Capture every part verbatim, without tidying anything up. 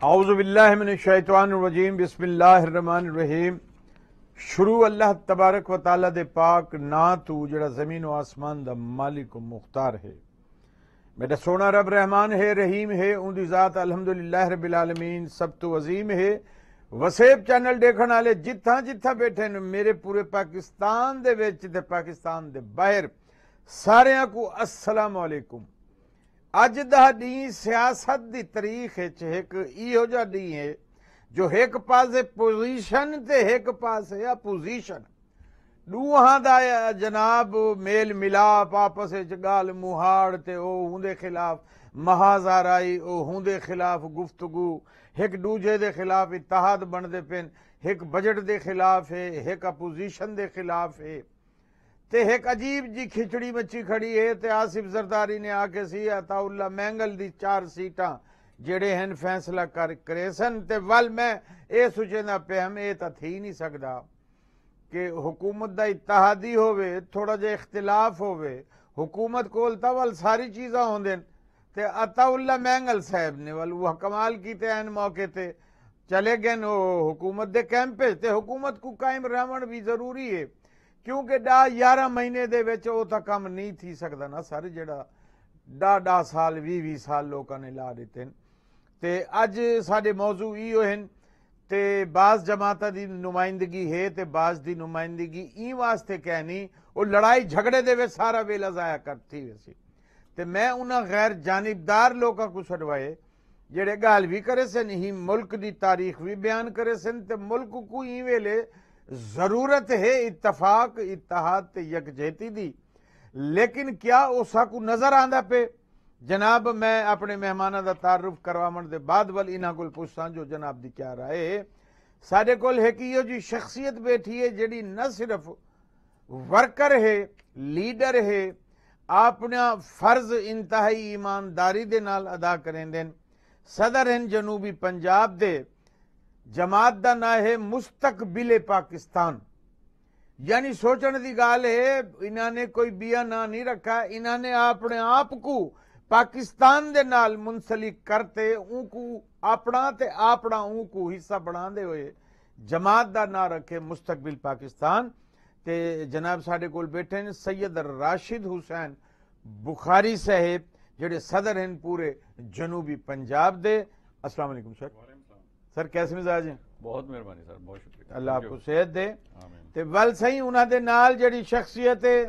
اعوذ باللہ من الشیطان الرجیم بسم اللہ الرحمن الرحیم. شروع اللہ تبارک و تعالی دے پاک نا تو جڑا زمین و آسمان دا مالک و مختار ہے. میرا سونا رب رحمان ہے، رحیم ہے، ان دی ذات الحمدللہ رب العالمین سب تو عظیم ہے. وسیب چینل دیکھن والے جتھاں جتھاں بیٹھے نے میرے پورے پاکستان دے وچ تے پاکستان دے باہر ساریاں کو السلام علیکم. اج دا دین سیاست دی تاریخ وچ ایک ایہو جا دین ہے جو ایک پاسے پوزیشن تے ایک پاسے اپوزیشن دوہاں دا جناب میل ملاپ آپس وچ گال مہاڑ تے او ہوندے خلاف محاذ آرائی او ہوندے خلاف گفتگو ایک دوجے دے خلاف اتحاد بندے پین ایک بجٹ دے خلاف ہے ایک اپوزیشن دے خلاف ہے تے ایک عجیب جی کھچڑی مچی کھڑی ہے تے آصف زرداری نے آکے سی عطا اللہ مینگل دی چار سیٹاں جڑے ہیں فیصلہ کر کرے سن تے ول میں اے سوچنا پہ ہم اے تا تھی نہیں سکدا کہ حکومت دا اتحادی ہوئے تھوڑا جے اختلاف ہوئے حکومت کولتا ول ساری چیزاں ہوں دیں تے عطا اللہ مینگل صاحب نے ول وہ کمال کی تے این موقع تے چلے گئے نو حکومت دے کیمپے تے حکومت کو قائم رہن بھی ضروری ہے کیونکہ ڈا یارہ مہینے دے وچ او تا کم نہیں تھی سکدا نا سارے جڑا ڈا ڈا سال وی وی سال لوکاں نے لا دیتے ہیں. تے اج ساڈے موضوع ایو ہیں تے بعض جماعتاں دی نمائندگی ہے تے بعض دی نمائندگی ای واسطے کہنی او لڑائی جھگڑے دے وچ سارا ویلا ضائع کرتی ویسی تے میں انہاں غیر جانبدار لوکاں کو چھڈوائے جڑے گال بھی کرے سن ہی ملک دی تاریخ بھی بیان کرے سن تے ملک کو ای ویلے ضرورت ہے اتفاق اتحاد تے یکجہتی دی لیکن کیا اسا کو نظر آندا پہ. جناب میں اپنے مہمانہ دا تعارف کرواون دے بعد ول انہاں کول پوچھاں جو جناب دی کیا رائے ہے. ساڈے کول ہے کہ یہ جی شخصیت بیٹھی ہے جڑی نہ صرف ورکر ہے لیڈر ہے اپنا فرض انتہائی ایمانداری دے نال ادا کریں دین صدر ہیں جنوبی پنجاب دے جماعت دا نا ہے مستقبل پاکستان یعنی سوچن دی گال ہے انہاں نے کوئی بیا نا نہیں رکھا انہاں نے اپنے آپ کو پاکستان دے نال منسلک کرتے اون کو اپنا تے اپنا اون کو حصہ بنا دے ہوئے جماعت دا نا رکھے مستقبل پاکستان. تے جناب ساڈے کول بیٹھے ہیں سید راشد حسین بخاری صاحب جڑے صدر ہیں پورے جنوبی پنجاب دے. السلام علیکم سر. سر کیسے مزاج ہیں؟ بہت مہربانی سر، بہت شکریہ. اللہ آپ کو صحت دے. تے ول صحیح انہاں دے نال جڑی شخصیت ہے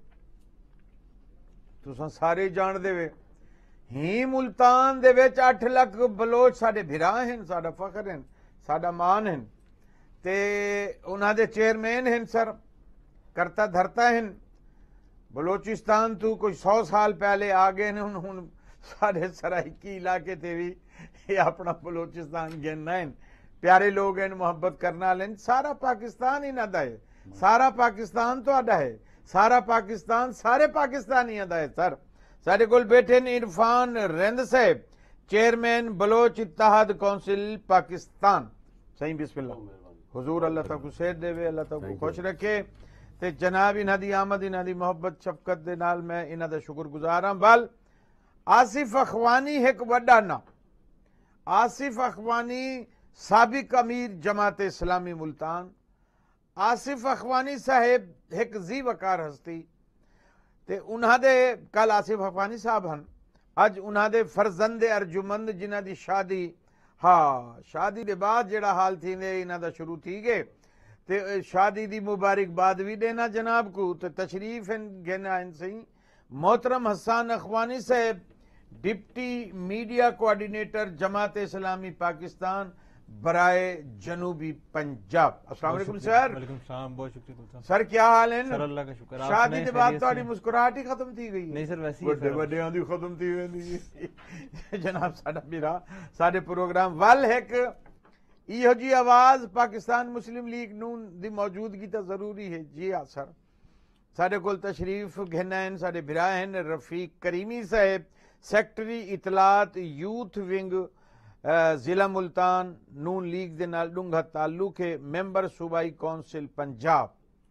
تساں سارے جان دے وے ہی ملتان دے وچ اٹھ لاکھ بلوچ ساڈے بھرا ہیں ساڈا فخر ہیں ساڈا مان ہیں تے انہاں دے چیئرمین ہیں سر کرتا دھرتا ہیں بلوچستان تو کوئی سو سال پہلے آگے ہیں ہن ساڈے سرائکی علاقے تے بھی یہ اپنا بلوچستان گننا ہیں پیارے لوگ ہیں محبت کرنا لیں سارا پاکستان ہی نہ ہے سارا پاکستان تو اڈا ہے سارا پاکستان سارے پاکستانی ادا ہے. سر سارے کول بیٹھے نے عرفان رند صاحب چیئرمین بلوچ اتحاد کونسل پاکستان. صحیح بسم اللہ حضور اللہ تعالیٰ کو صحت دے وے اللہ تعالیٰ کو خوش رکھے تے جناب انہاں دی آمد انہاں دی محبت شفقت دے نال میں انہاں دا شکر گزار ہاں. بل آصف اخوانی ایک وڈا نا آصف اخوانی سابق امیر جماعت اسلامی ملتان آصف اخوانی صاحب ایک زی وقار ہستی تے انہاں دے کل آصف اخوانی صاحب ہن اج انہاں دے فرزند ارجمند جنہاں دی شادی ہاں شادی دے بعد جڑا حال تھی نے انہاں دا شروع تھی گئے تے شادی دی مبارک بعد بھی دینا جناب کو تے تشریف ہیں گھنا ان سے محترم حسان اخوانی صاحب deputy media coordinator Jamaat Islami Pakistan برائے جنوبی پنجاب. السلام علیکم سر. وعلیکم السلام، بہت شکریہ سر کیا حال ہے؟ سر اللہ کا شکر. شادی کے بعد تھوڑی مسکراہٹ ہی ختم تھی گئی؟ نہیں سر ویسے بڑے بڑے آندھی ختم تھی گئی. جناب ساڈا میرا ساڈے پروگرام ول ایک ایہو جی آواز پاکستان مسلم لیگ نون دی موجودگی تا ضروری ہے. جی ہاں سر ساڈے کول تشریف گھنا ہیں ساڈے بھرا ہیں رفیق کریمی صاحب سیکٹری اطلاعات یوتھ ونگ ضلع ملتان نون لیگ دے نال ڈونگھا تعلق ہے ممبر صوبائی کونسل پنجاب.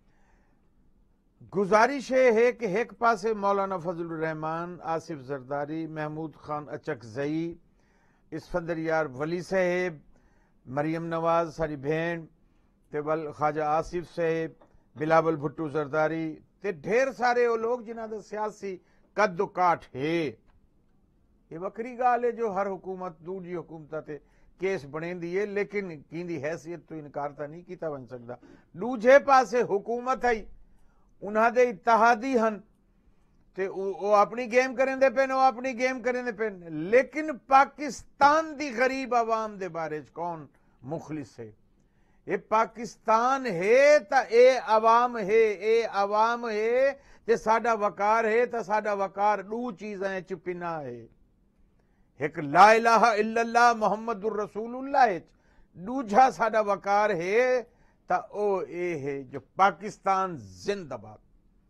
گزارش ہے کہ ایک پاسے مولانا فضل الرحمان آصف زرداری محمود خان اچکزئی اسفندر یار ولی صاحب، مریم نواز ساری بہن تے ول خواجہ آصف صاحب، بلاول بھٹو زرداری تے ڈھیر سارے وہ لوگ جنہاں دا سیاسی قد و کاٹ ہے. یہ وکری گال ہے جو ہر حکومت دوجی حکومتاں تے کیس بنے دی ہے، لیکن کیندی حیثیت تو انکار تا نہیں کیتا بن سکتا. دوجے پاسے حکومت ہے انہاں دے اتحادی ہن تے وہ اپنی گیم کریں دے پین وہ اپنی گیم کریں دے پین، لیکن پاکستان دی غریب عوام دے بارے چ کون مخلص ہے؟ اے پاکستان ہے تا اے عوام ہے، اے عوام ہے تے ساڈا وقار ہے تا ساڈا وقار دو چیزیں چپنا ہے. ایک لا الہ الا اللہ محمد الرسول اللہ ہے، دوجا ساڈا وقار ہے تا او اے ہے جو پاکستان زندہ باد.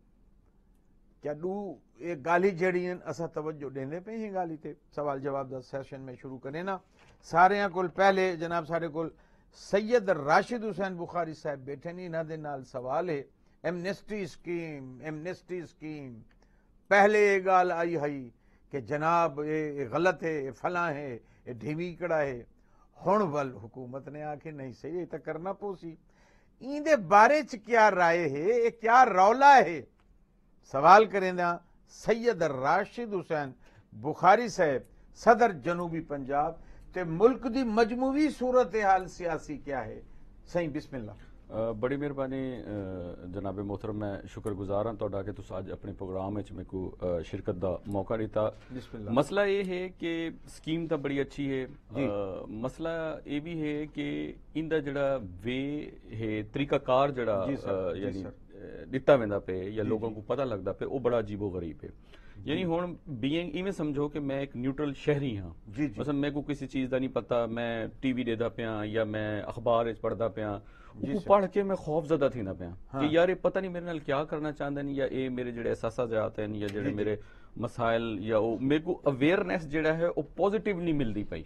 کیا دو یہ گالی جڑی ہیں اسا توجہ دیندے پہ ہیں گالی تے؟ سوال جواب دا سیشن میں شروع کریں نا. سارے کول پہلے جناب سارے کول سید راشد حسین بخاری صاحب بیٹھے نہیں، انہاں دے نال سوال ہے ایمنسٹی اسکیم ایمنسٹی اسکیم. پہلے یہ گال آئی ہئی کہ جناب یہ غلط ہے، یہ فلاں ہے، یہ ڈھیوی کڑا ہے. ہن ول حکومت نے آکھے نہیں صحیح، یہ تو کرنا پوسی. این دے بارے چ کیا رائے ہے، یہ کیا رولا ہے؟ سوال کریں دا سید راشد حسین بخاری صاحب صدر جنوبی پنجاب تے ملک دی مجموعی صورتحال سیاسی کیا ہے؟ صحیح بسم اللہ. بڑی مہربانی جناب محترم، میں شکر گزار ہوں تہاڈا کہ تس اج اپنے پروگرام وچ میرے کو شرکت دا موقع دیتا. مسئلہ یہ ہے کہ سکیم تو بڑی اچھی ہے، مسئلہ یہ بھی ہے کہ ان دا جڑا وے ہے، طریقہ کار جڑا یعنی دتا ویندا پہ یا لوگوں کو پتہ لگدا پہ وہ بڑا عجیب و غریب ہے. یعنی ہوں بینگ ایویں سمجھو کہ میں ایک نیوٹرل شہری ہاں. مثلا میں کو کسی چیز دا نہیں پتا، میں ٹی وی دیدا پیا یا میں اخبار وچ پڑھدا پیا، پڑھ کے میں خوف زدہ تھیندا پیا کہ یار یہ پتہ نہیں میرے نال کیا کرنا چاہندے ہیں، یا اے میرے جڑے احساسات ہیں یا جڑے میرے مسائل یا میرے کو اویئرنیس جڑا ہے وہ پازیٹیو نہیں ملدی پئی.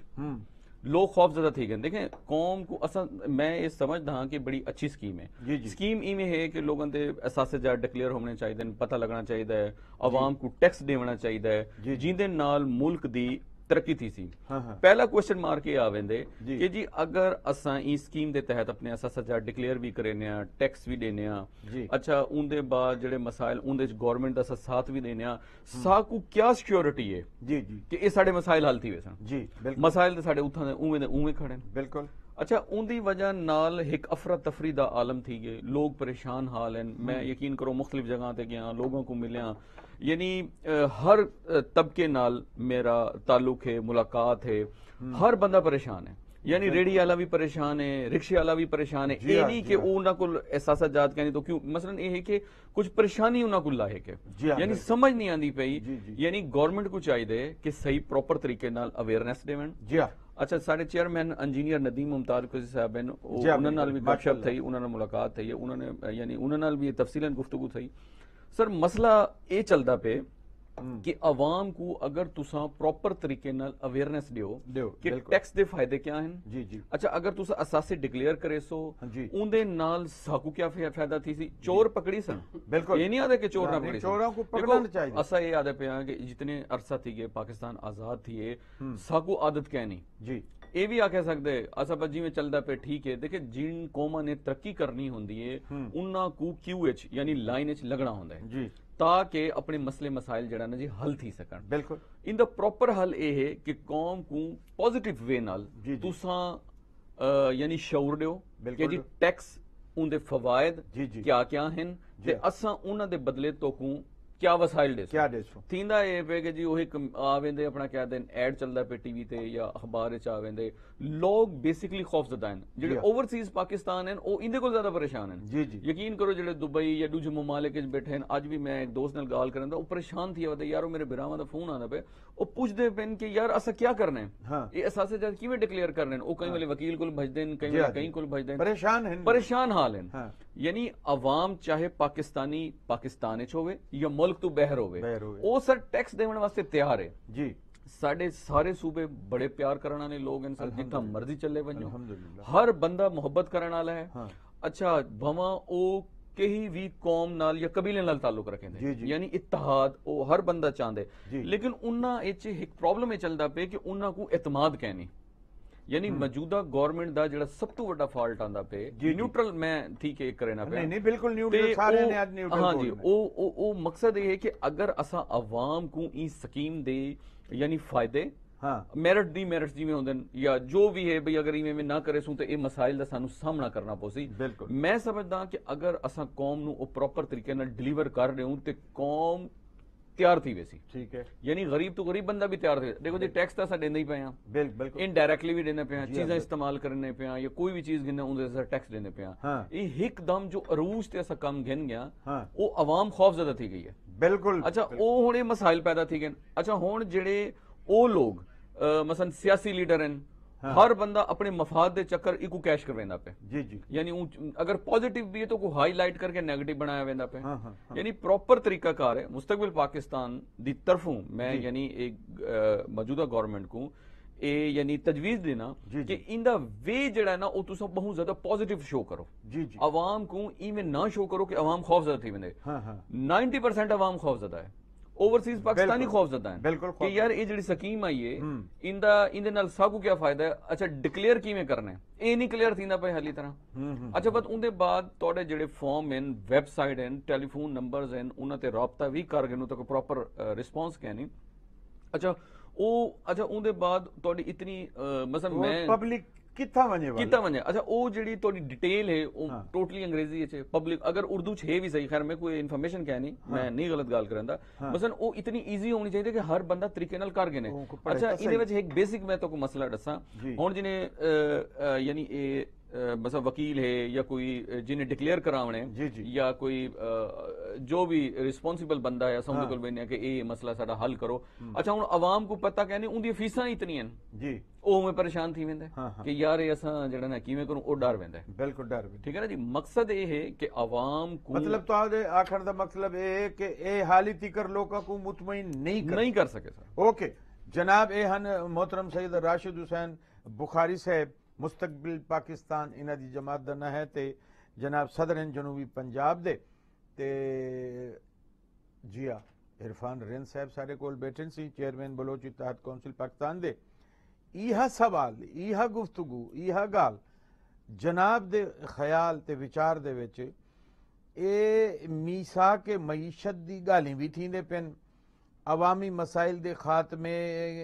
لوگ خوف زدہ تھی گئے. دیکھیں قوم کو اصلا میں یہ سمجھدا ہاں کہ بڑی اچھی سکیم ہے. سکیم ایویں ہے کہ لوگوں دے احساس جات ڈکلیئر ہونے چاہیے، پتہ لگنا چاہیے، عوام کو ٹیکس دینا چاہیے جیندے نال ملک دی ترقی تھی سی. پہلا کوشچن مارک یہ آویندے کہ جی اگر اساں ای سکیم دے تحت اپنے احساسات جات ڈکلیئر بھی کرنے ہاں، ٹیکس بھی دینے ہاں، اچھا اون دے بعد جڑے مسائل اون دے گورنمنٹ دا ساتھ بھی دینے ہاں، سا کو کیا سیکیورٹی ہے جی جی کہ یہ ساڈے مسائل حل تھی ویسن؟ جی مسائل تے ساڈے اوتھاں دے اوویں دے اوویں کھڑے ہیں. بالکل. اچھا اون دی وجہ نال ایک افراتفری دا عالم تھی گئے، لوگ پریشان حال ہیں. میں یقین کرو مختلف جگہ تے گیا، لوگوں کو ملیا، یعنی ہر طبقے نال میرا تعلق ہے، ملاقات ہے، ہر بندہ پریشان ہے. یعنی ریڑھی والا بھی پریشان ہے، رکشے والا بھی پریشان ہے. یہ نہیں کہ انہاں کول احساسات جات کہنی تو کیوں، مثلا یہ ہے کہ کچھ پریشانی انہاں کول لاحق ہے، یعنی سمجھ نہیں آندی پئی. یعنی گورنمنٹ کو چاہیے کہ صحیح پراپر طریقے نال اویئرنیس دیون. اچھا سارے چیئرمین انجینئر ندیم ممتاز قدسی صاحب ہیں، انہاں نال بھی گپ شپ تھی، انہاں نال ملاقات تھی، انہوں نے یعنی انہاں نال بھی تفصیلاً گفتگو تھی. سر مسئلہ یہ چلتا پہ کہ عوام کو اگر تساں پراپر طریقے نال اویئرنیس دیو کہ ٹیکس دے فائدے کیا ہیں. جی جی. اچھا اگر تساں اساسی ڈکلیئر کرے سو اون دے نال ساکو کیا فائدہ تھی سی؟ چور پکڑی سن. بالکل. یہ نہیں آدھے کہ چور نہ پکڑی سن، چوراں کو پکڑنا چاہیے. اسا یہ آدھے پہ کہ جتنے عرصہ تھی گئے پاکستان آزاد تھی ساکو عادت کیا نہیں. جی یہ بھی آکھے سکتے اسا بجی میں چلدا پہ ٹھیک ہے. دیکھیں جن قوماں نے ترقی کرنی ہوندی ہے انہاں کو کیو ایچ یعنی لائن ایچ لگنا ہوندا ہے جی تاکہ اپنے مسئلے مسائل جڑا نا جی حل تھی سکن. بالکل. ان دا پراپر حل یہ ہے کہ قوم کو پازیٹیو وے نال تساں یعنی شعور دیو کہ جی ٹیکس ان دے فوائد کیا کیا ہیں تے اساں انہاں دے بدلے تو کو کیا وسائل دے کیا دے سو. تھیندا اے پہ کہ جی وہی آویندے اپنا کیا دین ایڈ چلدا پہ ٹی وی تے یا اخبار وچ آویندے. لوگ بیسیکلی خوف زدہ ہیں جڑے اوورسیز پاکستان ہیں او اندے کول زیادہ پریشان ہیں. جی جی. یقین کرو جڑے دبئی یا دوجے ممالک وچ بیٹھے ہیں، اج بھی میں ایک دوست نال گال کرن دا او پریشان تھی ہوتا یارو میرے براواں دا فون آندا پہ او پوچھ دے پن کہ یار اسا کیا کرنا ہے، یہ احساس جات کیویں ڈکلیئر کرنے ہیں. او کئی والے وکیل کول بھج دین، کئی والے کہیں کول بھج دین، پریشان ہیں پریشان حال ہیں. یعنی عوام چاہے پاکستانی پاکستان وچ ہوے یا ملک تو باہر ہوے او سر ٹیکس دیون واسطے تیار ہے. جی ساڈے سارے صوبے بڑے پیار کرنے والے لوگ ہیں سر، جتنا مرضی چلے ونجو ہر بندہ محبت کرنے والا ہے. اچھا بھواں او کہیں بھی قوم نال یا قبیلے نال تعلق رکھیں جی جی یعنی اتحاد او ہر بندہ چاہندے جی لیکن انہاں اچ ایک پرابلم چلدا پے کہ انہاں کو اعتماد کہنی یعنی موجودہ گورنمنٹ دا جڑا سب تو بڑا فالٹ آندا پے نیوٹرل میں ٹھیک ہے کرنا پیا نہیں نہیں بالکل نیوٹرل سارے نے آج نیوٹرل ہاں جی او او مقصد یہ ہے کہ اگر اسا عوام کو ای سکیم دے یعنی فائدے ہاں میرٹ دی میرٹس جی میں ہوندن یا جو بھی ہے بھئی اگر ایویں میں نہ کرے سوں تے اے مسائل دا سانو سامنا کرنا پوسی بالکل میں سمجھدا کہ اگر اساں قوم نو او پراپر طریقے نال ڈیلیور کر رہے ہوں تے قوم تیار تھی ویسی ٹھیک ہے یعنی غریب تو غریب بندہ بھی تیار تھے دیکھو جی ٹیکس تو اساں دیندے ہی پے ہاں بالکل انڈائریکٹلی بھی دینے پے ہاں چیزیں استعمال کرنے پے ہاں یا کوئی بھی چیز گھننے اون دے ٹیکس دینے پے ہاں یہ ایک دم جو عروج تے اساں کم گھن گیا او عوام خوف زدہ تھی گئی ہے بالکل اچھا او ہونے مسائل پیدا تھی گئے اچھا ہون جڑے او لوگ مثلا سیاسی لیڈر ہیں ہر بندہ اپنے مفاد دے چکر ایکو کیش کر ویندا پہ جی جی یعنی اگر پازیٹیو بھی ہے تو کو ہائی لائٹ کر کے نیگیٹو بنایا ویندا پہ یعنی پراپر طریقہ کار ہے مستقبل پاکستان دی طرفوں میں یعنی ایک موجودہ گورنمنٹ کو اے یعنی تجویز دینا کہ ان دا وے جڑا ہے نا او تساں بہت زیادہ پازیٹیو شو کرو جی جی عوام کو ای میں نہ شو کرو کہ عوام خوف زدہ تھی ویندے نائنٹی پرسینٹ عوام خوف زدہ ہے اوورسیز پاکستانی خوف زدہ ہیں بالکل کہ یار یہ جڑی سکیم آئی ہے ان دا ان دے نال سب کو کیا فائدہ ہے اچھا ڈکلیئر کیویں کرنا ہے اے نہیں کلیئر تھیندا پے حالی طرح اچھا بس اون دے بعد تواڈے جڑے فارم ہیں ویب سائٹ ہیں ٹیلی فون نمبرز ہیں انہاں تے رابطہ بھی کر گئے نو تے پراپر رسپانس کہنی اچھا او اچھا اون دے بعد تواڈی اتنی مثلا میں پبلک کتھا ونجے والا کتھا ونجے اچھا او جڑی تواڈی ڈیٹیل ہے او ٹوٹلی انگریزی ہے پبلک اگر اردو چ ہے بھی صحیح خیر میں کوئی انفارمیشن کہنی میں نہیں غلط گال کرندا مثلا او اتنی ایزی ہونی چاہیے کہ ہر بندہ طریقے نال کر گنے اچھا ایدے وچ ایک بیسک میں تو کو مسئلہ دساں ہن جنے یعنی اے مثلا وکیل ہے یا کوئی جنہیں ڈکلیئر کراونے یا کوئی جو بھی رسپانسیبل بندہ ہے اساں دے کول بینیا کہ اے مسئلہ ساڈا حل کرو اچھا ہن عوام کو پتہ کہنے اون دی فیساں اتنی ہیں جی او میں پریشان تھی ویندے کہ یار اے اساں جڑا نا کیویں کروں او ڈر ویندا ہے بالکل ڈر ٹھیک ہے نا جی مقصد اے ہے کہ عوام کو مطلب تو آخر دا مطلب اے ہے کہ اے حالی تیکر لوکاں کو مطمئن نہیں کر نہیں کر سکے سر اوکے جناب اے ہن محترم سید راشد حسین بخاری صاحب مستقبل پاکستان انہاں دی جماعت دا نہ ہے تے جناب صدر جنوبی پنجاب دے تے جی ہاں عرفان رین صاحب سارے کول بیٹھن سی چیئرمین بلوچ اتحاد کونسل پاکستان دے ایہا سوال ایہا گفتگو ایہا گال جناب دے خیال تے وچار دے وچ اے میثاق معیشت دی گالی بھی تھیندے پن عوامی مسائل دے خاتمے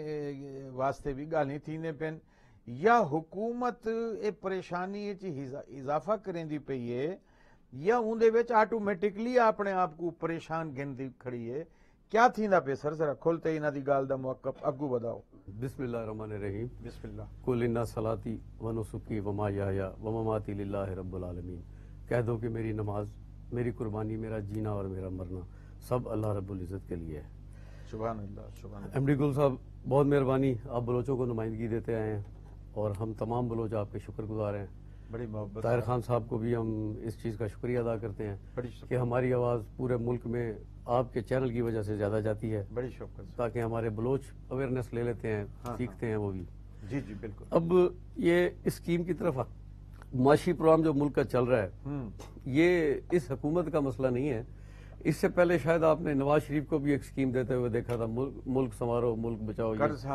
واسطے بھی گالی تھیندے پن یا حکومت اے پریشانی اضافہ کریں دی پئی ہے یا اون دے وچ آٹومیٹکلی اپنے آپ کو پریشان گن دی کھڑی ہے کیا تھیندا پے سر ذرا کھولتے انہاں دی گال دا موقف اگو بداؤ بسم اللہ الرحمن الرحیم بسم اللہ قل ان صلاتی و نسکی و محیایا و مماتی للہ رب العالمین کہہ دو کہ میری نماز میری قربانی میرا جینا اور میرا مرنا سب اللہ رب العزت کے لیے ہے سبحان اللہ سبحان اللہ ایم ڈی گل صاحب بہت مہربانی آپ بلوچوں کو نمائندگی دیتے آئے ہیں اور ہم تمام بلوچ آپ کے شکر گزار ہیں بڑی محبت طاہر خان صاحب کو بھی ہم اس چیز کا شکریہ ادا کرتے ہیں کہ ہماری آواز پورے ملک میں آپ کے چینل کی وجہ سے زیادہ جاتی ہے بڑی شکر تاکہ ہمارے بلوچ اویئرنیس لے لیتے ہیں سیکھتے ہیں وہ بھی جی جی بالکل اب یہ اسکیم کی طرف معاشی پروگرام جو ملک کا چل رہا ہے یہ اس حکومت کا مسئلہ نہیں ہے اس سے پہلے شاید آپ نے نواز شریف کو بھی ایک اسکیم دیتے ہوئے دیکھا تھا ملک سنوارو ملک بچاؤ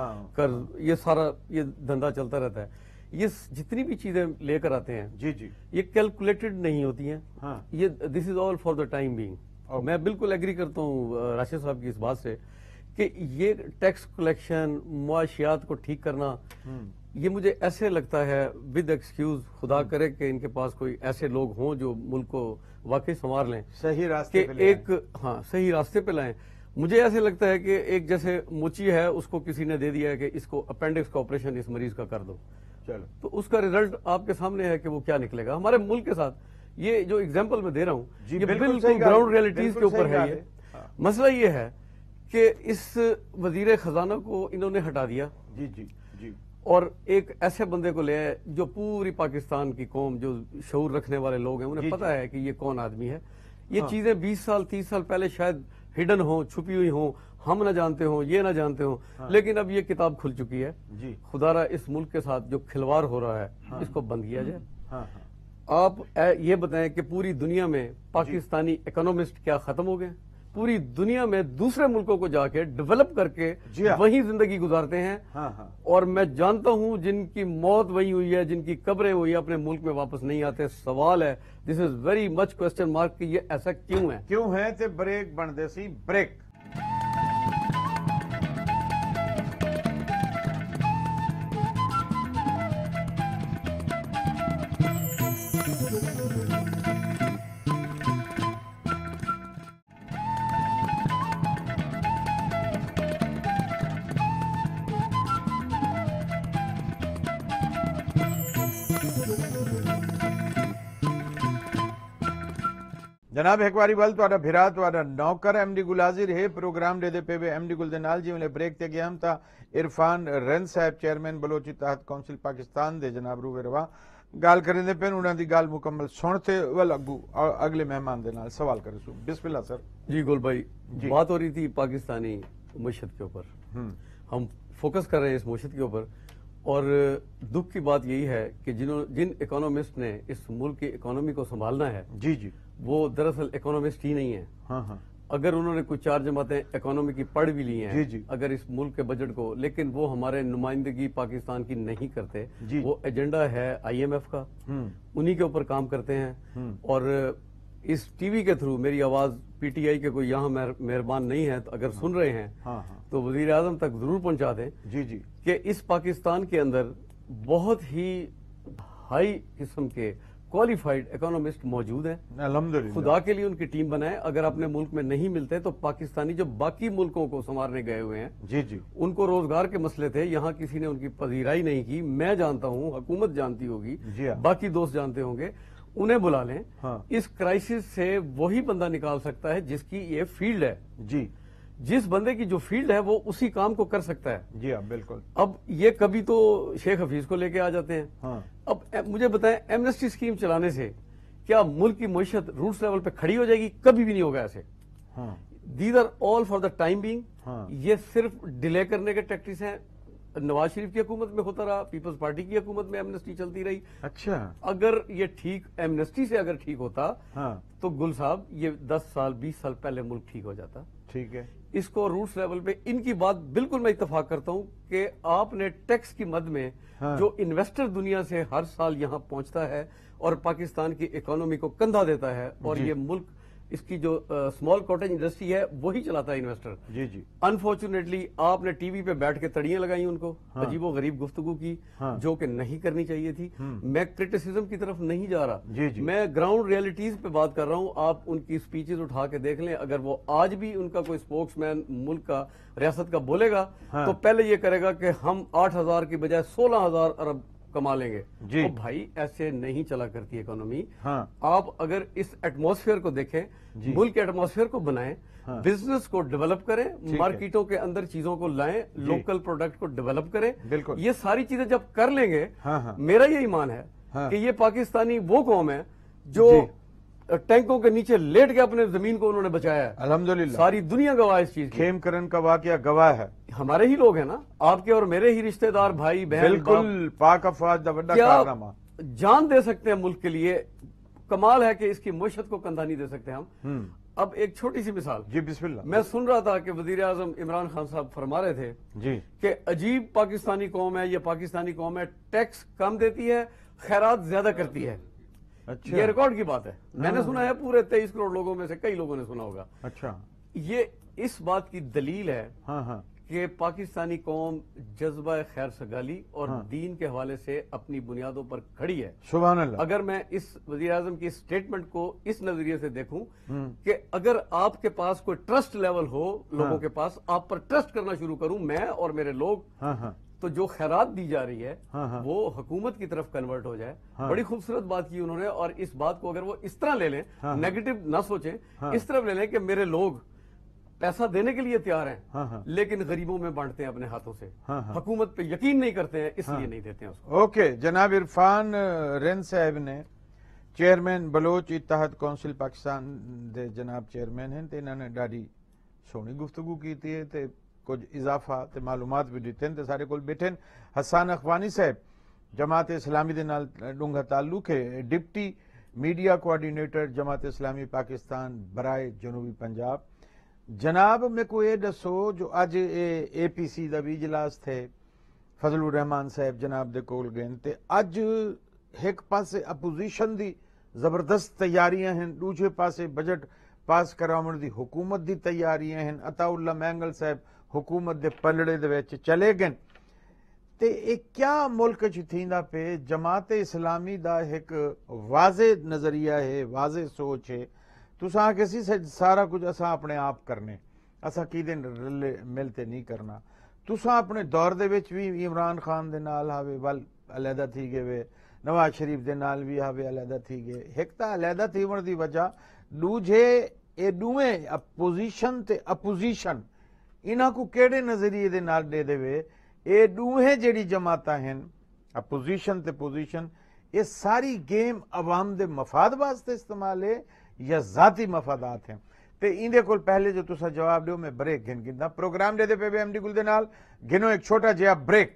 قرض یہ سارا یہ دھندا چلتا رہتا ہے یہ جتنی بھی چیزیں لے کر آتے ہیں جی جی یہ کیلکولیٹڈ نہیں ہوتی ہیں یہ this is all for the time being میں بالکل ایگری کرتا ہوں راشد صاحب کی اس بات سے کہ یہ ٹیکس کلیکشن معاشیات کو ٹھیک کرنا یہ مجھے ایسے لگتا ہے ود ایکسکیوز خدا کرے کہ ان کے پاس کوئی ایسے لوگ ہوں جو ملک کو واقعی سنوار لیں صحیح راستے کہ ایک ہاں صحیح راستے پہ لائیں مجھے ایسے لگتا ہے کہ ایک جیسے موچی ہے اس کو کسی نے دے دیا ہے کہ اس کو اپینڈکس کا آپریشن اس مریض کا کر دو چلو تو اس کا ریزلٹ آپ کے سامنے ہے کہ وہ کیا نکلے گا ہمارے ملک کے ساتھ یہ جو اگزامپل میں دے رہا ہوں یہ بالکل گراؤنڈ ریئلٹیز کے اوپر ہے یہ مسئلہ یہ ہے کہ اس وزیر خزانہ کو انہوں نے ہٹا دیا جی جی جی اور ایک ایسے بندے کو لے آئے جو پوری پاکستان کی قوم جو شعور رکھنے والے لوگ ہیں انہیں پتا ہے کہ یہ کون آدمی ہے یہ چیزیں بیس سال تیس سال پہلے شاید ہڈن ہوں چھپی ہوئی ہوں ہم نہ جانتے ہوں یہ نہ جانتے ہوں لیکن اب یہ کتاب کھل چکی ہے خدا را اس ملک کے ساتھ جو کھلواڑ ہو رہا ہے اس کو بند کیا جائے آپ یہ بتائیں کہ پوری دنیا میں پاکستانی اکنامسٹ کیا ختم ہو گئے؟ پوری دنیا میں دوسرے ملکوں کو جا کے ڈیولپ کر کے وہیں زندگی گزارتے ہیں، اور میں جانتا ہوں جن کی موت وہیں ہوئی ہے، جن کی قبریں ہوئی اپنے ملک میں واپس نہیں آتے. سوال ہے، this is very much question mark کہ یہ ایسا کیوں ہے؟ کیوں ہے تے بریک بنتے سی بریک. جناب ایک باری بل تو بھرا تو نوکر ایم ڈی گل حاضر ہے پروگرام دے دے پہ بے ایم ڈی گل دے نال جی میں بریک تے گیا ہم تا عرفان رن صاحب چیئرمین بلوچ اتحاد کونسل پاکستان دے جناب روے روا گال کریں دے پین انہاں دی گال مکمل سنتے ول اگو اگلے مہمان دے نال سوال کرے سو. بسم اللہ سر. جی گل بھائی، بات ہو رہی تھی پاکستانی معیشت کے اوپر، ہم فوکس کر رہے ہیں اس معیشت کے اوپر، اور دکھ کی بات یہی ہے کہ جنہوں جن اکانومسٹ نے اس ملک کی اکانومی کو سنبھالنا ہے جی جی وہ دراصل اکانومسٹ ہی نہیں ہیں. ہاں ہاں اگر انہوں نے کچھ چار جماعتیں اکانومی کی پڑھ بھی لی ہیں جی جی اگر اس ملک کے بجٹ کو، لیکن وہ ہمارے نمائندگی پاکستان کی نہیں کرتے. جی وہ ایجنڈا ہے آئی ایم ایف کا، انہی کے اوپر کام کرتے ہیں. اور اس ٹی وی کے تھرو میری آواز پی ٹی آئی کے کوئی یہاں مہربان نہیں ہے، اگر سن رہے ہیں تو وزیر اعظم تک ضرور پہنچا دیں جی جی کہ اس پاکستان کے اندر بہت ہی ہائی قسم کے کوالیفائڈ اکانومسٹ موجود ہیں. الحمدللہ خدا کے لیے ان کی ٹیم بنائے. اگر اپنے ملک میں نہیں ملتے تو پاکستانی جو باقی ملکوں کو سنوارنے گئے ہوئے ہیں جی جی ان کو روزگار کے مسئلے تھے، یہاں کسی نے ان کی پذیرائی نہیں کی. میں جانتا ہوں، حکومت جانتی ہوگی، باقی دوست جانتے ہوں گے. انہیں بلا لیں. اس کرائسس سے وہی بندہ نکال سکتا ہے جس کی یہ فیلڈ ہے. جی جس بندے کی جو فیلڈ ہے وہ اسی کام کو کر سکتا ہے. جی ہاں بالکل. اب یہ کبھی تو شیخ حفیظ کو لے کے آ جاتے ہیں. اب مجھے بتائیں، ایمنسٹی اسکیم چلانے سے کیا ملک کی معیشت روٹس لیول پہ کھڑی ہو جائے گی؟ کبھی بھی نہیں ہوگا ایسے. These are all for the time being. یہ صرف ڈیلے کرنے کے ٹیکٹکس ہیں. نواز شریف کی حکومت میں ہوتا رہا، پیپلز پارٹی کی حکومت میں ایمنسٹی چلتی رہی. اچھا، اگر یہ ٹھیک ایمنسٹی سے اگر ٹھیک ہوتا تو گل صاحب یہ دس سال بیس سال پہلے ملک ٹھیک ہو جاتا. ٹھیک ہے. اس کو روٹس لیول پہ ان کی بات بالکل میں اتفاق کرتا ہوں کہ آپ نے ٹیکس کی مد میں جو انویسٹر دنیا سے ہر سال یہاں پہنچتا ہے اور پاکستان کی اکانومی کو کندھا دیتا ہے، اور یہ ملک اس کی جو اسمال کاٹیج انڈسٹری ہے وہی چلاتا ہے انویسٹر. جی جی انفارچونیٹلی آپ نے ٹی وی پہ بیٹھ کے تڑیاں لگائی ان کو، عجیب و غریب گفتگو کی جو کہ نہیں کرنی چاہیے تھی. میں کرٹیسزم کی طرف نہیں جا رہا، میں گراؤنڈ ریئلٹیز پہ بات کر رہا ہوں. آپ ان کی سپیچز اٹھا کے دیکھ لیں. اگر وہ آج بھی ان کا کوئی اسپوکس مین ملک کا ریاست کا بولے گا تو پہلے یہ کرے گا کہ ہم آٹھ ہزار کی بجائے سولہ ہزار ارب کما لیں گے. تو بھائی ایسے نہیں چلا کرتی اکانومی. آپ اگر اس ایٹماسفیئر کو دیکھیں، ملک کے ایٹماسفیئر کو بنائیں، بزنس کو ڈیولپ کریں، مارکیٹوں کے اندر چیزوں کو لائیں، لوکل پروڈکٹ کو ڈیولپ کریں. یہ ساری چیزیں جب کر لیں گے، میرا یہ ایمان ہے کہ یہ پاکستانی وہ قوم ہے جو ٹینکوں کے نیچے لیٹ کے اپنے زمین کو انہوں نے بچایا ہے. الحمدللہ ساری دنیا گواہ اس چیز کی. کھیم کرن کا واقعہ گواہ ہے. ہمارے ہی لوگ ہیں نا، آپ کے اور میرے ہی رشتہ دار، بھائی بہن. بالکل. پاک افواج دا بڑا کارنامہ. جان دے سکتے ہیں ملک کے لیے. کمال ہے کہ اس کی معیشت کو کندھا نہیں دے سکتے ہم. اب ایک چھوٹی سی مثال. جی بسم اللہ. میں سن رہا تھا کہ وزیر اعظم عمران خان صاحب فرما رہے تھے جی کہ عجیب پاکستانی قوم ہے، یہ پاکستانی قوم ہے، ٹیکس کم دیتی ہے، خیرات زیادہ کرتی ہے. اچھا، یہ ریکارڈ کی بات ہے. میں نے سنا ہے پورے تیئیس کروڑ لوگوں میں سے کئی لوگوں نے سنا ہوگا. اچھا، یہ اس بات کی دلیل ہے ہاں ہاں کہ پاکستانی قوم جذبہ خیر سگالی اور دین کے حوالے سے اپنی بنیادوں پر کھڑی ہے. سبحان اللہ. اگر میں اس وزیر اعظم کی اسٹیٹمنٹ کو اس نظریے سے دیکھوں کہ اگر آپ کے پاس کوئی ٹرسٹ لیول ہو، لوگوں کے پاس آپ پر ٹرسٹ کرنا شروع کروں میں اور میرے لوگ، ہاں ہاں تو جو خیرات دی جا رہی ہے وہ حکومت کی طرف کنورٹ ہو جائے. بڑی خوبصورت بات کی انہوں نے. اور اس بات کو اگر وہ اس طرح لے لیں، نیگیٹو نہ سوچیں، اس طرح لے لیں کہ میرے لوگ پیسہ دینے کے لیے تیار ہیں لیکن غریبوں میں بانٹتے ہیں اپنے ہاتھوں سے، حکومت پہ یقین نہیں کرتے ہیں اس لیے نہیں دیتے ہیں اس کو. اوکے. جناب عرفان رن صاحب نے چیئرمین بلوچ اتحاد کونسل پاکستان دے جناب چیئرمین ہیں، تے انہوں نے ڈاڑی سونی گفتگو کی تھی تے کچھ اضافہ تے معلومات بھی دیتے ہیں تے سارے کول بیٹھے ہیں. حسان اخوانی صاحب جماعت اسلامی دے نال ڈونگا تعلق ہے، deputy media coordinator Jamaat Islami Pakistan برائے جنوبی پنجاب۔ جناب میں کو یہ دسو جو اج اے پی سی دا بھی اجلاس تھے، فضل الرحمان صاحب جناب دے کول گئے تے اج ایک پاسے اپوزیشن دی زبردست تیاریاں ہیں، دوسرے پاسے بجٹ پاس کراون دی حکومت دی تیاریاں ہیں، عطا اللہ مینگل صاحب حکومت دے پلڑے دے وچ چلے گئے تے ایک کیا ملک چ تھیندا پے جماعت اسلامی دا ایک واضح نظریہ ہے، واضح سوچ ہے، تساں کسی سے سارا کچھ اساں اپنے آپ کرنے، اساں کی دن ملتے نہیں کرنا۔ تساں اپنے دور دے وچ بھی عمران خان دے نال ہاوے ول علیحدہ تھی گئے وے، نواز شریف دے نال بھی ہاوے علیحدہ تھی گئے، ایک تا علیحدہ تھیون دی وجہ دوجے اے دوویں اپوزیشن تے اپوزیشن انہاں کو کیڑے نظریے دے نال دے دے وے، اے دوویں جڑی جماعتاں ہیں اپوزیشن تے پوزیشن، یہ ساری گیم عوام دے مفاد واسطے استعمال ہے یا ذاتی مفادات ہیں؟ تے ایندے کول پہلے جو تسا جواب دیو میں بریک گن گندا پروگرام دے دے پے ایم ڈی گل دے نال گنو ایک چھوٹا جہا بریک۔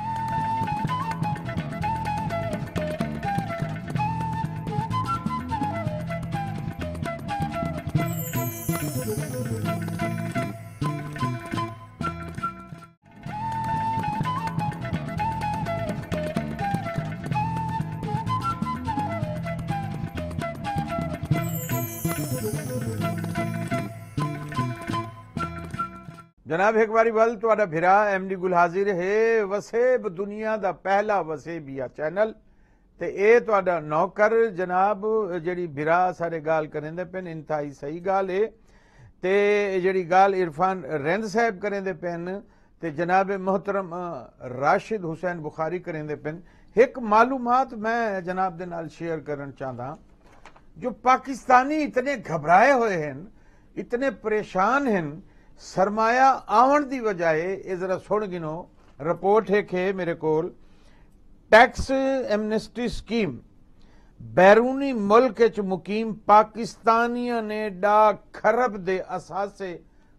جناب ایک باری ول تہاڈا بھرا ایم ڈی گل حاضر ہے، وسیب دنیا دا پہلا وسیبیا چینل تے اے تہاڈا نوکر جناب جڑی بھرا سارے گال کریندے پن انتہائی صحیح گال ہے تے جڑی گال عرفان رند صاحب کریندے پن تے جناب محترم راشد حسین بخاری کریندے پن۔ ایک معلومات میں جناب دے نال شیئر کرن چاہتا، جو پاکستانی اتنے گھبرائے ہوئے ہیں، اتنے پریشان ہیں سرمایہ آون دی وجائے، اے ذرا سن گنو رپورٹ ہے کہ میرے کول ٹیکس ایمنسٹی سکیم بیرونی ملک چ مقیم پاکستانیاں نے ڈا خرب دے اثاثے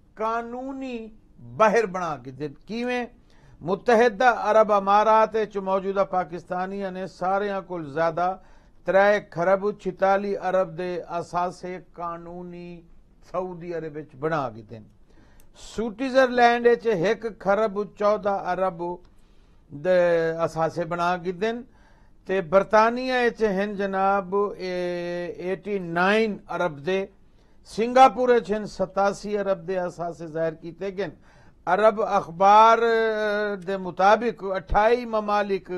قانونی باہر بنا کے دے کیویں؟ متحدہ عرب امارات چ موجودہ پاکستانیاں نے ساریاں کول زیادہ ترے خرب چھتالی ارب دے اثاثے قانونی سعودی عرب وچ بنا کے دے، سوئٹزرلینڈ چ ایک خرب چودہ ارب دے اثاثے بنا کے دن تے برطانیہ چ ہیں جناب ایٹی نائن ارب دے، سنگاپور چ ہیں ستاسی ارب دے اثاثے ظاہر کیتے گئے۔ عرب اخبار دے مطابق اٹھائی ممالک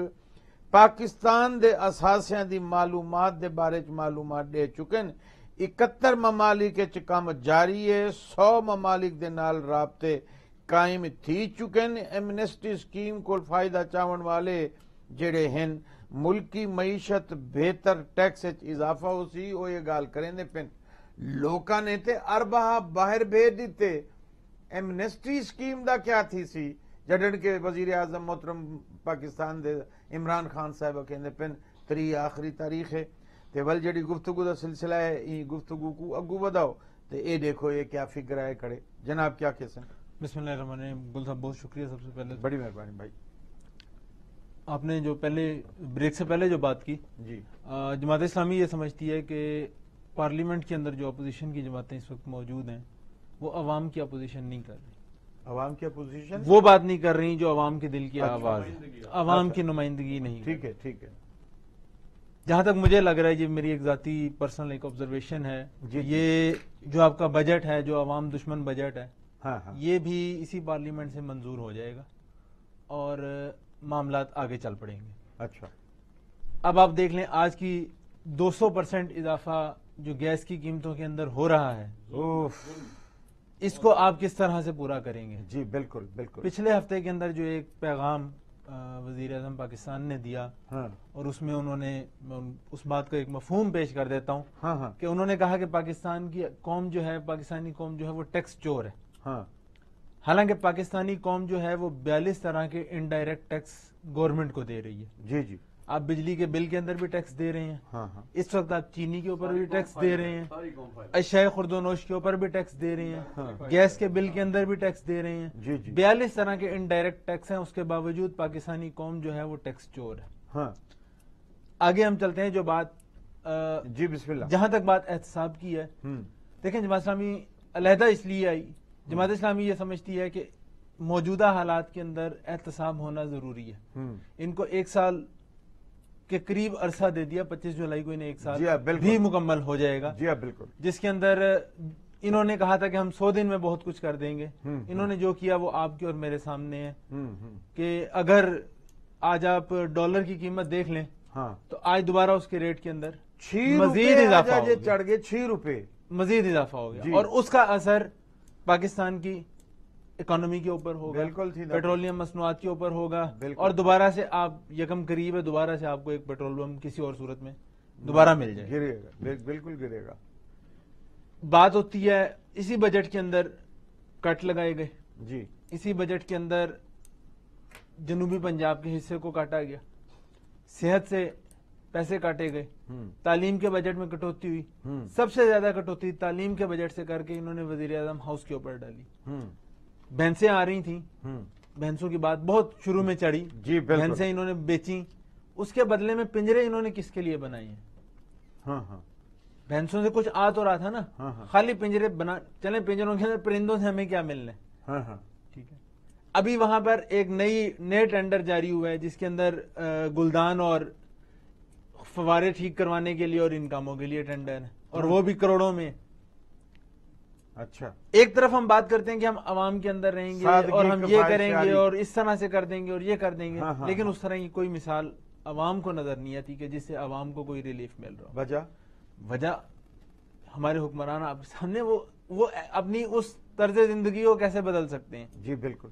پاکستان دے اثاثیاں دی معلومات دے بارے چ معلومات دے چکے ہیں، اکہتر ممالک چ کام جاری ہے، سو ممالک دے نال رابطے قائم تھی چکے ہیں۔ ایمنسٹی سکیم کو فائدہ چاون والے جڑے ہیں ملکی معیشت بہتر ٹیکس اضافہ ہو سی، وہ یہ گال کریں دے پن لوکاں نے تے ارباہ باہر بھیج دیتے۔ ایمنسٹی سکیم دا کیا تھی سی جڑن کے وزیر اعظم محترم پاکستان دے عمران خان صاحب کہندے پن تری آخری تاریخ ہے تے ول جڑی گفتگو دا سلسلہ ہے ای گفتگو کو اگو بداؤ تے اے دیکھو یہ کیا فکر ہے کھڑے۔ جناب کیا کہتے ہیں؟ بسم اللہ الرحمن الرحیم۔ گل صاحب بہت شکریہ، سب سے پہلے بڑی مہربانی بھائی۔ آپ نے جو پہلے بریک سے پہلے جو بات کی، جی جماعت اسلامی یہ سمجھتی ہے کہ پارلیمنٹ کے اندر جو اپوزیشن کی جماعتیں اس وقت موجود ہیں وہ عوام کی اپوزیشن نہیں کر رہی، عوام کی اپوزیشن وہ بات نہیں کر رہی جو عوام کے دل کی آواز ہے، عوام کی نمائندگی نہیں۔ ٹھیک ہے ٹھیک ہے، جہاں تک مجھے لگ رہا ہے، یہ میری ایک ذاتی پرسنل ایک آبزرویشن ہے، یہ جو آپ کا بجٹ ہے، جو عوام دشمن بجٹ ہے، ہاں ہاں یہ بھی اسی پارلیمنٹ سے منظور ہو جائے گا اور معاملات آگے چل پڑیں گے۔ اچھا، اب آپ دیکھ لیں آج کی دو سو پرسنٹ اضافہ جو گیس کی قیمتوں کے اندر ہو رہا ہے، اوف، اس کو آپ کس طرح سے پورا کریں گے؟ جی بالکل بالکل۔ پچھلے ہفتے کے اندر جو ایک پیغام وزیر اعظم پاکستان نے دیا، ہاں اور اس میں انہوں نے، اس بات کا ایک مفہوم پیش کر دیتا ہوں ہاں ہاں کہ انہوں نے کہا کہ پاکستان کی قوم جو ہے، پاکستانی قوم جو ہے وہ ٹیکس چور ہے۔ ہاں، حالانکہ پاکستانی قوم جو ہے وہ بیالیس طرح کے انڈائریکٹ ٹیکس گورنمنٹ کو دے رہی ہے۔ جی جی، آپ بجلی کے بل کے اندر بھی ٹیکس دے رہے ہیں، ہاں ہاں، اس وقت آپ چینی کے اوپر بھی ٹیکس دے رہے ہیں، اشیاء خرد و نوش کے اوپر بھی ٹیکس دے رہے ہیں، گیس کے بل کے اندر بھی ٹیکس دے رہے ہیں۔ جی جی، بیالیس طرح کے انڈائریکٹ ٹیکس ہیں، اس کے باوجود پاکستانی قوم جو ہے وہ ٹیکس چور ہے۔ ہاں آگے ہم چلتے ہیں جو بات جی بسم اللہ. جہاں تک بات احتساب کی ہے, دیکھیں جماعت اسلامی علیحدہ اس لیے آئی, جماعت اسلامی یہ سمجھتی ہے کہ موجودہ حالات کے اندر احتساب ہونا ضروری ہے. ان کو ایک سال کے قریب عرصہ دے دیا, پچیس جولائی کو انہیں ایک سال بھی مکمل ہو جائے گا, جی ہاں بالکل, جس کے اندر انہوں نے کہا تھا کہ ہم سو دن میں بہت کچھ کر دیں گے. انہوں نے جو کیا وہ آپ کے اور میرے سامنے ہے کہ اگر آج آپ ڈالر کی قیمت دیکھ لیں تو آج دوبارہ اس کے ریٹ کے اندر مزید اضافہ ہو گیا, چڑھ گئے چھ روپے, مزید اضافہ ہو گیا, اور اس کا اثر پاکستان کی اکانومی کے اوپر ہوگا, پیٹرولیم مصنوعات کے اوپر ہوگا, اور دوبارہ سے آپ یکم قریب ہے دوبارہ سے آپ کو ایک پیٹرول پمپ کسی اور صورت میں دوبارہ مل جائے, گرے گا, بالکل گرے گا. بات ہوتی ہے اسی بجٹ کے اندر کٹ لگائے گئے, جی اسی بجٹ کے اندر جنوبی پنجاب کے حصے کو کاٹا گیا, صحت سے پیسے کاٹے گئے, تعلیم کے بجٹ میں کٹوتی ہوئی, سب سے زیادہ کٹوتی تعلیم کے بجٹ سے کر کے انہوں نے وزیر اعظم ہاؤس کے اوپر ڈالی. بھینسیں آ رہی تھیں, بھینسوں کی بات بہت شروع میں چڑھی, بھینسیں انہوں نے بیچیں, اس کے بدلے میں پنجرے انہوں نے کس کے لیے بنائے ہیں؟ ہاں ہاں بھینسوں سے کچھ آ تو رہا تھا نا, خالی پنجرے بنا چلیں, پنجروں کے اندر پرندوں سے ہمیں کیا ملنا ہے. ہاں ہاں ٹھیک ہے, ابھی وہاں پر ایک نئی نئے ٹینڈر جاری ہوا ہے جس کے اندر گلدان اور فوارے ٹھیک کروانے کے لیے اور ان کاموں کے لیے ٹینڈر ہے, اور وہ بھی کروڑوں میں. اچھا, ایک طرف ہم بات کرتے ہیں کہ ہم عوام کے اندر رہیں گے اور ہم یہ کریں گے اور اس طرح سے کر دیں گے اور یہ کر دیں گے, لیکن اس طرح کی کوئی مثال عوام کو نظر نہیں آتی کہ جس سے عوام کو کوئی ریلیف مل رہا. وجہ وجہ ہمارے حکمران آپ سامنے وہ وہ اپنی اس طرز زندگی کو کیسے بدل سکتے ہیں؟ جی بالکل,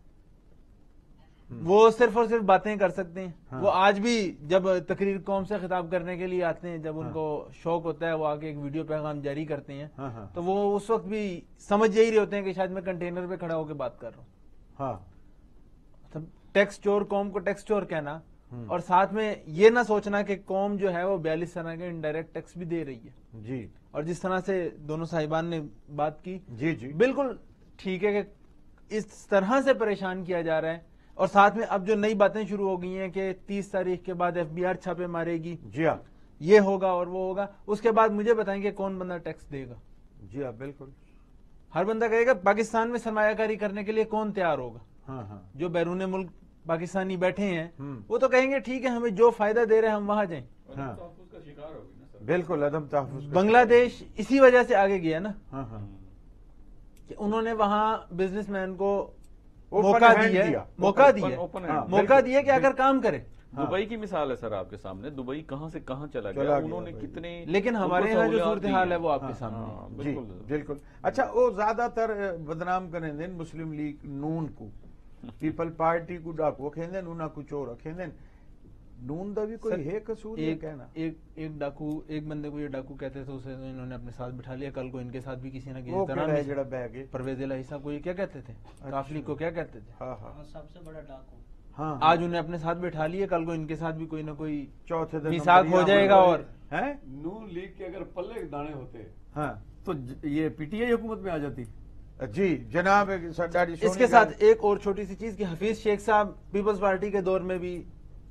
وہ صرف اور صرف باتیں کر سکتے ہیں. وہ آج بھی جب تقریر قوم سے خطاب کرنے کے لیے آتے ہیں, جب ان کو شوق ہوتا ہے وہ آگے ایک ویڈیو پیغام جاری کرتے ہیں, تو وہ اس وقت بھی سمجھ یہی رہے ہوتے ہیں کہ شاید میں کنٹینر پہ کھڑا ہو کے بات کر رہا ہوں. ہاں, ٹیکس چور, قوم کو ٹیکس چور کہنا, اور ساتھ میں یہ نہ سوچنا کہ قوم جو ہے وہ بیالیس طرح کے انڈائریکٹ ٹیکس بھی دے رہی ہے. جی, اور جس طرح سے دونوں صاحبان نے بات کی, جی جی بالکل ٹھیک ہے کہ اس طرح سے پریشان کیا جا رہا ہے, اور ساتھ میں اب جو نئی باتیں شروع ہو گئی ہیں کہ تیس تاریخ کے بعد ایف بی آر چھاپے مارے گی, جی ہاں, یہ ہوگا اور وہ ہوگا, اس کے بعد مجھے بتائیں کہ کون بندہ ٹیکس دے گا؟ جی ہاں بالکل, ہر بندہ کہے گا پاکستان میں سرمایہ کاری کرنے کے لیے کون تیار ہوگا؟ ہاں ہاں, جو بیرون ملک پاکستانی بیٹھے ہیں وہ تو کہیں گے ٹھیک ہے ہمیں جو فائدہ دے رہے ہیں ہم وہاں جائیں. ہاں بالکل, عدم تحفظ. بنگلہ دیش اسی وجہ سے آگے گیا نا, ہاں ہاں, کہ انہوں نے وہاں بزنس مین کو موقع دیا, موقع دیا موقع دیا کہ اگر کام کرے. دبئی کی مثال ہے سر آپ کے سامنے, دبئی کہاں سے کہاں چلا گیا, انہوں نے کتنے, لیکن ہمارے یہاں جو صورتحال ہے وہ آپ کے سامنے. جی بالکل. اچھا, وہ زیادہ تر بدنام کریں دیں مسلم لیگ نون کو, پیپل پارٹی کو ڈاکو کھیندیں, انہاں کو چور کھیندیں, نون دا بھی کوئی ہے قصور یہ کہنا. ایک ایک ڈاکو, ایک بندے کو یہ ڈاکو کہتے تھے, اسے انہوں نے اپنے ساتھ بٹھا لیا, کل کو ان کے ساتھ بھی کسی نہ کسی طرح جڑا بیگ ہے پرویز الہی صاحب کو یہ کیا کہتے تھے, کافلی کو کیا کہتے تھے, ہاں ہاں, سب سے بڑا ڈاکو. ہاں, آج انہیں اپنے ساتھ بٹھا لیے, کل کو ان کے ساتھ بھی کوئی نہ کوئی چوتھے دن میثاق ہو جائے گا. اور نون لیگ کے اگر پلے دانے ہوتے ہاں تو یہ پی ٹی آئی حکومت میں آ جاتی. جی جناب, اس کے ساتھ ایک اور چھوٹی سی چیز کہ حفیظ شیخ صاحب پیپلز پارٹی کے دور میں بھی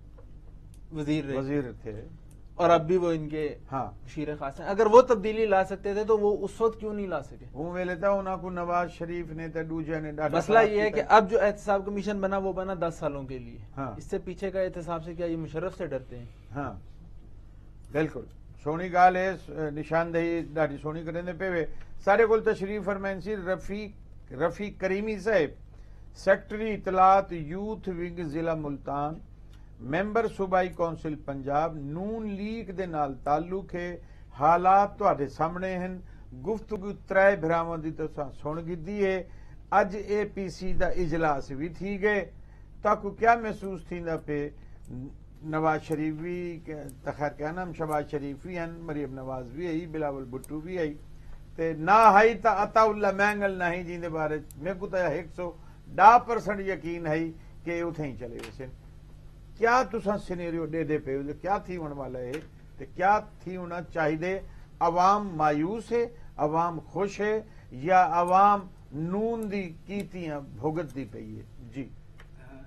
وزیر رہے, وزیر تھے, اور اب بھی وہ ان کے ہاں مشیر خاص ہیں. اگر وہ تبدیلی لا سکتے تھے تو وہ اس وقت کیوں نہیں لا سکے؟ وہ ویلے تھا انہاں کو نواز شریف نے تے دوجے نے ڈاٹا. مسئلہ یہ ہے کہ اب جو احتساب کمیشن بنا وہ بنا دس سالوں کے لیے, اس سے پیچھے کا احتساب سے کیا یہ مشرف سے ڈرتے ہیں؟ ہاں بالکل, سونی گال ہے, نشاندہی ڈاٹی سونی کریں دے پہ. سارے کول تشریف فرمائن سی رفیق رفیق کریمی صاحب, سیکٹری اطلاعات یوتھ ونگ ضلع ملتان, ممبر صوبائی کونسل پنجاب, نون لیگ دے نال تعلق ہے. حالات تواڈے سامنے ہیں, گفتگو ترائے بھراواں دی تساں سن گدی ہے. اج اے پی سی دا اجلاس بھی تھی گئے, تاکو کیا محسوس تھیندا پہ؟ نواز شریف بھی تخیر کیا نام شہباز شریف بھی ہیں, مریم نواز بھی آئی, بلاول بھٹو بھی آئی, تے نہ ہائی تا عطا اللہ مینگل نہیں جین دے بارے میں کو تا ایک سو ڈا پرسنٹ یقین ہے کہ اتھے ہی چلے ویسے. کیا تساں سینیریو دے دے پہ کیا تھی ہونے والا ہے تے کیا تھی ہونا چاہیے؟ عوام مایوس ہے, عوام خوش ہے, یا عوام نون دی کیتیاں بھگت دی پئی ہے؟ جی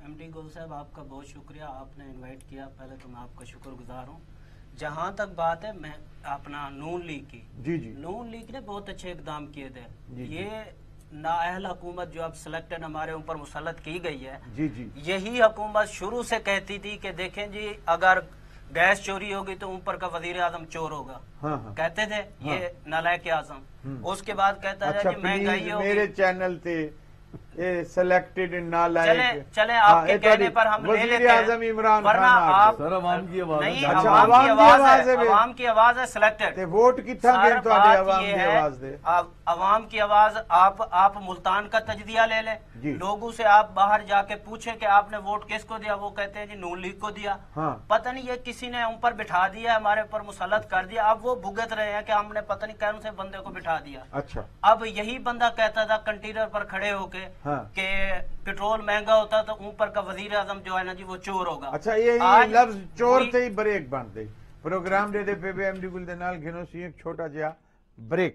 एम डी गोल साहब, आपका बहुत शुक्रिया, आपने इनवाइट किया, पहले तो मैं आपका शुक्रगुजार हूँ। जहाँ तक बात है मैं अपना नून लीग की, जी जी, नून लीग ने बहुत अच्छे इकदाम किए थे। जी, जी। ये नाअहल हुकूमत जो अब सिलेक्टेड हमारे ऊपर मुसल्लत की गई है, जी जी, यही हुकूमत शुरू से कहती थी कि देखें जी, अगर गैस चोरी होगी तो ऊपर का वजीर आजम चोर होगा। हाँ हाँ, कहते थे ये नालायक आजम। उसके बाद कहता है अच्छा जी महंगाई प्लीज होगी। मेरे चैनल थे ये सिलेक्टेड नालायक। चले चले आपके कहने पर हम ले लेते हैं, आजम इमरान वरना खान आप सर आवाम की आवाज नहीं, अच्छा, आवाम आवाम की की आवाज आवाज है, है, आवाम की आवाज है सिलेक्टेड। ते वोट कितना सर, दें तो बात आवाम ये की है, आवाज दे। आप आवाम की आवाज, आप आप मुल्तान का तजदिया ले लें, जी। लोगों से आप बाहर जाके पूछें कि आपने वोट किसको दिया, वो कहते हैं जी नून लीग को दिया। हाँ। पता नहीं ये किसी ने ऊपर बिठा दिया, हमारे ऊपर मुसल्लत कर दिया। अब वो भुगत रहे हैं कि हमने पता नहीं कौन से बंदे को बिठा दिया। अच्छा, अब यही बंदा कहता था कंटेनर पर खड़े होके हाँ। कि पेट्रोल महंगा होता तो ऊपर का वजीर आजम जो है ना जी वो चोर होगा। अच्छा ये आज लफ्ज चोर कोई- ते ही ब्रेक बनते प्रोग्राम दे दे पे भी एमडी गुल दे नाल घिनो सी एक छोटा जिहा ब्रेक।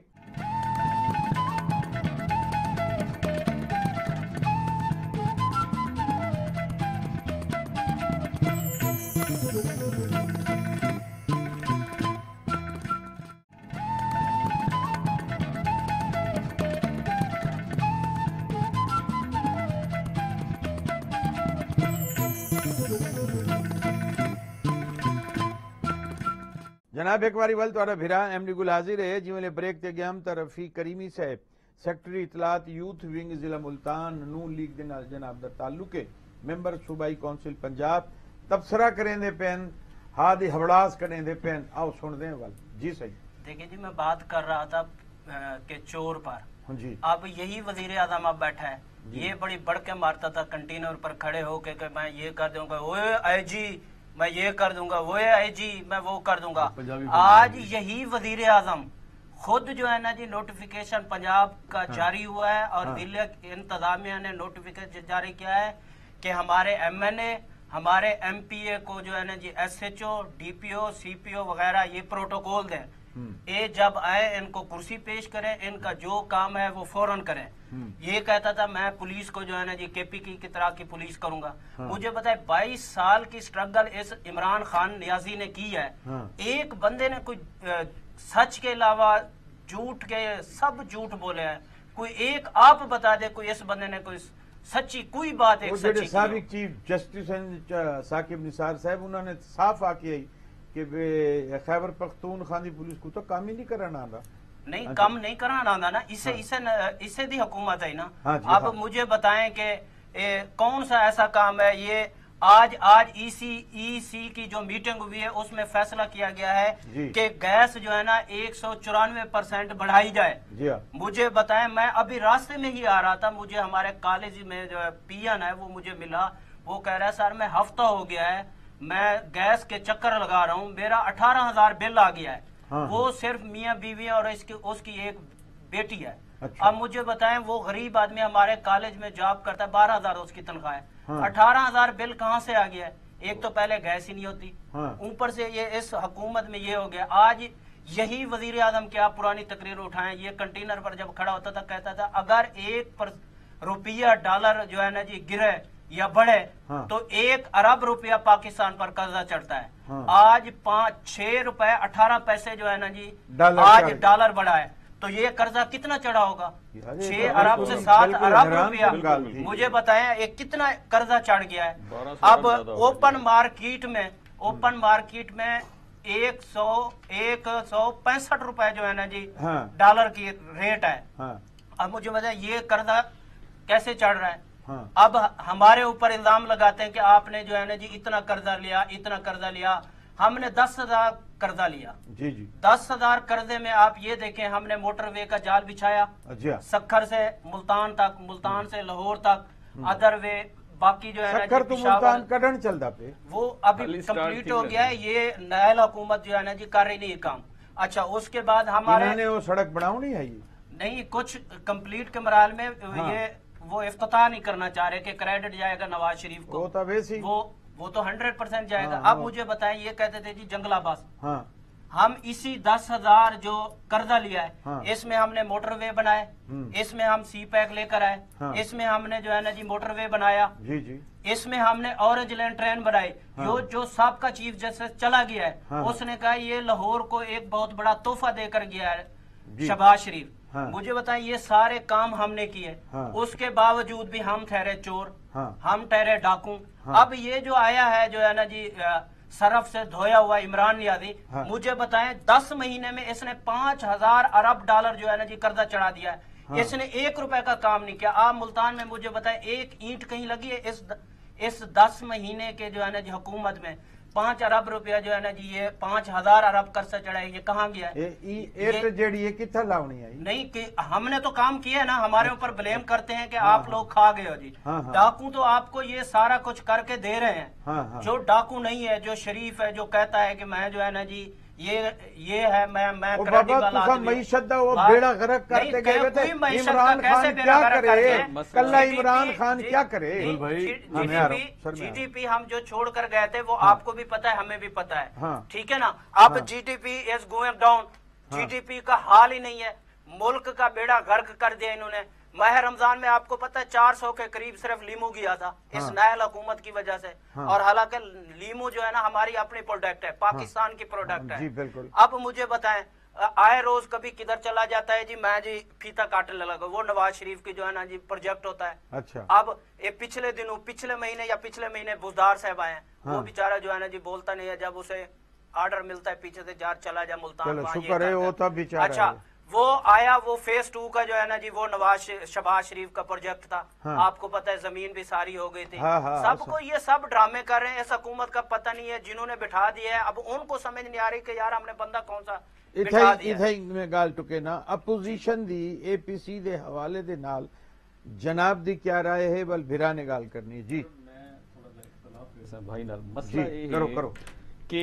जनाब एक बारी वल तुहाडा भिरा एमडी गुल हाजिर है जिवें ब्रेक ते गया हम तो रफी करीमी साहब सैकटरी इतलात यूथ विंग जिला मुल्तान नून लीग दे नाल जनाब दा ताल्लुक है, मेंबर सूबाई कौंसिल पंजाब तबसरा करेंदे पेन हादी हवड़ास करेंदे पेन। आओ सुन दें वल जी। सही देखिए जी, मैं बात कर रहा था अ, कि चोर पर, हाँ जी, अब यही वजीर आजम अब बैठा है, ये बड़ी बढ़ के मारता था कंटेनर पर खड़े होके कि मैं ये कर दूंगा, ओए आई जी मैं ये कर दूंगा, वो आई जी मैं वो कर दूंगा। आज यही वजीर आजम खुद जो है ना जी नोटिफिकेशन पंजाब का हाँ। जारी हुआ है और दिल्ली इंतजामिया ने नोटिफिकेशन जारी किया है कि हमारे एम एन ए हमारे एम पी ए को जो है ना जी S H O D P O C P O वगैरह ये प्रोटोकॉल दें, ये जब आए इनको कुर्सी पेश करें, इनका जो काम है वो फौरन करें। ये कहता था मैं पुलिस को जो है ना जी केपी की, की तरह की पुलिस करूंगा। हाँ। मुझे बताए बाईस साल की स्ट्रगल इस इमरान खान नियाजी ने की है। हाँ। एक बंदे ने कोई सच के अलावा झूठ के सब झूठ बोले हैं, कोई एक आप बता दे कोई इस बंदे ने कोई सच्ची कोई बात एक सच्ची। साबिक चीफ जस्टिस साकिब निसार साहब उन्होंने साफ आके कि खैबर पख्तूनख्वा दी पुलिस को तो काम ही नहीं कराना आंदा। नहीं काम नहीं कराना आंदा ना, इसे हाँ। इसे इसे दी हुकूमत है ना। हाँ जी, अब हाँ। मुझे बताएं कि कौन सा ऐसा काम है ये आज आज ईसी ईसी की जो मीटिंग हुई है उसमें फैसला किया गया है कि गैस जो है ना एक सौ चौरानवे परसेंट बढ़ाई जाए। जी हाँ। मुझे बताएं, मैं अभी रास्ते में ही आ रहा था, मुझे हमारे कॉलेज में जो है पीएन है वो मुझे मिला, वो कह रहा है सर मैं हफ्ता हो गया है मैं गैस के चक्कर लगा रहा हूँ, मेरा अठारह हजार बिल आ गया है। हाँ। वो सिर्फ मियाँ बीवी और इसकी उसकी एक बेटी है। अच्छा। अब मुझे बताएं वो गरीब आदमी हमारे कॉलेज में जॉब करता है, बारह हजार उसकी तनख्वाह है। हाँ। अठारह हजार बिल कहाँ से आ गया है? एक तो पहले गैस ही नहीं होती, ऊपर हाँ। से ये इस हुकूमत में ये हो गया। आज यही वजीर आजम की आप पुरानी तकरीर उठाएं, ये कंटेनर पर जब खड़ा होता था कहता था अगर एक पर रुपया डॉलर जो है ना जी गिरे या बढ़े हाँ। तो एक अरब रुपया पाकिस्तान पर कर्जा चढ़ता है। हाँ। आज पाँच छह रुपए अठारह पैसे जो है ना जी आज डॉलर बढ़ा है, तो ये कर्जा कितना चढ़ा होगा? छह अरब से सात अरब रुपया। मुझे बताएं ये कितना कर्जा चढ़ गया है। अब ओपन मार्केट में ओपन मार्केट में एक सौ एक सौ पैंसठ रुपए जो है ना जी डॉलर की रेट है। अब मुझे बताएं ये कर्जा कैसे चढ़ रहा है? हाँ। अब हमारे ऊपर इल्जाम लगाते हैं कि आपने जो है ना जी इतना कर्जा लिया इतना कर्जा लिया। हमने दस हजार कर्जा लिया जी जी दस हजार कर्जे में आप ये देखें हमने मोटरवे का जाल बिछाया सक्खर से मुल्तान तक, मुल्तान से लाहौर तक, अदर वे बाकी जो है ना सक्खर तो मुल्तान कड़न चलता पे वो अभी कंप्लीट हो गया है। ये नायल हुकूमत जो है ना जी कर रही नहीं काम। अच्छा उसके बाद हमारे वो सड़क बनानी है ये नहीं कुछ कंप्लीट के मराल में हाँ। ये वो इफ्तिताह नहीं करना चाह रहे कि क्रेडिट जाएगा नवाज शरीफ को, वो तो वो वो तो हंड्रेड परसेंट जाएगा। हाँ, अब मुझे बताएं ये कहते थे जी जंगलाबाद हाँ। हम इसी दस हजार जो कर्जा लिया है इसमें हमने मोटरवे बनाए, इसमें हम सी पैक लेकर आए, इसमें हमने जो है ना जी मोटरवे बनाया जी जी इसमें हमने ऑरेंज लाइन ट्रेन बनाई। जो जो सबका चीफ जस्टिस चला गया है उसने कहा ये लाहौर को एक बहुत बड़ा तोहफा देकर गया है शहबाज शरीफ। मुझे बताएं ये सारे काम हमने किए, उसके बावजूद भी हम ठहरे चोर, हम ठहरे डाकू। अब ये जो आया है जो है ना जी सरफ से धोया हुआ इमरान नियाजी, हाँ। मुझे बताएं दस महीने में इसने पांच हजार अरब डॉलर जो है ना जी कर्जा चढ़ा दिया है, हाँ। इसने एक रुपए का काम नहीं किया। आप मुल्तान में मुझे बताएं एक ईंट कहीं लगी है इस इस दस महीने के जो है ना जी हुकूमत में? पांच अरब रुपया जो है ना जी ये पांच हजार अरब कर्जा चढ़ा है, ये कहाँ गया है? ये कितना लावनी है? नहीं कि हमने तो काम किया है ना, हमारे ऊपर ब्लेम करते हैं कि आप लोग खा गए हो जी। डाकू तो आपको ये सारा कुछ करके दे रहे हैं। जो डाकू नहीं है, जो शरीफ है, जो कहता है कि मैं जो है ना जी ये ये है मैं मैं क्रेडिट वाला आदमी। मईशत वो बेड़ा गर्क करते गए थे। इमरान खान क्या करे? कल्ला इमरान खान क्या करे? जीडीपी हम जो छोड़ कर गए थे वो आपको भी पता है, हमें भी पता है, ठीक है ना। अब GDP is going down, GDP का हाल ही नहीं है, मुल्क का बेड़ा गर्क कर दिया इन्होंने। माह रमजान में आपको पता है चार सौ के करीब सिर्फ लीमू गया था हाँ। इस नायल हुकूमत की वजह से हाँ। और हालांकि लीमू जो है ना हमारी अपनी प्रोडक्ट है, पाकिस्तान हाँ। की प्रोडक्ट हाँ। है। बिल्कुल। अब मुझे बताएं आए रोज कभी किधर चला जाता है जी, मैं जी फीता काटने लगा, वो नवाज शरीफ की जो है ना जी प्रोजेक्ट होता है। अच्छा। अब ये पिछले दिनों पिछले महीने या पिछले महीने बुजदार साहब आए हैं, वो बेचारा जो है ना जी बोलता नहीं है, जब उसे ऑर्डर मिलता है पीछे से जार चला जा मुल्तान। अच्छा वो आया, वो फेज टू का जो है ना जी वो नवाज शहबाज शरीफ का प्रोजेक्ट था हाँ। आपको पता है जमीन भी सारी हो गई थी हाँ, हाँ, सबको ये सब ड्रामे कर रहे हैं, इस हुकूमत का पता नहीं है जिन्होंने बिठा दिया है। अब उनको समझ नहीं आ रही कि यार हमने बंदा कौन सा बिठा दिया। गल टुके ना अपोजिशन दी एपीसी दे हवाले दे नाल जनाब दी क्या राय है? बल भिरा ने गल करनी जी भाई नाल मसला ये करो करो कि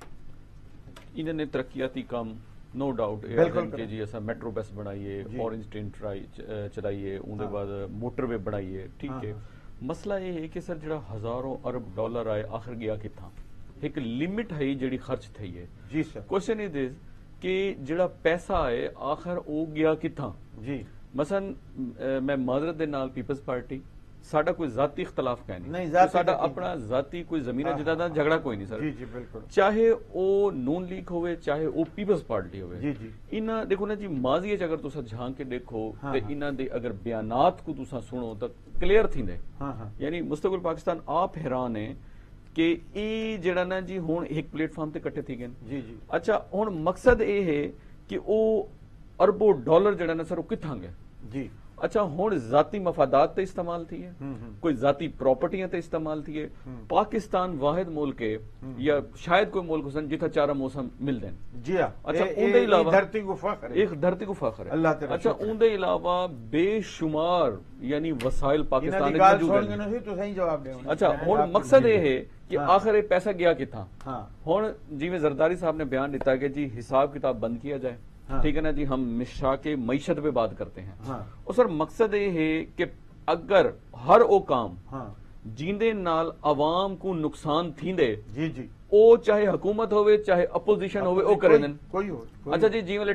इन्होंने तरक्याती काम नो डाउट कि जी असा मेट्रो बस बनाइए, ऑरेंज ट्रेन चलाइए, उनके बाद मोटरवे बनाइए, ठीक है। मसला ये है कि सर जरा हजारों अरब डॉलर आए आखिर गया कितना? एक लिमिट है जी खर्च थी है जी सर। क्वेश्चन इज दिस कि जरा पैसा आए आखिर वो गया कितना जी। मसन मैं माजरत दे नाल पीपल्स पार्टी साडा कोई जाती इख्तलाफ का नहीं, नहीं तो साडा अपना जाती कोई जमीन जिदा दा झगड़ा कोई नहीं सर जी जी बिल्कुल। चाहे वो नून लीग होवे चाहे वो पीपल्स पार्टी होवे जी जी इना देखो ना जी माजी अगर तुसा झांक के देखो हाँ, ते इना दे अगर बयानात को तुसा सुनो तो क्लियर थींदे हाँ, हाँ। यानी मुस्तकिल पाकिस्तान आप हैरान है कि ई जड़ा ना जी हुण एक प्लेटफॉर्म ते इकट्ठे थी गए जी जी। अच्छा हुण मकसद ये है कि वो अरबों डॉलर जड़ा ना सर वो कित्थां गए जी। अच्छा हुण जाती मफादात ते इस्तेमाल थी है, कोई जाती प्रॉपर्टियां ते इस्तेमाल थी है। पाकिस्तान वाहिद मुल्क है या शायद कोई मुल्क हुसन जिथा चारा मौसम मिल देन जी हाँ। अच्छा उनके अलावा धरती को फख्र है, एक धरती को फख्र है अल्लाह तेरा। अच्छा उनके अलावा बेशुमार यानी वसाइल पाकिस्तान में मौजूद है तो सही जवाब दे। अच्छा हुण मकसद ये है कि आखिर ये पैसा गया किथा? हुण जिवें जरदारी साहब ने बयान दिता कि जी हिसाब किताब बंद किया जाए, ठीक है ना जी, हम मिशा के मईशत पे बात करते हैं हाँ। और सर मकसद ये है कि अगर हर वो काम हाँ। जींदे नाल अवाम को नुकसान थींदे जी जी ओ चाहे हुकूमत होवे चाहे अपोजिशन होवे ओ करे कोई, कोई हो कोई अच्छा जी जी वाले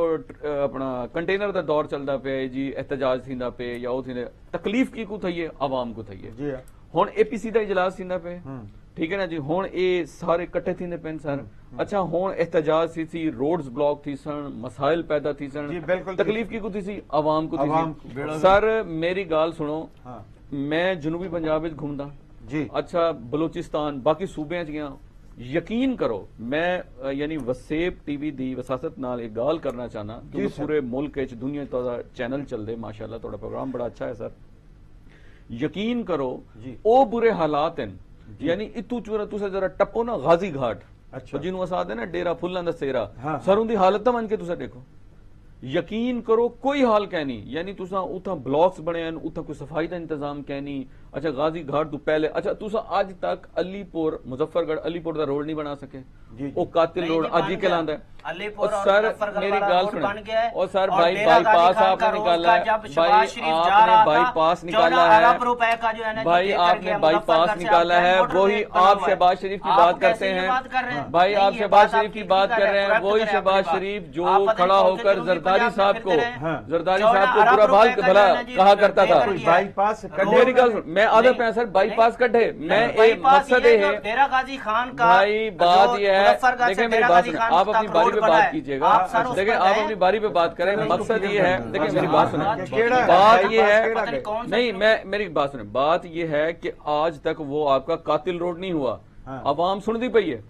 अपना कंटेनर दा दौर चलदा पे जी एहतजाज थींदा पे या ओ थींदे तकलीफ की को थई है अवाम को थई है जी। हुण एपीसी दा इजलास थींदा पे ठीक है ना जी, हुण ये सारे कट्ठे थींदे पेन सर। अच्छा हुण एहतजाज थी सी, रोड्स ब्लॉक थी सन, मसाइल पैदा थी सन, तकलीफ की को थी सी अवाम को थी सर। मेरी गाल सुनो हाँ। मैं जनूबी पंजाब में घूमदा जी, अच्छा बलोचिस्तान बाकी सूबे च गया, यकीन करो मैं यानी वसेब टीवी दी वसासत नाल एक गाल करना चाहना क्योंकि पूरे मुल्क च दुनिया दा चैनल चलदे माशाअल्लाह, थोड़ा प्रोग्राम बड़ा अच्छा है सर। यकीन करो ओ बुरे हालात हैं यानी इतू चूरा तुसा जरा टप्पो ना गाजी घाट अच्छा जिन्हों अस आदे ना डेरा फुल्लां दा सेरा हाँ। सर उनकी हालत तो मन के तुसा देखो, यकीन करो कोई हाल कह नहीं। यानी तुसा उथा ब्लॉक्स बने उथा कोई सफाई का इंतजाम कह नहीं, اچھا غازی گھاٹ تو پہلے اچھا تسا اج تک علی پور مظفر گڑھ علی پور دا روڈ نہیں بنا سکے وہ قاتل روڈ اج ہی کہلاندا ہے علی پور اور سر مظفر گڑھ میری والا گل روڈ بن سنیں گیا ہے اور سر اور بھائی ڈیرہ بائی غازی پاس خان آپ کا نے روز نکالا کا ہے جب بھائی شہباز شریف آپ جا نے رہا بائی تھا پاس چودہ نکالا ہے ارب روپے کا جو ہے نا بھائی آپ نے بائی پاس نکالا ہے وہی آپ شہباز شریف کی بات کرتے ہیں بھائی آپ شہباز شریف کی بات کر رہے ہیں وہی شہباز شریف جو کھڑا ہو کر زرداری صاحب کو زرداری صاحب کو برا بھال بھلا کہا کرتا تھا بائی پاس میری گل میں آدھا پہ سر بائی پاس کٹھے میں ایک مقصد یہ ہے ڈیرہ غازی خان کا بھائی بات یہ ہے دیکھیں میری بات سنیں آپ اپنی باری پہ بات کیجئے گا دیکھیں آپ اپنی باری پہ بات کریں مقصد یہ ہے دیکھیں میری بات سنیں بات یہ ہے نہیں میں میری بات سنیں بات یہ ہے کہ آج تک وہ آپ کا قاتل روڈ نہیں ہوا عوام سن دی پئی ہے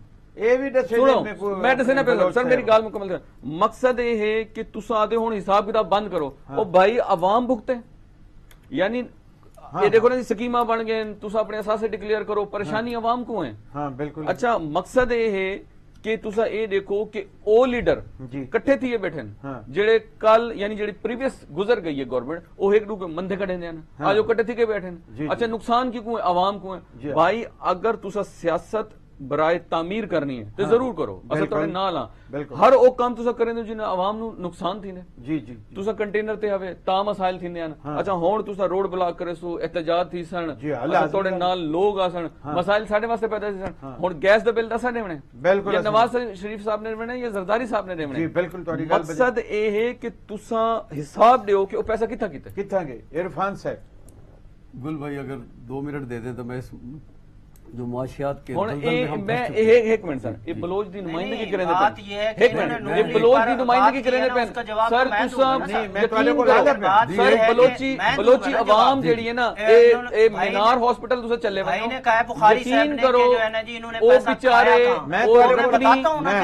سنو میں دسنا پہ سر میری گال مکمل کریں مقصد یہ ہے کہ تسا آدھے ہون حساب کتاب بند کرو او بھائی عوام بھگتے یعنی یہ دیکھو نا جی سکیمہ بن گئے تسا اپنے اساسے ڈکلیئر کرو پریشانی عوام کو ہیں ہاں بالکل اچھا مقصد یہ ہے کہ تسا اے دیکھو کہ او لیڈر کٹھے تھی یہ بیٹھے جڑے کل یعنی جڑی پریویس گزر گئی ہے گورنمنٹ وہ ایک دوسرے مندے کھڑے ہیں آج وہ کٹھے تھی کے بیٹھے ہیں اچھا نقصان کی کو ہے عوام کو ہے بھائی اگر تسا سیاست برائے تعمیر کرنی ہے تو ضرور کرو اصل تو نہ لا ہر او کام تسا کریں دے جن عوام نو نقصان تھی نے جی جی تسا کنٹینر تے ہوے تا مسائل تھی نے اچھا ہون تسا روڈ بلاک کرے سو احتجاج تھی سن اچھا توڑے نال لوگ آسن مسائل ساڈے واسطے پیدا تھی سن ہن گیس دا بل دسا دیونے بالکل یہ نواز شریف صاحب نے دیونے یا زرداری صاحب نے دیونے جی بالکل تہاڈی گل مقصد اے ہے کہ تسا حساب دیو کہ او پیسہ کتھا کیتا کتھا گئے عرفان صاحب گل بھائی اگر دو منٹ دے دیں تو میں جو معاشیات کے میں ایک منٹ سر یہ بلوچ دی نمائندگی کریں دے پہن ایک منٹ یہ بلوچ دی نمائندگی کریں دے پہن سر تسا یقین کرو سر بلوچی بلوچی عوام جیڑی ہے نا اے مینار ہاسپٹل تسا چلے ونو یقین کرو او بیچارے او رکنی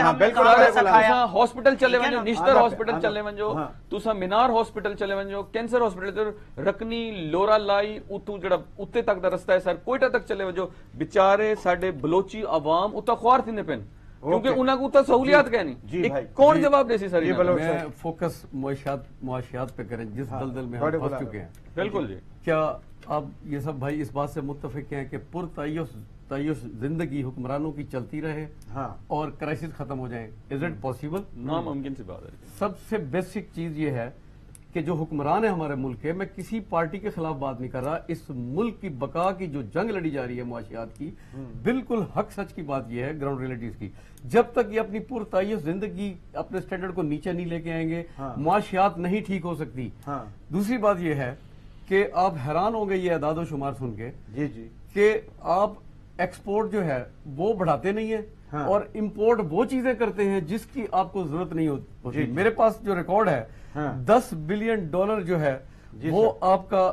تسا ہاسپٹل چلے ونو نشتر ہاسپٹل چلے ونجو تسا مینار ہاسپٹل چلے ونجو کینسر ہاسپٹل رکنی لورا لائی اتو جڑا اتے تک دا رستہ ہے سر کوئٹہ تک چلے ونجو چارے ساڑھے بلوچی عوام اتا خوار تھی نے پہن کیونکہ انہاں کو اتا سہولیات کہنی کون جواب دے سی ساری میں فوکس معاشیات پہ کریں جس دلدل میں ہم پھنس چکے ہیں بالکل جی کیا اب یہ سب بھائی اس بات سے متفق ہیں کہ پر تعیش تعیش زندگی حکمرانوں کی چلتی رہے اور کرائسس ختم ہو جائیں از اٹ پاسبل؟ ناممکن سی بات ہے سب سے بیسک چیز یہ ہے کہ جو حکمران ہے ہمارے ملک کے میں کسی پارٹی کے خلاف بات نہیں کر رہا اس ملک کی بقا کی جو جنگ لڑی جا رہی ہے معاشیات کی بالکل حق سچ کی بات یہ ہے گراؤنڈ ریئلٹیز کی جب تک یہ اپنی پرتعیش زندگی اپنے سٹینڈرڈ کو نیچے نہیں لے کے آئیں گے معاشیات نہیں ٹھیک ہو سکتی دوسری بات یہ ہے کہ آپ حیران ہوں گے یہ اعداد و شمار سن کے جی جی کہ آپ ایکسپورٹ جو ہے وہ بڑھاتے نہیں ہیں اور امپورٹ وہ چیزیں کرتے ہیں جس کی آپ کو ضرورت نہیں ہوتی میرے پاس جو ریکارڈ ہے دس بلین ڈالر جو ہے وہ آپ کا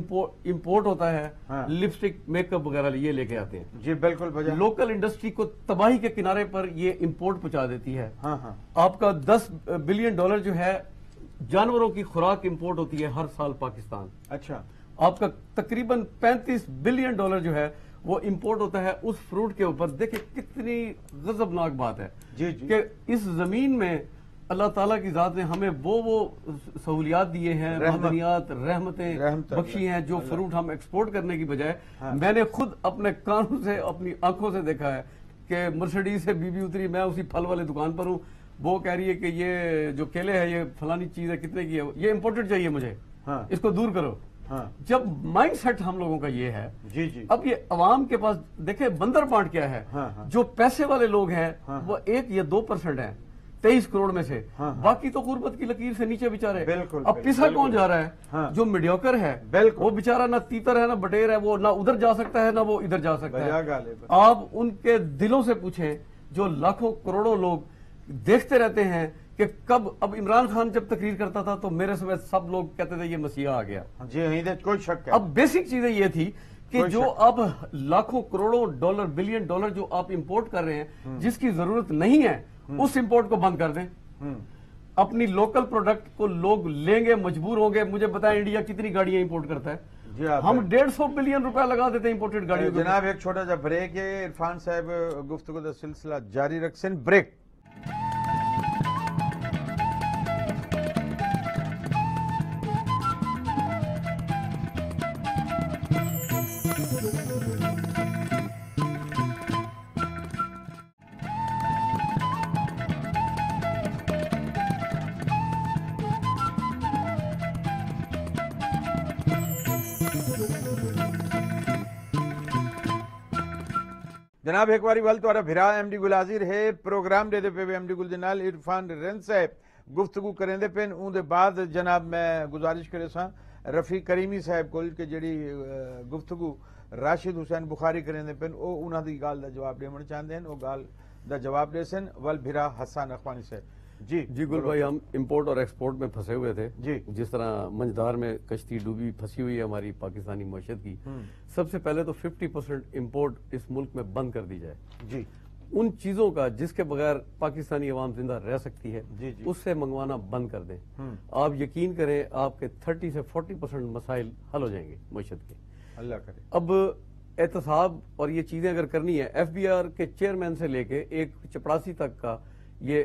امپورٹ ہوتا ہے لپسٹک میک اپ وغیرہ یہ لے کے آتے ہیں جی بالکل لوکل انڈسٹری کو تباہی کے کنارے پر یہ امپورٹ پہنچا دیتی ہے آپ کا دس بلین ڈالر جو ہے جانوروں کی خوراک امپورٹ ہوتی ہے ہر سال پاکستان اچھا آپ کا تقریباً پینتیس بلین ڈالر جو ہے وہ امپورٹ ہوتا ہے اس فروٹ کے اوپر دیکھیں کتنی غضبناک بات ہے جی جی کہ اس زمین میں اللہ تعالیٰ کی ذات نے ہمیں وہ وہ سہولیات دیے ہیں معدنیات رحمتیں بخشی ہیں جو فروٹ ہم ایکسپورٹ کرنے کی بجائے میں نے خود اپنے کانوں سے اپنی آنکھوں سے دیکھا ہے کہ مرسڈیز سے بی بی اتری میں اسی پھل والے دکان پر ہوں وہ کہہ رہی ہے کہ یہ جو کیلے ہے یہ فلانی چیز ہے کتنے کی ہے یہ امپورٹڈ چاہیے مجھے اس کو دور کرو جب مائنڈ سیٹ ہم لوگوں کا یہ ہے جی جی اب یہ عوام کے پاس دیکھیں بندر پانٹ کیا ہے جو پیسے والے لوگ ہیں وہ ایک یا دو پرسنٹ ہیں تیئیس کروڑ میں سے باقی تو غربت کی لکیر سے نیچے بیچارے اب پیسہ کون جا رہا ہے جو میڈیوکر ہے وہ بیچارہ نہ تیتر ہے نہ بٹیر ہے وہ نہ ادھر جا سکتا ہے نہ وہ ادھر جا سکتا ہے آپ ان کے دلوں سے پوچھیں جو لاکھوں کروڑوں لوگ دیکھتے رہتے ہیں کہ کب اب عمران خان جب تقریر کرتا تھا تو میرے سمجھ سب لوگ کہتے تھے یہ مسیحا آ گیا جی کوئی شک ہے اب بیسک چیزیں یہ تھی کہ جو آپ لاکھوں کروڑوں ڈالر بلین ڈالر جو آپ امپورٹ کر رہے ہیں جس کی ضرورت نہیں ہے اس امپورٹ کو بند کر دیں اپنی لوکل پروڈکٹ کو لوگ لیں گے مجبور ہوں گے مجھے بتائیں انڈیا کتنی گاڑیاں امپورٹ کرتا ہے ہم ڈیڑھ سو بلین روپے لگا دیتے ہیں امپورٹڈ گاڑیوں جناب ایک چھوٹا سا بریک ہے عرفان صاحب گفتگو کا سلسلہ جاری رکھیں بریک جناب ایک باری ول تو بھرا ایم ڈی گل حاضر ہے پروگرام دے دے پہ ایم ڈی گل دے نال عرفان رن صاحب گفتگو کریں دے پین اون دے بعد جناب میں گزارش کرے ساں رفیق کریمی صاحب کول کہ جڑی گفتگو راشد حسین بخاری کریں دے پین او انہاں دی گال دا جواب دیون چاہندے ہیں او گال دا جواب دے سن ول بھرا حسان اخوانی صاحب جی جی گل بھائی ہم امپورٹ اور ایکسپورٹ میں پھنسے ہوئے تھے جی جس طرح منجدار میں کشتی ڈوبی پھنسی ہوئی ہے ہماری پاکستانی معیشت کی سب سے پہلے تو ففٹی پرسینٹ امپورٹ اس ملک میں بند کر دی جائے جی ان چیزوں کا جس کے بغیر پاکستانی عوام زندہ رہ سکتی ہے جی جی اس سے منگوانا بند کر دیں آپ یقین کریں آپ کے تھرٹی سے فورٹی پرسینٹ مسائل حل ہو جائیں گے معیشت کے اللہ کرے اب احتساب اور یہ چیزیں اگر کرنی ہے ایف بی آر کے چیئرمین سے لے کے ایک چپڑاسی تک کا یہ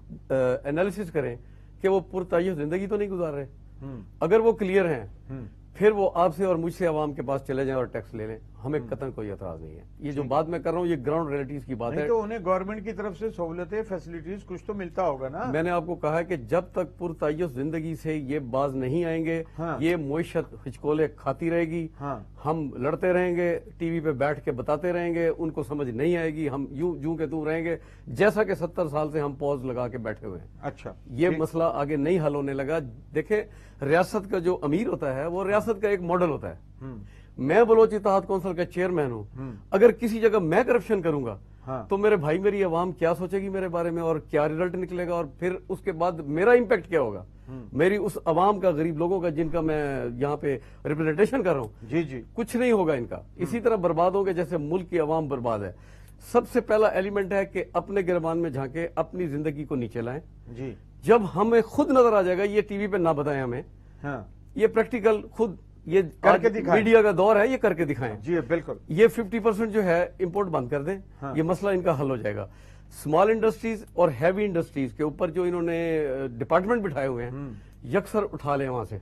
انالیسس کریں کہ وہ پرتعیش زندگی تو نہیں گزار رہے اگر وہ کلیئر ہیں پھر وہ آپ سے اور مجھ سے عوام کے پاس چلے جائیں اور ٹیکس لے لیں ہمیں قطعاً کوئی اعتراض نہیں ہے یہ جو بات میں کر رہا ہوں یہ گراؤنڈ ریئلٹیز کی بات ہے تو انہیں گورنمنٹ کی طرف سے سہولتیں فیسلٹیز کچھ تو ملتا ہوگا نا میں نے آپ کو کہا ہے کہ جب تک پرتعیش زندگی سے یہ باز نہیں آئیں گے یہ معیشت ہچکولے کھاتی رہے گی ہم لڑتے رہیں گے ٹی وی پہ بیٹھ کے بتاتے رہیں گے ان کو سمجھ نہیں آئے گی ہم یوں جوں کے توں رہیں گے جیسا کہ ستر سال سے ہم پوز لگا کے بیٹھے ہوئے ہیں اچھا یہ مسئلہ آگے نہیں حل ہونے لگا دیکھیں ریاست کا جو امیر ہوتا ہے وہ ریاست کا ایک ماڈل ہوتا ہے میں بلوچ اتحاد کونسل کا چیئرمین ہوں اگر کسی جگہ میں کرپشن کروں گا تو میرے بھائی میری عوام کیا سوچے گی میرے بارے میں اور کیا ریزلٹ نکلے گا اور پھر اس کے بعد میرا امپیکٹ کیا ہوگا میری اس عوام کا غریب لوگوں کا جن کا میں یہاں پہ ریپرزنٹیشن کر رہا ہوں جی جی کچھ نہیں ہوگا ان کا اسی طرح برباد ہوں گے جیسے ملک کی عوام برباد ہے سب سے پہلا ایلیمنٹ ہے کہ اپنے گربان میں جھانکے اپنی زندگی کو نیچے لائیں جی جب ہمیں خود نظر آ جائے گا یہ ٹی وی پہ نہ بتائیں ہمیں یہ پریکٹیکل خود یہ میڈیا کا دور ہے یہ کر کے دکھائیں جی بالکل یہ ففٹی پرسینٹ جو ہے امپورٹ بند کر دیں یہ مسئلہ ان کا حل ہو جائے گا اسمال انڈسٹریز اور ہیوی انڈسٹریز کے اوپر جو انہوں نے ڈپارٹمنٹ بٹھائے ہوئے ہیں یکسر اٹھا لیں وہاں سے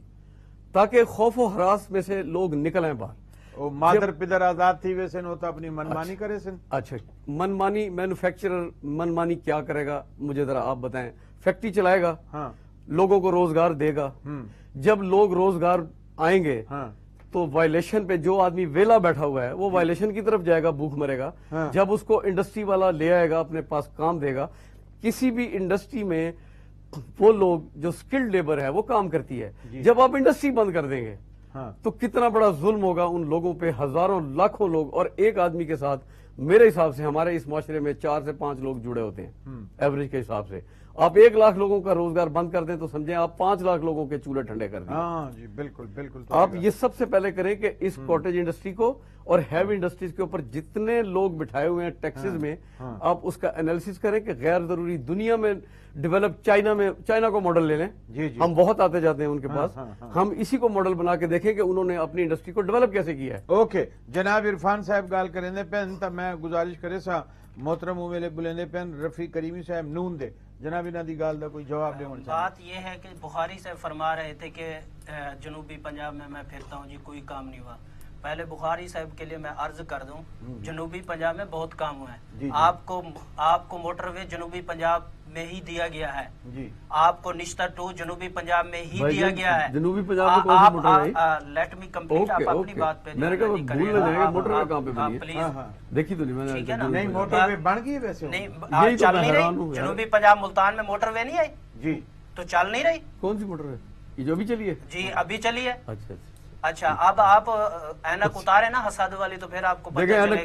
تاکہ خوف و ہراس میں سے لوگ نکل آئیں باہر مادر پدر آزاد تھی ویسے نو تو اپنی منمانی کرے سن اچھا منمانی مینوفیکچرر منمانی کیا کرے گا مجھے ذرا آپ بتائیں فیکٹری چلائے گا لوگوں کو روزگار دے گا جب لوگ روزگار آئیں گے تو وائلیشن پہ جو آدمی ویلا بیٹھا ہوا ہے وہ وائلیشن کی طرف جائے گا بھوک مرے گا جب اس کو انڈسٹری والا لے آئے گا اپنے پاس کام دے گا کسی بھی انڈسٹری میں وہ لوگ جو سکلڈ لیبر ہے وہ کام کرتی ہے جب آپ انڈسٹری بند کر دیں گے تو کتنا بڑا ظلم ہوگا ان لوگوں پہ ہزاروں لاکھوں لوگ اور ایک آدمی کے ساتھ میرے حساب سے ہمارے اس معاشرے میں چار سے پانچ لوگ جڑے ہوتے ہیں ایوریج کے حساب سے آپ ایک لاکھ لوگوں کا روزگار بند کر دیں تو سمجھیں آپ پانچ لاکھ لوگوں کے چولہے ٹھنڈے کر دیں ہاں جی بالکل بالکل آپ یہ سب سے پہلے کریں کہ اس کوٹیج انڈسٹری کو اور ہیوی انڈسٹریز کے اوپر جتنے لوگ بٹھائے ہوئے ہیں ٹیکسز میں آپ اس کا انالیسس کریں کہ غیر ضروری دنیا میں ڈیولپ چائنا میں چائنا کو ماڈل لے لیں ہم بہت آتے جاتے ہیں ان کے پاس ہم اسی کو ماڈل بنا کے دیکھیں کہ انہوں نے اپنی انڈسٹری کو ڈیولپ کیسے کیا ہے اوکے جناب عرفان صاحب گال کریں دے پین تا میں گزارش کرے سا محترم اویلے بلندے پین رفیق کریمی صاحب نون دے جناب انہاں دی گال دا کوئی جواب دے ہونا بات یہ ہے کہ بخاری صاحب فرما رہے تھے کہ جنوبی پنجاب میں میں پھرتا ہوں جی کوئی کام نہیں ہوا پہلے بخاری صاحب کے لیے میں عرض کر دوں جنوبی پنجاب میں بہت کام ہوا ہے آپ کو آپ کو موٹر وے جنوبی پنجاب میں ہی دیا گیا ہے آپ کو نشتر ٹو جنوبی پنجاب میں ہی دیا گیا ہے جنوبی پنجاب میں کون سی موٹر ہے لیٹ می کمپلیٹ آپ اپنی بات پہ میں نے کہا بھول نہ جائیں گے موٹر وے کہاں پہ بنی ہے دیکھی تو نہیں میں نے نہیں موٹر وے بن گئی ویسے نہیں چل نہیں رہی جنوبی پنجاب ملتان میں موٹر وے نہیں آئی جی تو چل نہیں رہی کون سی موٹر وے یہ جو بھی چلی ہے جی ابھی چلی ہے اچھا اچھا اب آپ اینک اتارے نا حساد والی تو پھر آپ کو پتہ چلے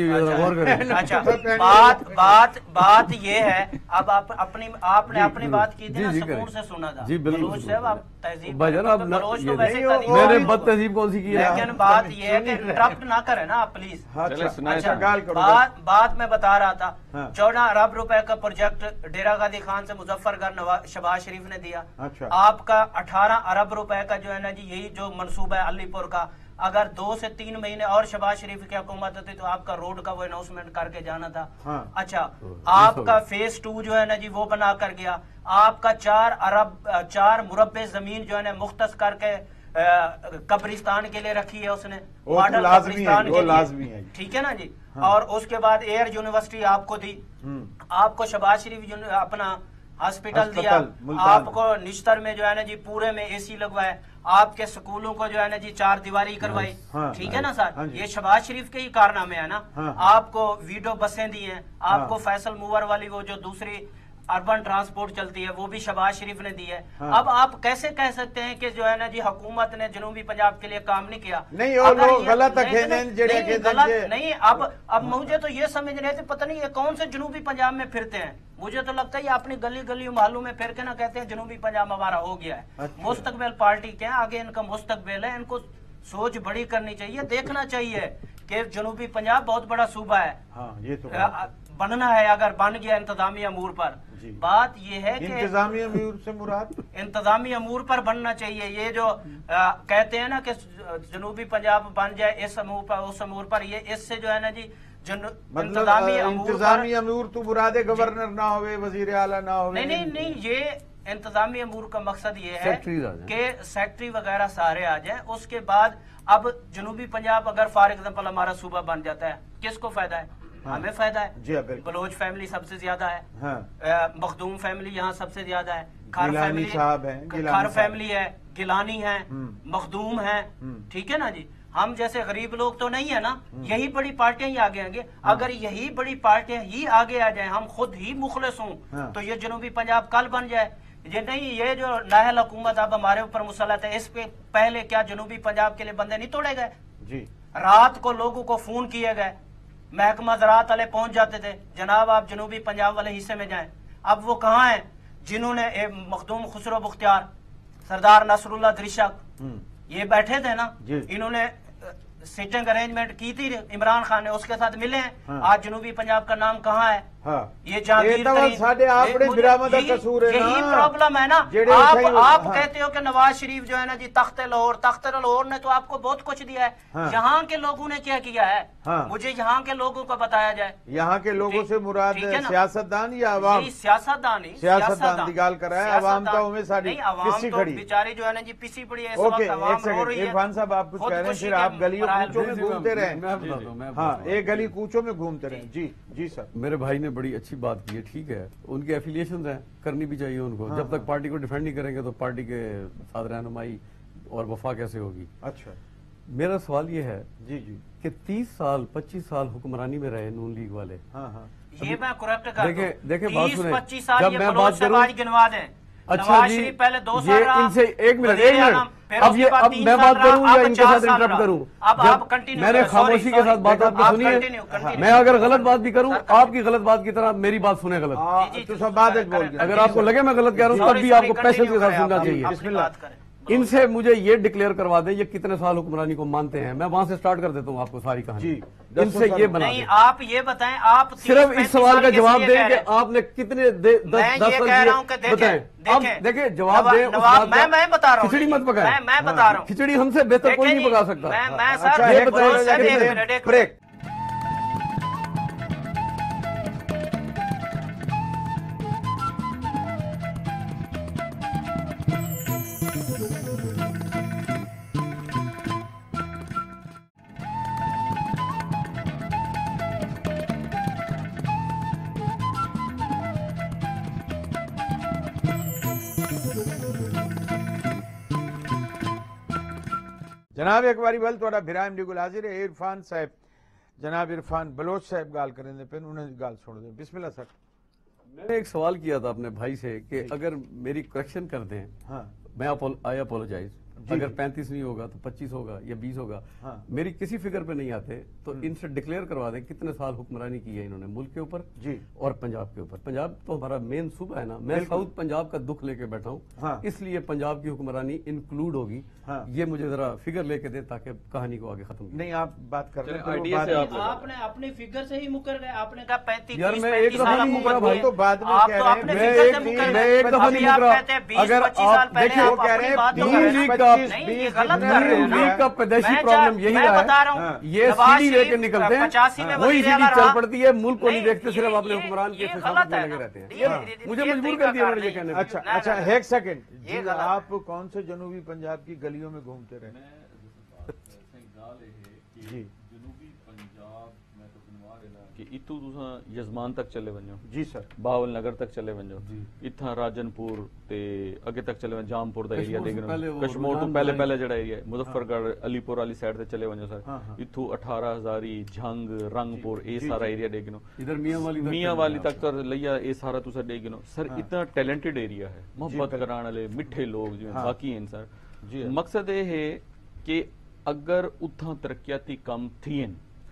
کہ اچھا بات بات بات یہ ہے اب آپ اپنی آپ نے اپنی بات کی تھی نا سکون سے سنا تھا بلوچ صاحب آپ تہذیب بلوچ تو ویسے میں نے بد تہذیب کون سی کی ہے لیکن بات یہ ہے کہ انٹرپٹ نہ کرے نا آپ پلیز بات بات میں بتا رہا تھا چودہ ارب روپے کا پروجیکٹ ڈیرہ غازی خان سے مظفر گڑھ شہباز شریف نے دیا آپ کا اٹھارہ ارب روپے کا جو ہے نا جی یہی جو منصوبہ ہے علی پور کا اگر دو سے تین مہینے اور شہباز شریف کی حکومت ہوتی تو آپ کا روڈ کا وہ اناؤنسمنٹ کر کے جانا تھا اچھا آپ کا فیس ٹو جو ہے نا جی وہ بنا کر گیا آپ کا چار ارب چار مربع زمین جو ہے نا مختص کر کے قبرستان کے لیے رکھی ہے اس نے ماڈل قبرستان کے لیے ٹھیک ہے نا جی اور اس کے بعد ایئر یونیورسٹی آپ کو دی آپ کو شہباز شریف اپنا हॉस्पिटल दिया, आपको निश्तर में जो है ना जी पूरे में एसी लगवाए, आपके स्कूलों को जो है ना जी चार दीवारी करवाई, ठीक है ना सर, ये शहबाज शरीफ के ही कारनामे है ना। आपको वीडो बसें दी हैं, आपको फैसल मूवर वाली वो जो दूसरी अर्बन ट्रांसपोर्ट चलती है वो भी शहबाज शरीफ ने दी है। अब आप कैसे कह सकते हैं कि जो है ना जी हुकूमत ने जनूबी पंजाब के लिए काम नहीं किया? नहीं, और लोग गलत गलत नहीं। अब अब मुझे तो ये समझ रहे थे, पता नहीं ये कौन से जनूबी पंजाब में फिरते हैं। मुझे तो लगता है ये अपनी गली गली मालूम में फिर के ना कहते हैं जनूबी पंजाब हमारा हो गया है। मुस्तकबिल पार्टी के आगे इनका मुस्तकबिल है, इनको सोच बड़ी करनी चाहिए, देखना चाहिए कि जनूबी पंजाब बहुत बड़ा सूबा है। हाँ, ये तो बनना है, अगर बन गया इंतजामी अमूर पर। बात ये है कि इंतजामी अमूर से मुराद इंतजामी अमूर पर बनना चाहिए। ये जो आ, कहते हैं ना कि जनूबी पंजाब बन जाए इस अमूर पर उस अमूर पर, ये इससे जो है ना जी इंतजामी इंतजामी अमूर तो मुरादे गवर्नर ना होवे, वजीर आला ना होवे। नहीं नहीं नहीं, ये इंतजामी अमूर का मकसद ये है कि सेक्रेटरी वगैरह सारे आ जाए। उसके बाद अब जनूबी पंजाब अगर फॉर एग्जाम्पल हमारा सूबा बन जाता है, किसको फायदा है? हाँ, हमें फायदा है। बलोच फैमिली सबसे ज्यादा है, हाँ। मखदूम फैमिली यहाँ सबसे ज्यादा है, खार फैमिली खार फैमिली है, गिलानी है, मखदूम है, ठीक है ना जी। हम जैसे गरीब लोग तो नहीं है ना, यही बड़ी पार्टियां ही आगे आएंगे। अगर यही बड़ी पार्टियां ही आगे आ जाए, हम खुद ही मुखलिस हों, हाँ। तो ये जनूबी पंजाब कल बन जाए। ये नहीं, ये जो नाहल हुकूमत अब हमारे ऊपर मुसलत है, इस पे पहले क्या जनूबी पंजाब के लिए बंदे नहीं तोड़े गए जी? रात को लोगों को फोन किए गए, महकमा ज़राअत वाले पहुंच जाते थे, जनाब आप जनूबी पंजाब वाले हिस्से में जाएं। अब वो कहाँ हैं जिन्होंने मखदूम खुसरो बुख्तियार, सरदार नसरुल्लाह दरिशक, ये बैठे थे ना, इन्होंने सिटिंग अरेंजमेंट की थी इमरान खान ने, उसके साथ मिले हैं। हाँ। आज जनूबी पंजाब का नाम कहाँ है? हाँ। ये जहांगीर यही प्रॉब्लम है ना। आप आप हाँ। कहते हो कि नवाज शरीफ जो है ना जी तख्त लाहौर, तख्त लाहौर ने तो आपको बहुत कुछ दिया है। हाँ। यहाँ के लोगों ने क्या किया है? हाँ। मुझे यहाँ के लोगों को बताया जाए। यहाँ के लोगों से मुराद सियासतदान या अवाम? सियासतदान ही सियासतदान निकाल कर है, अवाम का उम्मीद सारी पिसी खड़ी बेचारी जो है ना जी पिसी पड़ी है। इरफान साहब आप कुछ कह रहे हैं, फिर आप गलियों कूचों में घूमते रहे। हाँ, एक गली कूचों में घूमते रहे। जी जी सर, मेरे भाई ने बड़ी अच्छी बात की है, ठीक है, उनके एफिलिएशन हैं, करनी भी चाहिए उनको। हाँ, जब तक पार्टी को डिफेंड नहीं करेंगे तो पार्टी के साथ रहनुमाई और वफा कैसे होगी? अच्छा, मेरा सवाल ये है जी जी कि तीस साल पच्चीस साल हुक्मरानी में रहे नून लीग वाले। हाँ हाँ, ये मैं करेक्ट कर दूं, देखे देखे बात सुने, पच्चीस साल जब मैं बात करूं गिनवा दें। अच्छा जी, पहले दो साल ये इनसे एक मिनट एक मिनट अब ये अब मैं बात करूं या इनके साथ इंटरप्ट करूं? अब आप कंटिन्यू, मैंने खामोशी के साथ बात आपकी सुनी है। मैं अगर गलत बात भी करूं, आपकी गलत बात की तरह मेरी बात सुने गलत, तो सब बात बोल, अगर आपको लगे मैं गलत कह रहा हूं तब भी आपको पैशेंस के साथ सुनना चाहिए। इनसे मुझे ये डिक्लेयर करवा दें ये कितने साल हुक्मरानी को मानते हैं, मैं वहां से स्टार्ट कर देता हूँ आपको सारी कहानी। इनसे ये बना नहीं, आप ये बताएं, आप सिर्फ इस सवाल का जवाब दें कि आपने कितने दस दस बताएं। अब देखिए जवाब दें, मैं मैं बता रहा हूँ, खिचड़ी मत पकाएं, मैं बता रहा हूँ, खिचड़ी हमसे बेहतर कोई नहीं पका सकता। ये बताएं। जनाब एक बारी बल थोड़ा भिराम डी गुल हाजिर है। इरफान साहब, जनाब इरफान बलोच साहब गाल करेंगे, फिर उन्हें गाल छोड़ दें। बिस्मिल्लाह सर। मैंने एक सवाल किया था अपने भाई से कि अगर मेरी करेक्शन कर दें, हाँ, मैं आई अपोलोजाइज, अगर पैंतीस नहीं होगा तो पच्चीस होगा या बीस होगा, हाँ, मेरी किसी फिगर पे नहीं आते तो इनसे डिक्लेयर करवा दें कितने साल हुक्मरानी की है इन्होंने मुल्क के ऊपर जी और पंजाब के ऊपर। पंजाब तो हमारा मेन सूबा है ना, मैं साउथ पंजाब का दुख लेके बैठा हूँ, हाँ, इसलिए पंजाब की हुक्मरानी इंक्लूड होगी। हाँ, ये मुझे जरा फिगर लेके दे ताकि कहानी को आगे खत्म। नहीं, आप बात कर रहे हैं, आपने अपनी फिगर से ही मुकर गए, आपने कहा पैंतीस। यार मैं एक दफा नहीं मुकरा भाई, तो बाद में कह रहे हैं, मैं एक दफा नहीं मुकरा। अगर आप देखिए वो कह रहे हैं लीग का पैदाइशी प्रॉब्लम यही रहा है, ये सीढ़ी लेके निकलते हैं, वही सीढ़ी चल पड़ती है, मुल्क को नहीं देखते, सिर्फ अपने हुक्मरान के खिलाफ में लगे रहते हैं। मुझे मजबूर कर दिया ये कहने। अच्छा अच्छा, एक सेकंड, आप कौन से जनूबी पंजाब की गलियों में घूमते रहे? जी, जनूबी पंजाब में तो کہ اتو تساں یزمان تک چلے ونجو جی سر باول نگر تک چلے ونجو اتھاں راجن پور تے اگے تک چلے ونجو جام پور دا ایریا دیکھنا کشمور تو پہلے پہلے جڑا ایریا مظفر گڑھ علی پور والی سائڈ تے چلے ونجو سر اتھو اٹھارہ ہزاری جھنگ رنگ پور اے سارا ایریا دیکھنو ادھر میاں والی میاں والی تک تو لیا اے سارا تساں دیکھنو سر اتنا ٹیلنٹڈ ایریا ہے محبت کران والے میٹھے لوگ جو باقی ہیں سر مقصد یہ ہے کہ اگر اتھاں ترقیاتی کم تھین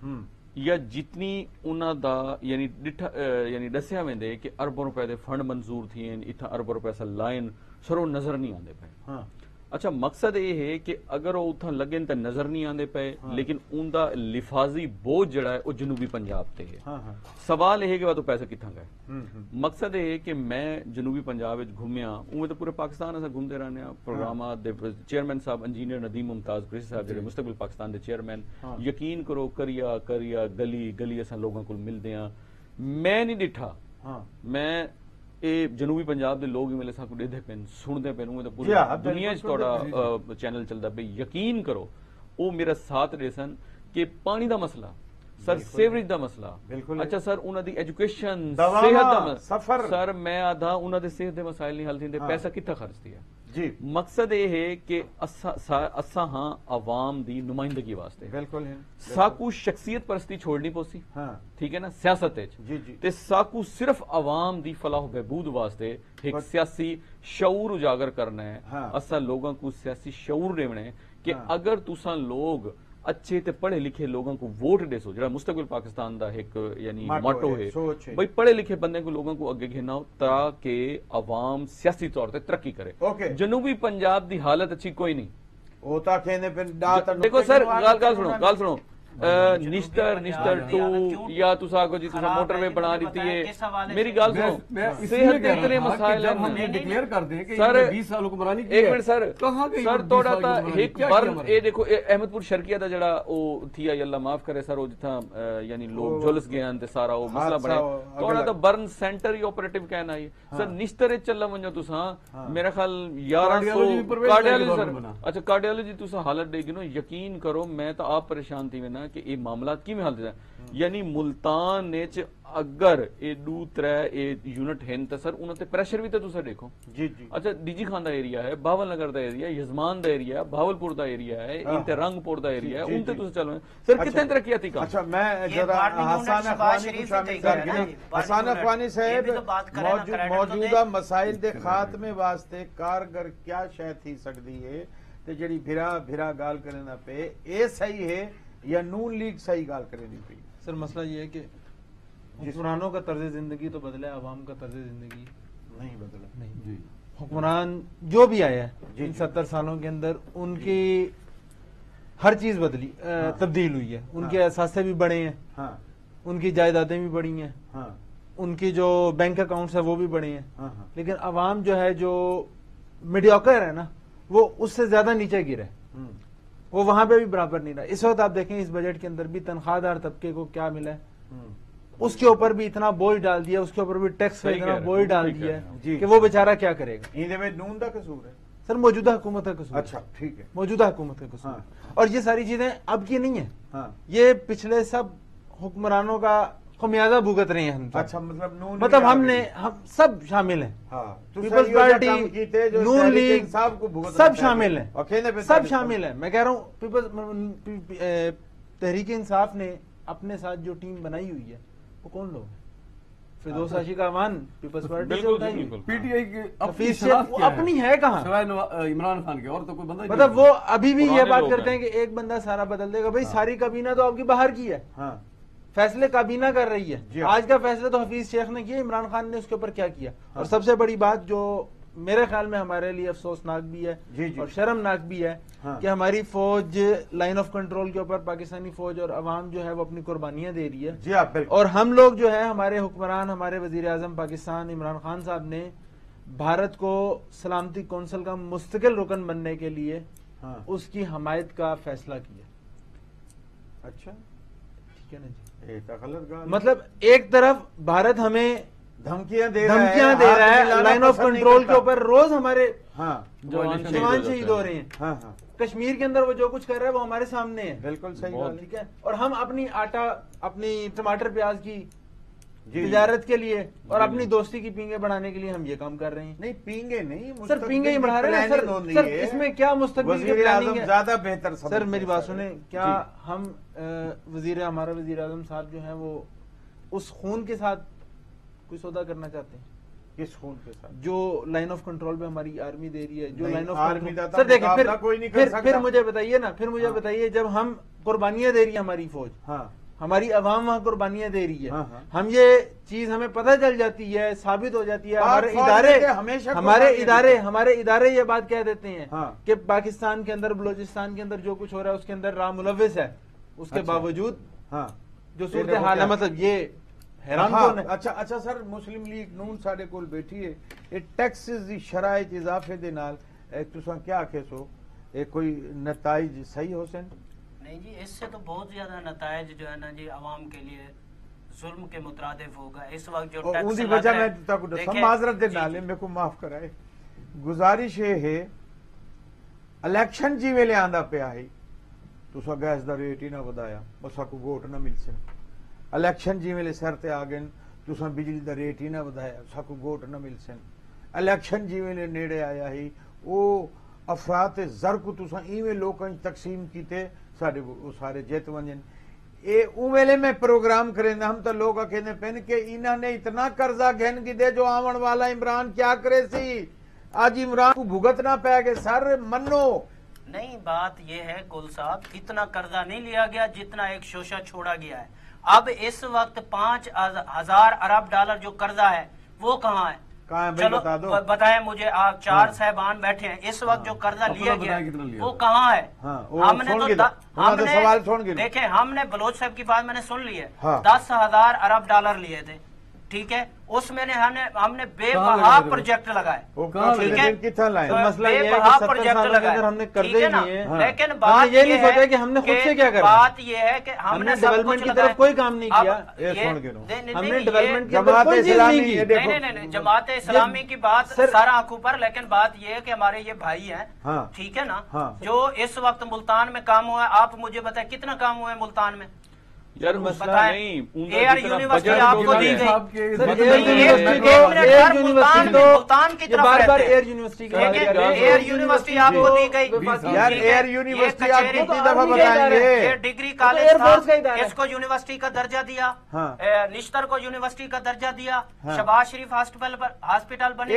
یا جتنی انہاں دا یعنی یعنی دسیا ویندے کہ اربوں روپے دے فنڈ منظور تھین اتھاں اربوں روپے سے لائن سرو نظر نہیں آندے پے اچھا مقصد یہ ہے کہ اگر وہ اتھاں لگن تے نظر نہیں آندے پے لیکن ان دا لفاظی بوجھ جڑا ہے وہ جنوبی پنجاب تے ہے سوال یہ ہے کہ وہ تو پیسے کتھاں گئے مقصد یہ ہے کہ میں جنوبی پنجاب وچ گھومیا اوویں تے پورے پاکستان اساں گھومدے رہنے ہاں پروگرامات دے چیئرمین صاحب انجینئر ندیم ممتاز قریشی صاحب جڑے مستقبل پاکستان دے چیئرمین یقین کرو کریا کریا گلی گلی اساں لوگاں کول ملدے ہاں میں نہیں ڈٹھا میں اے جنوبی پنجاب دے لوگ ملے ساکو ڈیدھے پین سن دے پین اوے تے پوری دنیا وچ تہاڈا چینل چلدا پئی یقین کرو او میرا ساتھ دے سن کہ پانی دا مسئلہ سر سیوریج دا مسئلہ اچھا سر انہاں دی ایجوکیشن صحت دا مسئلہ سر میں آدھا انہاں دے صحت دے مسائل نہیں حل تھیندے پیسہ کتھا خرچ تھیا جی مقصد یہ ہے کہ اساں ہاں عوام دی نمائندگی واسطے بالکل ساکو شخصیت پرستی چھوڑنی پوسی ٹھیک ہے نا سیاست تے ساکو صرف عوام دی فلاح و بہبود واسطے ایک سیاسی شعور اجاگر کرنا ہے اساں لوگاں کو سیاسی شعور دینا ہے کہ اگر تساں لوگ اچھے تے پڑھے لکھے لوگوں کو ووٹ دے سو جڑا مستقبل پاکستان دا ایک یعنی ماٹو ہے بھئی پڑھے لکھے بندے کو لوگوں کو اگے گھنا ہو تاکہ عوام سیاسی طور تے ترقی کرے جنوبی پنجاب دی حالت اچھی کوئی نہیں ہوتا کہنے پہ ڈاتا دیکھو سر گال گال سنو گال سنو نشتر نشتر ٹو یا تسا کو جی تسا موٹر وے بنا دیتی ہے میری گال سنو صحت دے اتنے مسائل ہیں ڈکلیئر کر دیں کہ سر بیس سال حکمرانی کی ایک منٹ سر سر توڑا تا ایک برن اے دیکھو احمد پور شرکیہ دا جڑا او تھیا یا اللہ معاف کرے سر او جتھا یعنی لوگ جلس گئے ہیں تے سارا او مسئلہ بنے توڑا تا برن سینٹر ہی آپریٹیو کہنا آئی سر نشتر چلا ونجو تسا میرا خیال یارہ سو کارڈیالوجی سر اچھا کارڈیالوجی تسا حالت دے گنو یقین کرو میں تا آپ پریشان تھی میں کہ یہ معاملات کی میں حل دیتا ہے یعنی ملتان نیچ اگر اے دو ترے اے یونٹ ہیں تا سر انہوں تے پریشر بھی تا تو سر دیکھو جی جی اچھا ڈی جی خان دا ایریا ہے باول نگر دا ایریا ہے یزمان دا ایریا ہے باول پور دا ایریا ہے انتے رنگ پور دا ایریا ہے ان تے تو چلو سر کتنے ترقیاتی کام اچھا میں ذرا حسان اخوانی کو شامل کر گیا حسان اخوانی صاحب موجودہ مسائل دے خاتمے واسطے کارگر کیا شے تھی سکتی ہے تے جڑی بھرا بھرا گال کرنا پہ اے صحیح ہے یا نون لیگ صحیح گال کرے نہیں پئی سر مسئلہ یہ ہے کہ حکمرانوں کا طرز زندگی تو بدلا ہے عوام کا طرز زندگی نہیں بدلا نہیں حکمران جو بھی آیا ہے ان ستر سالوں کے اندر ان کی ہر چیز بدلی تبدیل ہوئی ہے ان کے اثاثے بھی بڑے ہیں ان کی جائیدادیں بھی بڑی ہیں ان کی جو بینک اکاؤنٹس ہے وہ بھی بڑے ہیں لیکن عوام جو ہے جو میڈیوکر ہے نا وہ اس سے زیادہ نیچے گرے وہ وہاں پہ بھی برابر نہیں رہا اس وقت آپ دیکھیں اس بجٹ کے اندر بھی تنخواہ دار طبقے کو کیا ملا ہے اس کے اوپر بھی اتنا بوجھ ڈال دیا اس کے اوپر بھی ٹیکس پہ اتنا بوجھ ڈال دیا ہے کہ وہ بیچارہ کیا کرے گا نون کا قصور ہے سر موجودہ حکومت کا قصور اچھا ٹھیک ہے موجودہ حکومت کا قصور اور یہ ساری چیزیں اب کی نہیں ہیں یہ پچھلے سب حکمرانوں کا خمیازہ بھگت رہے ہیں ہم اچھا مطلب نون مطلب ہم نے ہم سب شامل ہیں پیپلز پارٹی نون لیگ سب شامل ہیں سب شامل ہیں میں کہہ رہا ہوں پیپلز تحریک انصاف نے اپنے ساتھ جو ٹیم بنائی ہوئی ہے وہ کون لوگ ہیں فردوس عاشق امان پیپلز پارٹی سے بتائیے پی ٹی آئی کی حفیظ شیخ وہ اپنی ہے کہاں سوائے عمران خان کے اور تو کوئی بندہ مطلب وہ ابھی بھی یہ بات کرتے ہیں کہ ایک بندہ سارا بدل دے گا بھائی ساری کابینہ تو آپ کی باہر کی ہے فیصلے کابینہ کر رہی ہے آج کا فیصلہ تو حفیظ شیخ نے کیا عمران خان نے اس کے اوپر کیا کیا اور سب سے بڑی بات جو میرے خیال میں ہمارے لیے افسوسناک بھی ہے اور شرمناک بھی ہے کہ ہماری فوج لائن آف کنٹرول کے اوپر پاکستانی فوج اور عوام جو ہے وہ اپنی قربانیاں دے رہی ہے اور ہم لوگ جو ہے ہمارے حکمران ہمارے وزیر اعظم پاکستان عمران خان صاحب نے بھارت کو سلامتی کونسل کا مستقل رکن بننے کے لیے اس کی حمایت کا فیصلہ کیا. اچھا ٹھیک ہے نا جی. غلط گال مطلب ایک طرف بھارت ہمیں دھمکیاں دے رہا ہے دھمکیاں دے رہا ہے لائن آف کنٹرول کے اوپر روز ہمارے ہاں جوان شہید ہو رہے ہیں. ہاں ہاں کشمیر کے اندر وہ جو کچھ کر رہا ہے وہ ہمارے سامنے ہے. بالکل صحیح بات. ٹھیک ہے, اور ہم اپنی آٹا اپنی ٹماٹر پیاز کی تجارت کے لیے اور اپنی دوستی کی پینگیں بڑھانے کے لیے ہم یہ کام کر رہے ہیں. نہیں پینگے نہیں سر, پینگے ہی بڑھا رہے ہیں سر. سر اس میں کیا مستقبل کی پلاننگ ہے؟ زیادہ بہتر. سر میری بات سنیں, کیا ہم وزیر ہمارا وزیر اعظم صاحب جو ہیں وہ اس خون کے ساتھ کوئی سودا کرنا چاہتے ہیں؟ کس خون کے ساتھ؟ جو لائن آف کنٹرول پہ ہماری آرمی دے رہی ہے, جو line of army control. Sir دیکھیں پھر پھر مجھے بتائیے نا, پھر مجھے بتائیے جب ہم قربانیاں دے رہی ہے ہماری فوج, ہاں ہماری عوام وہاں قربانیاں دے رہی ہے, ہم یہ چیز ہمیں پتہ چل جاتی ہے, ثابت ہو جاتی ہے, ہمارے ادارے ہمارے ادارے ہمارے ادارے یہ بات کہہ دیتے ہیں کہ پاکستان کے اندر بلوچستان کے اندر جو کچھ ہو رہا ہے اس کے اندر رام ملوث ہے, اس کے باوجود جو صورتحال ہے, مطلب یہ حیران کون ہے. اچھا اچھا سر, مسلم لیگ نون ساڈے کول بیٹھی ہے, یہ ٹیکسز دی شرائط اضافے دے نال تساں کیا کہسو, یہ کوئی نتائج صحیح ہو سن؟ نہیں جی, اس سے تو بہت زیادہ نتائج جو ہے نا جی عوام کے لیے ظلم کے مترادف ہوگا. اس وقت جو ٹیکس اون دی وجہ میں تاکو دساں معذرت دے نال میرے کو معاف کرائے, گزارش ہے الیکشن جی ویلے آندا پیا ہے تساں گیس دا ریٹ ہی نہ ودایا, اساں کو ووٹ نہ مل سن. الیکشن جی ویلے سر تے آ گئے تساں بجلی دا ریٹ ہی نہ ودایا, اساں کو ووٹ نہ مل سن. الیکشن جی ویلے نیڑے آیا ہی او افراد زر کو تساں ایویں لوکاں تقسیم کیتے سارے سارے جیت ونجن. اے او ویلے میں پروگرام کریں ہم تو لوگ کہنے پین کہ انہوں نے اتنا قرضہ گھن کی دے جو آون والا عمران کیا کرے سی, آج عمران کو بھگتنا پہ گئے. سر منو نہیں, بات یہ ہے گل صاحب, اتنا قرضہ نہیں لیا گیا جتنا ایک شوشہ چھوڑا گیا ہے. اب اس وقت پانچ ہزار ارب ڈالر جو قرضہ ہے وہ کہاں ہے؟ چلو بتائیں مجھے, آپ چار صاحبان بیٹھے ہیں, اس وقت جو قرضہ لیا گیا وہ کہاں ہے؟ ہم نے تو ہم نے دیکھیں, ہم نے بلوچ صاحب کی بات میں نے سن لی ہے, دس ہزار ارب ڈالر لیے تھے, ٹھیک ہے, اس میں نے ہم نے بے بہا پروجیکٹ لگائے, مسئلہ یہ ہے کہ ستر سالوں کے اندر ہم نے قرضے لیے ہیں, لیکن بات یہ نہیں سوچا کہ ہم نے خود سے کیا کرنا. بات یہ ہے کہ ہم نے ڈیولپمنٹ کی طرف کوئی کام نہیں کیا, ہم نے ڈیولپمنٹ کی طرف کوئی چیز نہیں کی. نہیں نہیں نہیں, جماعت اسلامی کی بات سارا آنکھوں پر, لیکن بات یہ ہے کہ ہمارے یہ بھائی ہیں, ٹھیک ہے نا, جو اس وقت ملتان میں کام ہوا ہے. آپ مجھے بتائیں کتنا کام ہوا ہے ملتان میں؟ یار مسئلہ نہیں, ایئر یونیورسٹی آپ کو دی گئی, بار بار ایئر یونیورسٹی ایئر یونیورسٹی آپ کو دی گئی, یار ایئر یونیورسٹی آپ کتنی دفعہ بتائیں گے, ڈگری کالج تھا اس کو یونیورسٹی کا درجہ دیا, نشتر کو یونیورسٹی کا درجہ دیا, شہباز شریف ہاسپٹل بنے,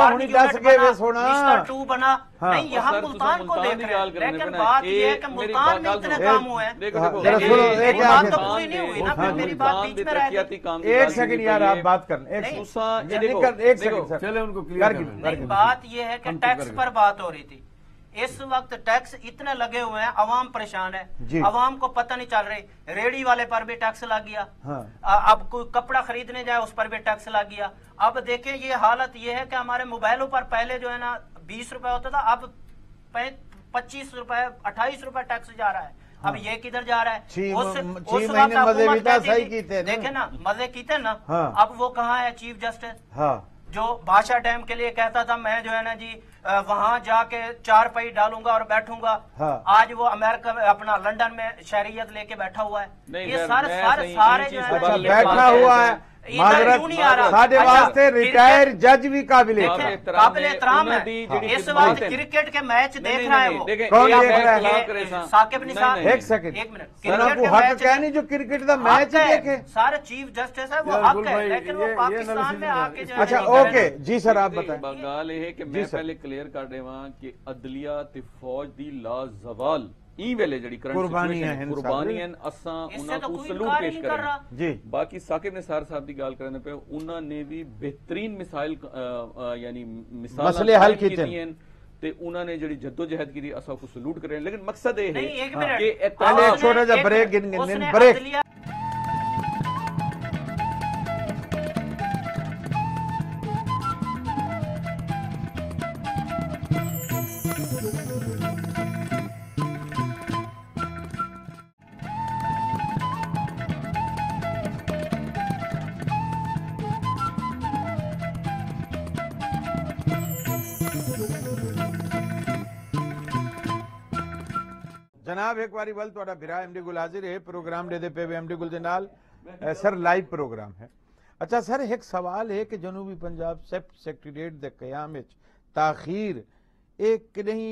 نشتر ٹو بنا. نہیں, یہاں ملتان کو دیکھ رہے ہیں, لیکن بات یہ ہے کہ ملتان میں اتنے کام ہوئے ہیں. پوری نہیں ہوئی نا, پھر میری بات بیچ میں رہ گئی. ایک سیکنڈ یار, آپ بات کر لیں, ایک سیکنڈ چلے ان کو کلیئر. بات یہ ہے کہ ٹیکس پر بات ہو رہی تھی, اس وقت ٹیکس اتنے لگے ہوئے ہیں, عوام پریشان ہے, عوام کو پتہ نہیں چل رہی. ریڑی والے پر بھی ٹیکس لگ گیا, اب کوئی کپڑا خریدنے جائے اس پر بھی ٹیکس لگ گیا. اب دیکھیں یہ حالت یہ ہے کہ ہمارے موبائلوں پر پہلے جو ہے نا بیس روپے ہوتا تھا, اب پچیس روپے اٹھائیس روپے ٹیکس جا رہا ہے. اب یہ کدھر جا رہا ہے؟ اس وقت حکومت کہتی تھی, دیکھیں نا مزے کیتے نا, اب وہ کہاں ہے چیف جسٹس جو بادشاہ ڈیم کے لیے کہتا تھا میں جو ہے نا جی وہاں جا کے چار پائی ڈالوں گا اور بیٹھوں گا, آج وہ امریکہ میں اپنا لندن میں شہریت لے کے بیٹھا ہوا ہے. یہ سارے سارے سارے جو ہے بیٹھا ہوا ہے, ساڈے واسطے ریٹائر جج بھی قابل قابل احترام ہے. اس وقت کرکٹ کے میچ دیکھ رہا ہے, وہ کون دیکھ رہا ہے؟ ثاقب نثار. ایک سیکنڈ, ایک منٹ, کرکٹ کا حق ہے نہیں جو کرکٹ کا میچ دیکھے. سارے چیف جسٹس ہے وہ حق ہے, لیکن وہ پاکستان میں آ کے جو ہے. اچھا اوکے جی سر, آپ بتائیں. گل یہ ہے کہ میں پہلے کلیئر کر دواں کہ عدلیہ تے فوج دی لازوال ای ویلے جڑی قربانیاں ہیں, قربانیاں اساں انہاں کو سلوٹ پیش کریں. جی باقی ثاقب نثار صاحب دی گل کرنے پہ انہاں نے بھی بہترین مسائل یعنی مسئلے حل کیتے ہیں تے انہاں نے جڑی جدوجہد کی اساں کو سلوٹ کریں. لیکن مقصد یہ ہے کہ پہلے ایک چھوٹا سا بریک گن گن بریک जनाब एक बारी वल तुहाडा भिरा एमडी गुल हाजिर है प्रोग्राम दे दे पे एमडी गुल दे नाल सर लाइव प्रोग्राम है। अच्छा सर एक सवाल है कि जनूबी पंजाब सेक्रेटेरिएट दे कयाम विच ताखीर एक नहीं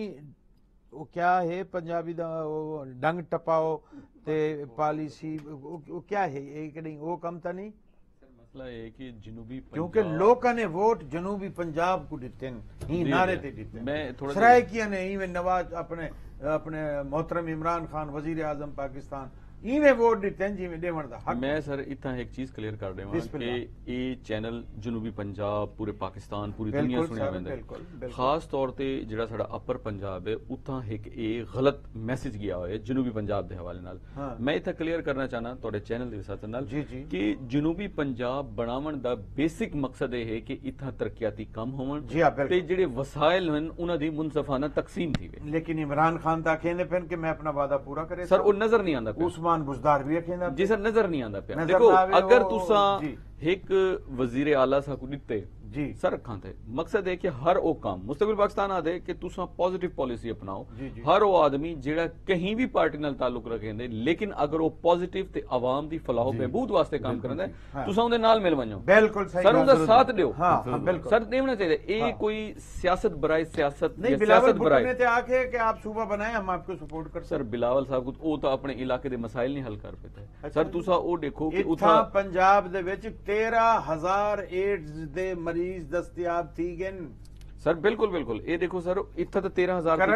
वो क्या है पंजाबी दा डंग टपाओ ते पॉलिसी वो क्या है एक नहीं वो कम तो नहीं मसला है कि जनूबी क्योंकि लोगों ने वोट जनूबी पंजाब को दिते ही नारे ते दिते मैं थोड़ा सरायकिया ने इवें नवाज अपने अपने मोहतरम इमरान खान वजीर आजम पाकिस्तान इवें वोट दिते जिवें देवण दा हक। मैं सर इतना एक चीज क्लियर कर देवां कि ये चैनल जनूबी पंजाब पूरे पाकिस्तान पूरी दुनिया सुनिया वेंदा है। खास तौर ते जेड़ा साडा अपर पंजाब है उथा एक ए गलत मैसेज गया होया जनूबी पंजाब दे हवाले नाल। हाँ। मैं इतना क्लियर करना चाहना तुहाडे चैनल दे साथ नाल कि जनूबी पंजाब बनावण दा बेसिक मकसद ये है कि इथा तरक्याती काम होवण ते जेड़े वसाइल हन उन्हां दी मुनसफाना तकसीम थी वे। लेकिन इमरान खान ता कहंदे पेन कि मैं अपना वादा पूरा करे सर वो नजर नहीं आंदा उस्मान बुज़दार भी कहंदा जी सर नजर नहीं आंदा पिया। देखो अगर तुसा एक वजीर आला सा को दिते जी सर रखा थे मकसद है कि हर वो काम मुस्तकबिल पाकिस्तान आदे कि तुसा पॉजिटिव पॉलिसी अपनाओ जी जी। हर वो आदमी जेड़ा कहीं भी पार्टी नाल ताल्लुक रखेंदे लेकिन अगर वो पॉजिटिव ते आवाम दी फलाह बहबूद वास्ते काम करदा है हाँ। तुसा उनदे नाल मिल वणो बिल्कुल सही सर उनदा साथ दियो हां हाँ, बिल्कुल सर देवना चाहिए ए हाँ। कोई सियासत बराए सियासत नहीं बिलावल भुट्टो ने ते आखे कि आप सूबा बनाए हम आपको सपोर्ट कर सर बिलावल साहब को ओ तो अपने इलाके दे मसाइल नहीं हल कर पाते अच्छा। सर तुसा ओ देखो कि उथा पंजाब दे विच तेरह हजार एड्स दे मरीज दस्तयाब थी गन सर बिल्कुल बिल्कुल ये देखो सर इतना तो तेरह हजार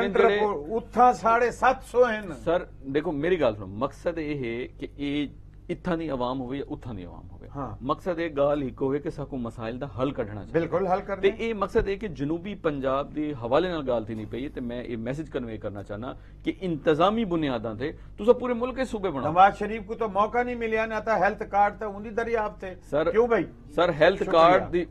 उथा साढ़े सात सौ है सर देखो मेरी गल सुनो मकसद ये है कि ये इत्थां दी आवाम होवे या उत्थां दी आवाम होवे हाँ। मकसद ये गाल हिक होवे कि साकू मसाइल दा हल कढना चाहिए बिल्कुल हल करना ते ये मकसद है कि जनूबी पंजाब दे हवाले नाल गाल थी नहीं पई ते मैं ये मैसेज कन्वे करना चाहना कि इंतजामी बुनियादां ते तुसा पूरे मुल्क के सूबे बनाओ। नवाज शरीफ को तो मौका नहीं मिलिया ना था हेल्थ कार्ड तो उन्हीं दरियाफ्त थे सर क्यों भाई सर हेल्थ कार्ड दी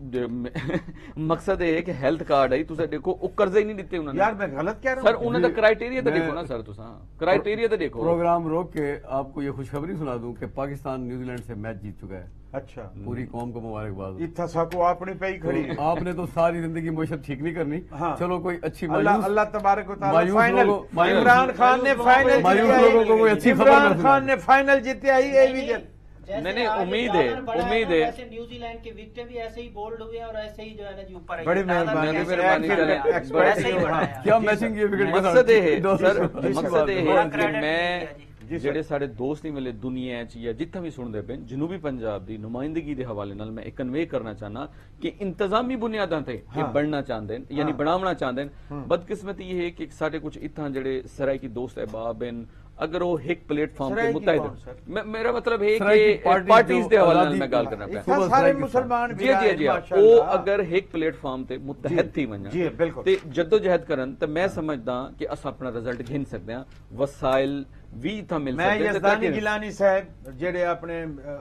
मकसद है कि हेल्थ कार्ड है तुसा देखो ओ कर्जे ही नहीं दिते उन्होंने यार मैं गलत कह रहा हूं सर उन्होंने तो क्राइटेरिया तो देखो ना सर तुसा क्राइटेरिया तो देखो। प्रोग्राम रोक के आपको ये खुशखबरी सुना दूं कि पाकिस्तान न्यूजीलैंड से मैच जीत चुका है। अच्छा पूरी कौम को मुबारकबाद। इतना साको आपने पे ही खड़ी है। तो आपने तो सारी जिंदगी मोशर ठीक नहीं करनी हाँ। चलो कोई अच्छी अल्लाह अल्लाह तबारक व तआला फाइनल इमरान खान ने फाइनल मायूस लोगों को कोई अच्छी खबर इमरान खान ने फाइनल जीते आई ये भी नहीं नहीं उम्मीद है उम्मीद है ऐसे न्यूजीलैंड के विकेट भी ऐसे ही बोल्ड हुए और ऐसे ही जो है ना जी ऊपर बड़ी मेहरबानी क्या मैचिंग ये विकेट मकसद है सर मकसद है कि मैं ਜਿਹੜੇ ਸਾਡੇ ਦੋਸਤ ਨਹੀਂ ਮਿਲੇ ਦੁਨੀਆ 'ਚ ਜਾਂ ਜਿੱਥੇ ਵੀ ਸੁਣਦੇ ਪਏ ਜਨੂਬੀ ਪੰਜਾਬ ਦੀ ਨੁਮਾਇੰਦਗੀ ਦੇ ਹਵਾਲੇ ਨਾਲ ਮੈਂ ਇਹ ਕਨਵੇ ਕਰਨਾ ਚਾਹਨਾ ਕਿ ਇੰਤਜ਼ਾਮੀ ਬੁਨਿਆਦਾਂ ਤੇ ਇਹ ਬਣਨਾ ਚਾਹੁੰਦੇ ਨੇ ਯਾਨੀ ਬਣਾਉਣਾ ਚਾਹੁੰਦੇ ਨੇ। बदकिस्मती ये है कि साढ़े कुछ इतना जड़े सराय की दोस्त अहबाब हैं अगर वो एक प्लेटफॉर्म पे मुतहद मेरा मतलब है कि पार्टीज दे हवाले नाल मैं गाल करना पिया सारे मुसलमान जी जी जी वो अगर एक प्लेटफॉर्म ते मुतहद थी वणा जी बिल्कुल ते जद्दोजहद करन ते मैं समझदा कि अस अपना रिजल्ट गिन सकदे हां वसाइल भी था मिल सकदे मैं यज़दानी गिलानी साहब जेड़े अपने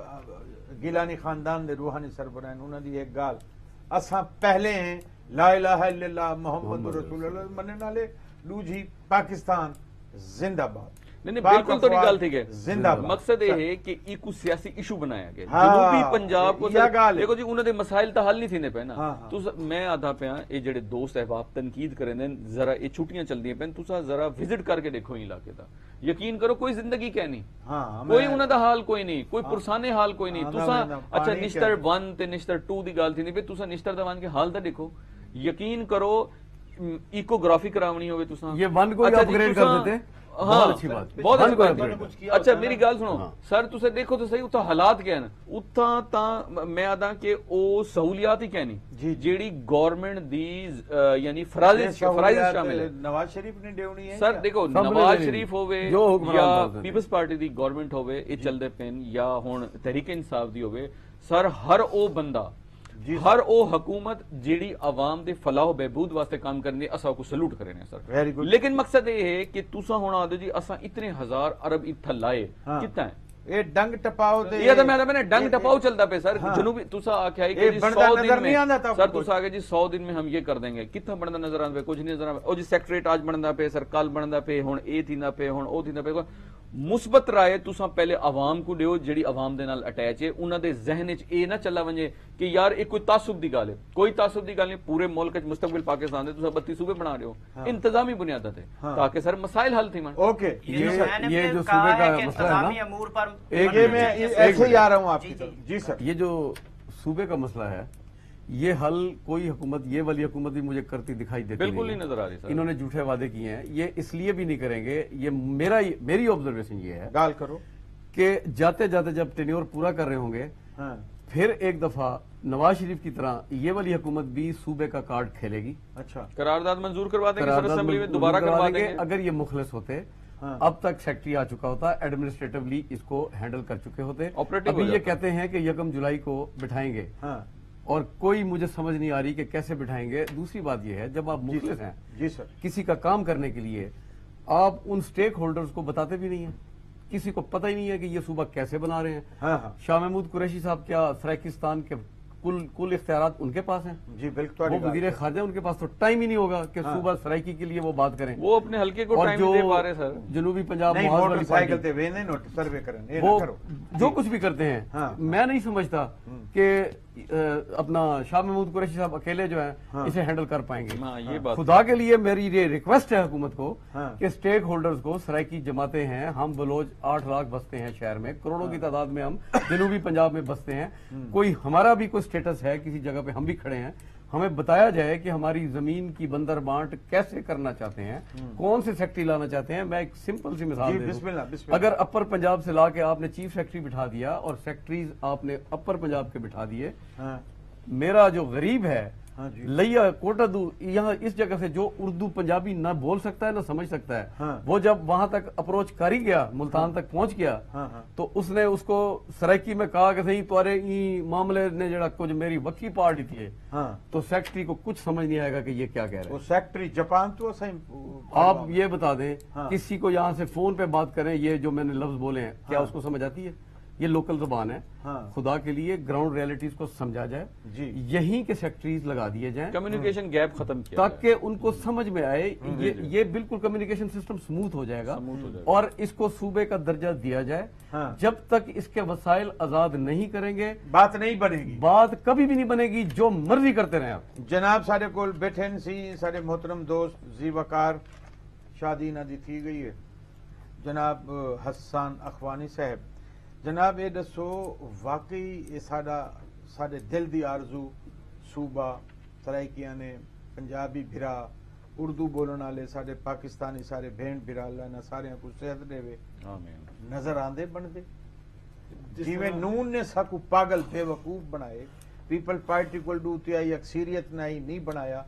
गिलानी खानदान दे रूहानी सरबराह उन्हां दी एक गाल असां पहले हैं ला इलाहा इल्लल्लाह मुहम्मदुर रसूलुल्लाह मनने वाले दूजी पाकिस्तान जिंदाबाद नहीं नहीं बिल्कुल तो गल ठीक है मकसद ये है कि एक सियासी इशू बनाया गया हाँ, जनूबी पंजाब को देखो जी उन्होंने मसाइल तो हल नहीं थी पे ना हाँ, हाँ। तो मैं आधा पे ये जेडे दोस्त अहबाब तनकीद करें जरा ये छुट्टियां चलती पे तुसा जरा विजिट करके देखो इलाके का यकीन करो कोई जिंदगी क्या नहीं हाँ, कोई उन्होंने हाल कोई नहीं कोई हाँ, पुरसाने हाल कोई नहीं तुसा अच्छा निश्तर वन ते निश्तर टू की गल थी नहीं तुसा निश्तर वन के हाल तो देखो यकीन करो इकोग्राफी करावनी हो तुसा ये वन को अपग्रेड कर देते हाँ बहुत अच्छी बात बहुत अच्छी बात अच्छा मेरी गल सुनो हाँ। सर तुसे देखो तो सही उत्था हालात क्या न उत्था ता मैं आदा कि ओ सहूलियात ही क्या नहीं जेड़ी गवर्नमेंट दी यानी फराइज फराइज शामिल है नवाज शरीफ ने देवनी है सर देखो नवाज शरीफ होवे या पीपल्स पार्टी दी गवर्नमेंट होवे ये चलदे पेन या हुन तहरीक इंसाफ दी होवे सर हर ओ बंदा हर ओ हुकूमत जेड़ी आवाम दे फलाह बहबूद वास्ते काम करनी असा को सलूट करेने सर लेकिन मकसद ये है कि तुसा होना आदो जी असा इतने हजार अरब इत्था लाए हाँ। कितना है ये डंग टपाओ दे ये तो मैं मैंने डंग टपाओ चलता पे सर हाँ। जनूबी तुसा आख्या है कि जी सौ दिन में सर तुसा आगे जी सौ दिन में हम ये कर देंगे कितना बनदा नजर आंदा पे कुछ नहीं नजर आंदा ओ जी सेक्रेटरीट आज बनदा पे सर कल बनदा पे हुन ए थींदा पे हुन ओ थींदा पे مثبت رائے تساں پہلے عوام کو دیو جڑی عوام دے نال اٹیچ ہے انہاں دے ذہن وچ اے نہ چلا ونجے کہ یار ایک کوئی تعصب دی گل ہے کوئی تعصب دی گل نہیں پورے ملک وچ مستقبل پاکستان دے تساں بتیس صوبے بنا رہے ہو انتظامی بنیاداں تے تاکہ سر مسائل حل تھی من اوکے یہ یہ جو صوبے کا مسئلہ ہے نا امور پر ایک میں ایسے ہی آ رہا ہوں آپ کی طرف جی سر یہ جو صوبے کا مسئلہ ہے یہ حل کوئی حکومت یہ والی حکومت بھی مجھے کرتی دکھائی دیتی بالکل نہیں نظر آ رہی سر انہوں نے جھوٹے وعدے کیے ہیں یہ اس لیے بھی نہیں کریں گے یہ میرا میری آبزرویشن یہ ہے گال کرو کہ جاتے جاتے جب ٹینیور پورا کر رہے ہوں گے پھر ایک دفعہ نواز شریف کی طرح یہ والی حکومت بھی صوبے کا کارڈ کھیلے گی اچھا قرارداد منظور کروا دیں گے سر اسمبلی میں دوبارہ کروا دیں گے اگر یہ مخلص ہوتے اب تک سیکٹری آ چکا ہوتا ایڈمنسٹریٹولی اس کو ہینڈل کر چکے ہوتے ابھی یہ کہتے ہیں کہ یکم جولائی کو بٹھائیں گے اور کوئی مجھے سمجھ نہیں آ رہی کہ کیسے بٹھائیں گے دوسری بات یہ ہے جب آپ مخلص ہیں جی سر کسی کا کام کرنے کے لیے آپ ان سٹیک ہولڈرز کو بتاتے بھی نہیں ہیں کسی کو پتہ ہی نہیں ہے کہ یہ صوبہ کیسے بنا رہے ہیں شاہ محمود قریشی صاحب کیا سرائیکستان کے کل کل اختیارات ان کے پاس ہیں جی بالکل وہ وزیر خارجہ ان کے پاس تو ٹائم ہی نہیں ہوگا کہ صوبہ سرائیکی کے لیے وہ بات کریں وہ اپنے حلقے کو ٹائم دے پا رہے سر جنوبی پنجاب وہ جو کچھ بھی کرتے ہیں میں نہیں سمجھتا کہ اپنا شاہ محمود قریشی صاحب اکیلے جو ہیں اسے ہینڈل کر پائیں گے خدا کے لیے میری یہ ریکویسٹ ہے حکومت کو کہ اسٹیک ہولڈرز کو سرائیکی جماعتیں ہیں ہم بلوچ آٹھ لاکھ بستے ہیں شہر میں کروڑوں کی تعداد میں ہم جنوبی پنجاب میں بستے ہیں کوئی ہمارا بھی کوئی سٹیٹس ہے کسی جگہ پہ ہم بھی کھڑے ہیں ہمیں بتایا جائے کہ ہماری زمین کی بندر بانٹ کیسے کرنا چاہتے ہیں کون سے سیکٹری لانا چاہتے ہیں میں ایک سمپل سی مثال دے دوں اگر اپر پنجاب سے لا کے آپ نے چیف سیکٹری بٹھا دیا اور سیکٹریز آپ نے اپر پنجاب کے بٹھا دیے میرا جو غریب ہے لیا کوٹا دو یہاں اس جگہ سے جو اردو پنجابی نہ بول سکتا ہے نہ سمجھ سکتا ہے وہ جب وہاں تک اپروچ کر ہی گیا ملتان تک پہنچ گیا تو اس نے اس کو سرائکی میں کہا کہ صحیح توارے ای معاملے نے جڑا کچھ میری وکی پارٹی تھی تو سیکٹری کو کچھ سمجھ نہیں آئے گا کہ یہ کیا کہہ رہے ہیں سیکٹری جاپان تو آپ یہ بتا دیں کسی کو یہاں سے فون پہ بات کریں یہ جو میں نے لفظ بولے ہیں کیا اس کو سمجھ آتی ہے یہ لوکل زبان ہے خدا کے لیے گراؤنڈ ریئلٹیز کو سمجھا جائے یہیں کے سیکٹریز لگا دیے جائیں کمیونیکیشن گیپ ختم کیا تاکہ ان کو سمجھ میں آئے یہ بالکل کمیونیکیشن سسٹم سموتھ ہو جائے گا اور اس کو صوبے کا درجہ دیا جائے جب تک اس کے وسائل آزاد نہیں کریں گے بات نہیں بنے گی بات کبھی بھی نہیں بنے گی جو مرضی کرتے رہیں آپ جناب سارے کول بیٹھے سی سارے محترم دوست زی وقار شادی نہ دی تھی گئی ہے جناب حسان اخوانی صاحب جناب یہ دسو واقعی یہ ساڈا ساڈے دل دی آرزو صوبہ سرائکیاں نے پنجابی بھرا اردو بولن والے ساڈے پاکستانی سارے بہن بھرا اللہ نہ سارے کو صحت دے آمین نظر آندے بن دے جیویں نون نے سکو پاگل بے وقوف بنائے پیپل پارٹی کو ڈوتی آئی اکثریت نے آئی نہیں بنایا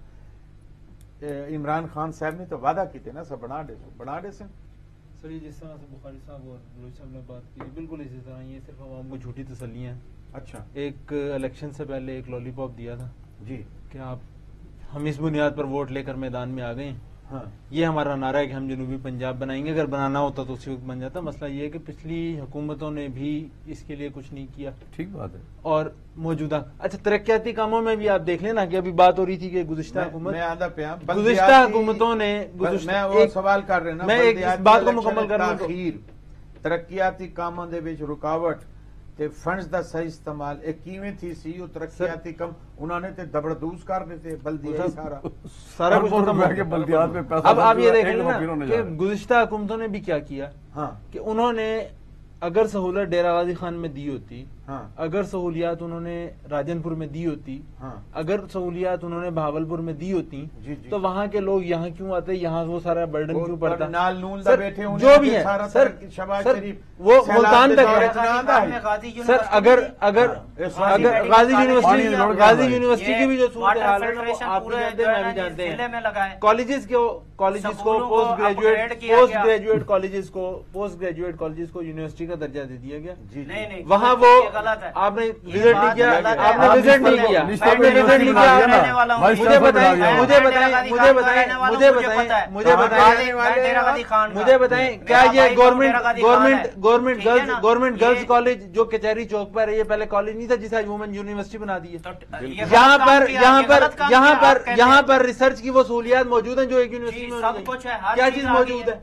عمران خان صاحب نے تو وعدہ کیتے نا سب بنا دے سو بنا دے سن سر یہ جس طرح سے بخاری صاحب اور بلوچ صاحب نے بات کی بالکل اسی طرح یہ صرف عوام کو جھوٹی تسلیاں ہیں اچھا ایک الیکشن سے پہلے ایک لالی پاپ دیا تھا جی کہ آپ ہم اس بنیاد پر ووٹ لے کر میدان میں آ گئے ہیں یہ ہمارا نعرہ ہے کہ ہم جنوبی پنجاب بنائیں گے اگر بنانا ہوتا تو اسی وقت بن جاتا مسئلہ یہ ہے کہ پچھلی حکومتوں نے بھی اس کے لیے کچھ نہیں کیا ٹھیک بات ہے اور موجودہ اچھا ترقیاتی کاموں میں بھی آپ دیکھ لیں نا کہ ابھی بات ہو رہی تھی کہ گزشتہ حکومت گزشتہ حکومتوں نے میں وہ سوال کر رہا میں ایک بات کو مکمل کر رہا ہوں ترقیاتی کاموں دے وچ رکاوٹ تے فنڈز دا صحیح استعمال ایک کیویں تھی سی او ترقیاتی کم انہوں نے تے دبردوز کر دیتے بلدیہ سارا سارا کچھ ختم ہو گیا بلدیات میں پیسہ اب آپ یہ دیکھیں نا کہ گزشتہ حکومتوں نے بھی کیا کیا کہ انہوں نے اگر سہولت ڈیرہ غازی خان میں دی ہوتی اگر سہولیات انہوں نے راجن پور میں دی ہوتی اگر سہولیات انہوں نے بہاولپور میں دی ہوتی تو وہاں کے لوگ یہاں کیوں آتے یہاں وہ سارا برڈن کیوں پڑتا جو بھی ہے سر وہ ملتان تک سر اگر اگر اگر غازی یونیورسٹی غازی یونیورسٹی کی بھی جو صورتحال ہے وہ آپ بھی جانتے ہیں میں بھی جانتے ہیں کالجز کو کالجز کو post graduate post graduate colleges کو پوسٹ گریجویٹ کالجز کو یونیورسٹی کا درجہ دے دیا گیا وہاں وہ آپ نے وزٹ نہیں کیا آپ نے وزٹ نہیں کیا آپ نے وزٹ نہیں کیا مجھے بتائیں مجھے بتائیں مجھے بتائیں مجھے بتائیں مجھے بتائیں مجھے بتائیں کیا یہ government government government girls government girls college جو کچہری چوک پر ہے یہ پہلے کالج نہیں تھا جسے آج وومن یونیورسٹی بنا دی ہے یہاں پر یہاں پر یہاں پر یہاں پر ریسرچ کی وہ سہولیات موجود ہیں جو ایک یونیورسٹی میں کیا چیز موجود ہے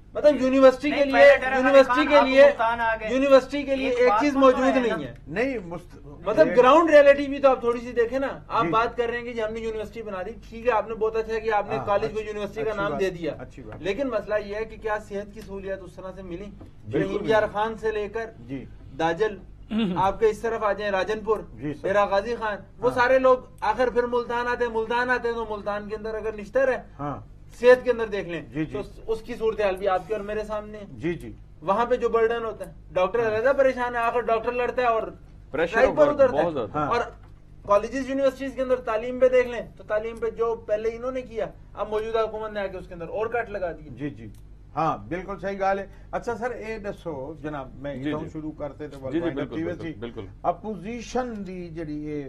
मतलब यूनिवर्सिटी के नहीं, लिए पहले डरा यूनिवर्सिटी खान के आप लिए मुल्तान आ गए। यूनिवर्सिटी के लिए एक एक बात चीज तो मौजूद है नहीं ना। है। नहीं मुस्त- मतलब ये- ग्राउंड रियलिटी भी तो आप थोड़ी सी देखें ना। आप जी। बात कर रहे हैं कि जी हमने यूनिवर्सिटी बना दी, ठीक है, आपने बहुत अच्छा है कि आपने हाँ, कॉलेज को अच्छी- यूनिवर्सिटी का अच्छी नाम बात, दे दिया, अच्छी बात। लेकिन मसला ये है कि क्या सेहत की सहूलियत उस तरह से मिली? बिल्कुल शहीद यार खान से लेकर जी दाजल, आपके इस तरफ आ जाए राजनपुर, जी सर। डेरा गाजी खान, वो हाँ। सारे लोग आखिर फिर मुल्तान आते हैं। मुल्तान आते हैं तो मुल्तान के अंदर अगर निश्तर है, हाँ सेहत के अंदर देख लें जी, जी। तो उसकी सूरत हाल भी आपके और मेरे सामने है। जी जी वहां पे जो बर्डन होता है, डॉक्टर अलग परेशान है, आखिर डॉक्टर लड़ता है और Pressure स्ट्राइक of पर work उतरता बहुत है। ज्यादा। हाँ। और कॉलेजेस यूनिवर्सिटीज के अंदर तालीम पे देख लें तो तालीम पे जो पहले इन्होंने किया, अब मौजूदा हुकूमत ने आके उसके अंदर और काट लगा दी। जी जी हाँ बिल्कुल सही गल है। अच्छा सर ये दसो जनाब, मैं जी, इथों जी। शुरू करते तो जी, जी, बिल्कुल, बिल्कुल, बिल्कुल। अपोजिशन दी जड़ी ये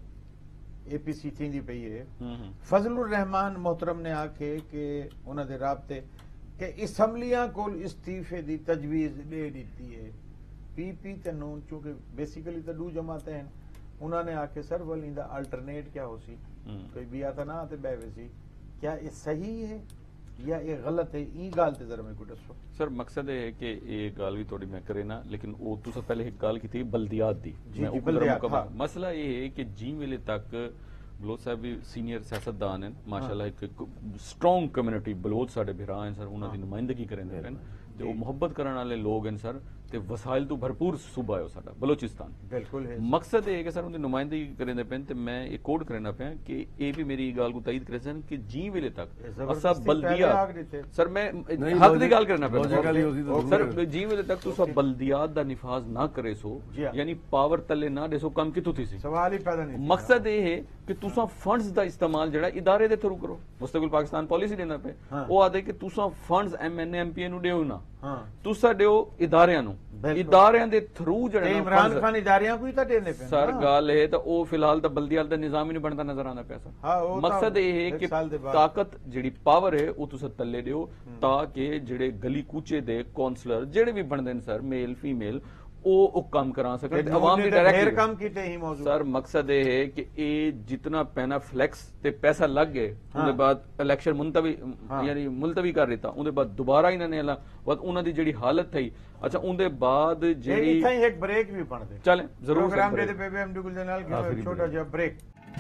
एपीसी थींदी पई है, हम्म, हम्म। फजलुर रहमान मोहतरम ने आखे कि उन्हां दे राबते कि असैम्बलियां कोल इस्तीफे दी तजवीज दे दी है। पीपी ते नून चूंकि बेसिकली तो दू जमाते हैं, उन्होंने आके सर वल इंदा अल्टरनेट क्या हो सी, हम्म। कोई बिया तो ना आते बैवे सी, क्या ये सही है या ये गलत है? ई गल ते जरा मेरे को दसो। सर मकसद ये है कि ये गल भी थोड़ी मैं करे ना, लेकिन वो तुसा पहले एक गल की बल्दियात दी, जी, मैं जी, ऊपर जरा बल्दियात, मुकम्मल- हाँ। मसला ये है कि जी वेले तक बलोच साहब भी सीनियर सियासतदान हैं माशाल्लाह, एक स्ट्रॉन्ग कम्युनिटी बलोच साडे भरा हैं सर, उन्होंने नुमाइंदगी करेंदे हैं ते वो मोहब्बत करने वाले लोग हैं सर, ते वसाइल तो भरपूर सूबा है साडा बलोचिस्तान। बिल्कुल है मकसद ये है कि सर उनकी नुमाइंदगी करेंदे पे ते मैं एक कोड करना पे कि ये भी मेरी गल को तईद करे सन कि जी वेले तक जबरदस्ती असा पहले बल्दियात आग दिते। सर मैं नहीं, हक दी logic- गल करना पे logically उसी तो सर जरूर जी वेले तक तुसा बल्दियात दा निफाज ना करे सो, जी हाँ। यानी पावर तले ना देसो, कम कितों थी सी। सवाल ही पैदा नहीं। मकसद ये है कि तुसा फंड्स दा इस्तेमाल जड़ा इदारे दे थ्रू करो। मुस्तकिल पाकिस्तान पॉलिसी देना पे हाँ। वो आदे कि तुसा फंड्स एमएनए एमपीए नु देओ ना, हाँ तुसा देओ इदारियां नु, बिल्कुल। इदारियां दे थ्रू ते जड़ा इमरान खान इदारियां को ही तो देने पे सर गल है तो वो फिलहाल तो बल्दियाल दा निजाम ही नहीं बनता नजर आना पिया सर। हाँ, वो तो मकसद ये है एक कि साल दे बाद। ताकत जिहड़ी पावर है वो तुस तले दियो ताकि जिहड़े गली कूचे दे काउंसलर जिहड़े भी बनदे न सर मेल फीमेल ओ ओ काम करा सकन ते अवाम दी ढेर डायरेक्ट कम कीते ही मौजूद सर मकसद ये है कि ये जितना पैना फ्लैक्स ते पैसा लग गए हाँ। उनके बाद इलेक्शन मुलतवी हाँ। यानी मुलतवी कर दिता, उनके बाद दोबारा इन्होंने हला बाद उन्हां दी जिहड़ी हालत थी। अच्छा उनके बाद ये जिहड़ी इत्थां ही एक ब्रेक भी पड़ दे। चले जरूर प्रोग्राम सर, दे break। दे पे एमडी गुल जनाल के आखिरी छोटा जिहा ब्रेक।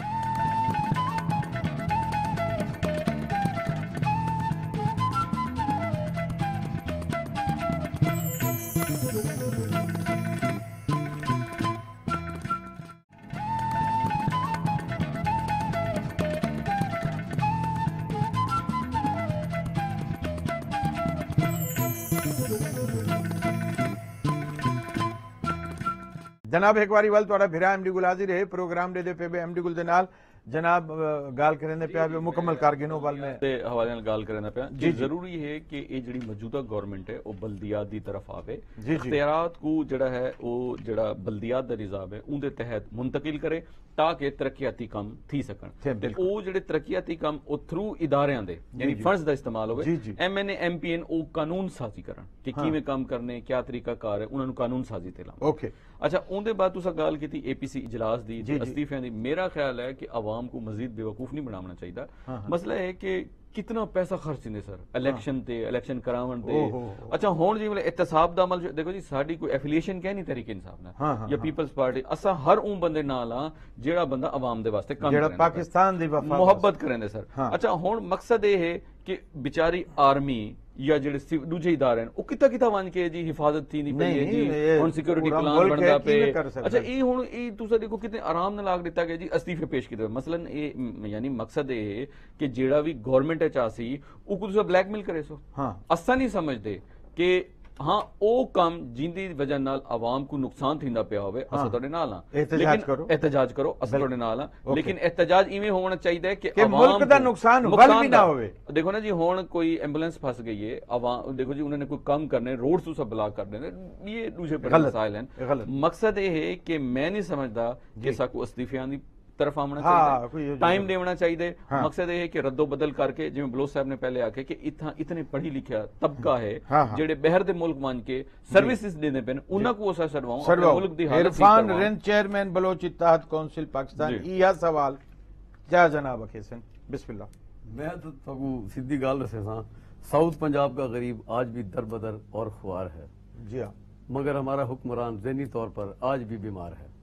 जनाब एक बारी वाल थोड़ा भिरा एमडी गुल हाजिर है प्रोग्राम दे दे पे एमडी गुल दे नाल जनाब अ, गाल करेंदे पे अभी मुकम्मल कारगिनो वाल में ते हवाले नाल गल करना पिया जी, कि जी। जरूरी है कि ये जिहड़ी मौजूदा गवर्नमेंट है वो बल्दियात दी तरफ आवे, जी, जी। इख्तियारात को जिहड़ा है वो जिहड़ा बल्दियात दा निज़ाम है उनके तहत मुंतकिल करे ताकि तरक्याती काम थी सकन। थे, ते बिल्कुल। वो जिहड़े तरक्याती काम वो थ्रू इदारियां दे यानी जी। फंड्स दा इस्तेमाल होवे, जी, जी। एमएनए एमपीएन वो कानून साजी करन कि हाँ। किवें काम करने, क्या तरीका कार है, उन्हां नूं कानून साजी ते लाओ। ओके अच्छा उनके बाद तुसा गल की एपीसी इजलास दी जी, जी। अस्तीफियां दी, मेरा ख्याल है कि आवाम को मजीद बेवकूफ नहीं बनाना चाहिए। हाँ, हाँ। मसला है कि कितना पैसा खर्च ने सर इलेक्शन ते इलेक्शन करावन ते। ओहो, ओहो। अच्छा हुण जी मतलब एहतसाब दा अमल जो- देखो जी साडी कोई एफिलिएशन क्या नहीं तरीके इंसाफ नाल हाँ, हाँ, या हाँ। पीपल्स पार्टी असा हर उन बंदे नाल आ जेड़ा बंदा आवाम दे वास्ते काम जेड़ा करना पाकिस्तान दी वफा मोहब्बत करेंदे सर। हाँ। अच्छा हुण मकसद ये है कि बिचारी आर्मी या जेड़े सिव- दूजे इदारे हैं वो किता किता वन के जी हिफाजत थी दी पई है नहीं, जी ये हुण सिक्योरिटी पूरा प्लान मुल्क बनदा है, पे। किवें कर सकदा अच्छा है? ये हुण ये तुसा देखो कितने आराम नाल आख दिता गया जी अस्तीफे पेश कीते हुए। मसलन ये म, यानी मकसद ये है कि जेड़ा भी गवर्नमेंट च आसी वो को तुसा ब्लैकमेल करे सो। हाँ। असा नहीं समझदे कि हाँ ओ काम जिंदी वजह नाल आवाम को नुकसान थींदा पिया होवे असा हाँ। तुहाडे नाल आ, एहतजाज लेकिन करो। एहतजाज करो असा तुहाडे नाल आ, ओके। लेकिन एहतजाज इवें होना चाहिए कि कि आवाम मुल्क दा को नुकसान वल नुकसान भी ना दा। होवे। देखो ना जी हुण कोई एम्बुलेंस फंस गई है आवाम देखो जी उन्होंने कोई काम करने रोड्स तो सब ब्लॉक कर देने, ये दूसरे बड़े गलत, मसाइल गलत। हैं। मकसद ये है कि मैं नहीं समझदा कि साकू अस्तीफियां दी तरफ आना हाँ, कोई चाहिए, ये- टाइम देना चाहिए। हाँ। मकसद ये है कि रद्दो बदल करके जिवें बलोच साहब ने पहले आखे कि इतना इतने पढ़ी लिखा तबका है हाँ, हाँ। जेड़े बहर दे मुल्क मान के सर्विसेज देने पे उन्हां को असा छडवाऊं अपने सरवाओ मुल्क दी हालत ठीक इरफान करवाऊं। रिंद चेयरमैन बलोच इत्तेहाद काउंसिल पाकिस्तान जी। यह सवाल क्या जनाब अखेसन बिस्मिल्लाह। میں تو تکو سیدھی گال رسے سا ساؤتھ پنجاب کا غریب آج بھی در بدر اور خوار ہے جی ہاں مگر ہمارا حکمران ذہنی طور پر آج بھی بیمار ہے.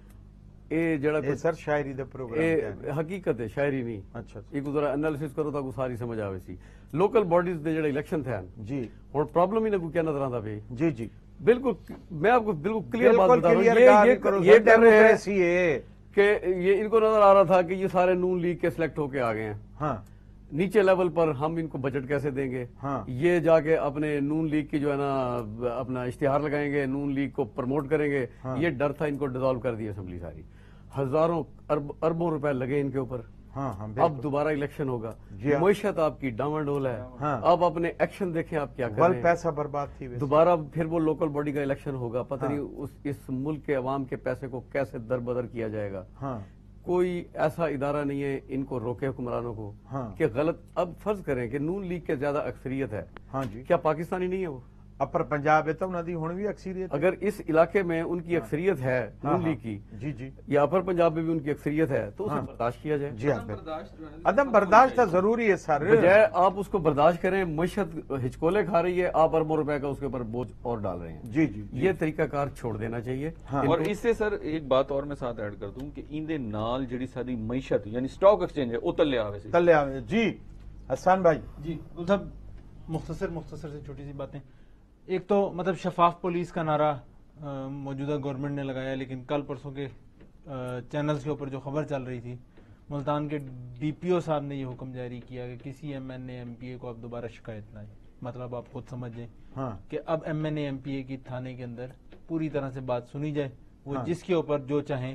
اے جڑا اے سر شاعری دا پروگرام اے کیا ہے؟ حقیقت ہے شاعری نہیں. اچھا ایک ذرا انالیسس کرو تا کو ساری سمجھ آوے سی. لوکل باڈیز دے جڑے الیکشن تھے جی ہن پرابلم ہی نہ کو کیا نظر آندا پئی. جی جی بالکل میں آپ کو بالکل کلیئر بات بالکل بتا رہا ہوں. کلیئر یہ گال یہ کرو یہ سر کر رہے ہیں ڈیموکریسی ہے. کہ یہ ان کو نظر آ رہا تھا کہ یہ سارے نون لیگ کے سلیکٹ ہو کے آ گئے ہیں. ہاں نیچے لیول پر ہم ان کو بجٹ کیسے دیں گے. ہاں یہ جا کے اپنے نون لیگ کی جو ہے نا اپنا اشتہار لگائیں گے, نون لیگ کو پروموٹ کریں گے. یہ ڈر تھا, ان کو ڈیزالو کر دی اسمبلی ساری. ہزاروں ارب اربوں روپے لگے ان کے اوپر. ہاں ہاں اب دوبارہ الیکشن ہوگا, معیشت آپ کی ڈاواں ڈول ہے. اب اپنے ایکشن دیکھیں آپ کیا کر رہے ہیں. پیسہ برباد تھی دوبارہ پھر وہ لوکل باڈی کا الیکشن ہوگا, پتہ نہیں اس اس ملک کے عوام کے پیسے کو کیسے در بدر کیا جائے گا. ہاں کوئی ایسا ادارہ نہیں ہے ان کو روکے حکمرانوں کو کہ غلط. اب فرض کریں کہ نون لیگ کے زیادہ اکثریت ہے, ہاں جی کیا پاکستانی نہیں ہے وہ؟ اپر پنجاب ہے تو انہوں دی ہون بھی اکثریت. اگر اس علاقے میں ان کی اکثریت ہے نون لیگ کی, جی جی یا اپر پنجاب میں بھی ان کی اکثریت ہے, تو اسے برداشت کیا جائے. جی ہاں عدم برداشت تو ضروری ہے سر. بجائے آپ اس کو برداشت کریں, معیشت ہچکولے کھا رہی ہے, آپ اربوں روپے کا اس کے اوپر بوجھ اور ڈال رہے ہیں. جی جی یہ طریقہ کار چھوڑ دینا چاہیے. اور اس سے سر ایک بات اور میں ساتھ ایڈ کر دوں کہ ان دے نال جڑی ساری معیشت یعنی سٹاک ایکسچینج ہے وہ تلے آوے سی تلے آوے. جی حسان بھائی. جی گل صاحب مختصر مختصر سے چھوٹی سی باتیں. ایک تو مطلب شفاف پولیس کا نعرہ موجودہ گورنمنٹ نے لگایا, لیکن کل پرسوں کے چینلز کے اوپر جو خبر چل رہی تھی, ملتان کے ڈی پی او صاحب نے یہ حکم جاری کیا کہ کسی M N A M P A کو اب دوبارہ شکایت نہ آئے. مطلب آپ خود سمجھیں کہ اب M N A M P A کی تھانے کے اندر پوری طرح سے بات سنی جائے, وہ جس کے اوپر جو چاہیں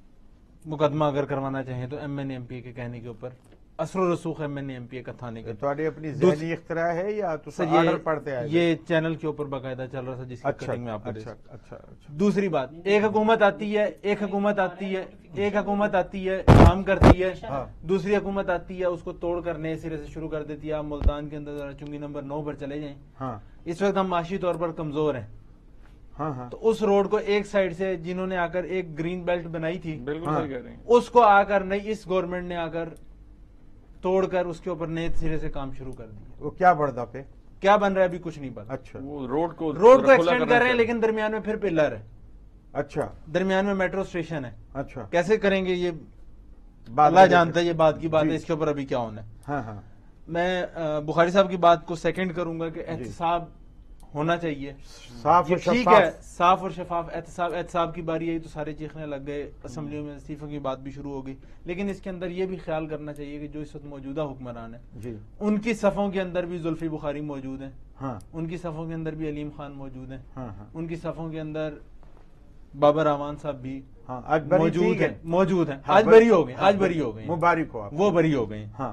مقدمہ اگر کروانا چاہیں تو M N A M P A کے کہنے کے اوپر اثر و رسوخ M N A M P A کا تھانے کے. تواڈی اپنی ذہنی اختراع ہے یا تو آرڈر پڑھتے آئے؟ یہ چینل کے اوپر باقاعدہ چل رہا تھا جس کی کٹنگ میں آپ کو. اچھا اچھا. دوسری بات, ایک حکومت آتی ہے ایک حکومت آتی ہے ایک حکومت آتی ہے کام کرتی ہے, دوسری حکومت آتی ہے اس کو توڑ کر نئے سرے سے شروع کر دیتی ہے. آپ ملتان کے اندر چنگی نمبر نو پر چلے جائیں, اس وقت ہم معاشی طور پر کمزور ہیں. تو اس روڈ کو ایک سائڈ سے جنہوں نے آ کر ایک گرین بیلٹ بنائی تھی, بالکل صحیح کہہ رہے ہیں, اس کو آ کر نہیں اس گورنمنٹ نے آ کر توڑ کر اس کے اوپر نئے سرے سے کام شروع کر دیا. وہ کیا بڑھتا پہ کیا بن رہا ہے ابھی کچھ نہیں پتا. اچھا وہ روڈ کو روڈ کو ایکسٹینڈ کر رہے ہیں, لیکن درمیان میں پھر پلر ہے. اچھا درمیان میں میٹرو اسٹیشن ہے. اچھا کیسے کریں گے یہ اللہ جانتا ہے, یہ بات کی بات ہے, اس کے اوپر ابھی کیا ہونا ہے. ہاں ہاں میں بخاری صاحب کی بات کو سیکنڈ کروں گا کہ احتساب ہونا چاہیے, صاف اور ٹھیک ہے, صاف اور شفاف احتساب. احتساب کی باری آئی تو سارے چیخنے لگ گئے, اسمبلیوں میں استعفوں کی بات بھی شروع ہو گئی. لیکن اس کے اندر یہ بھی خیال کرنا چاہیے کہ جو اس وقت موجودہ حکمران ہیں ان کی صفوں کے اندر بھی زلفی بخاری موجود ہیں, ان کی صفوں کے اندر بھی علیم خان موجود ہیں, ان کی صفوں کے اندر بابر اعوان صاحب بھی موجود ہیں موجود ہیں آج بری ہو گئے آج بری ہو گئے مبارک ہو, وہ بری ہو گئے. ہاں,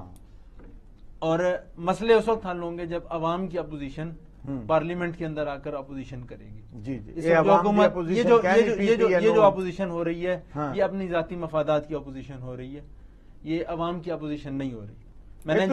اور مسئلے اس وقت حل ہوں گے جب عوام کی اپوزیشن پارلیمنٹ کے اندر آ کر اپوزیشن کرے گی. جی جی یہ جو یہ جو اپوزیشن ہو رہی ہے یہ اپنی ذاتی مفادات کی اپوزیشن ہو رہی ہے, یہ عوام کی اپوزیشن نہیں ہو رہی. میں نے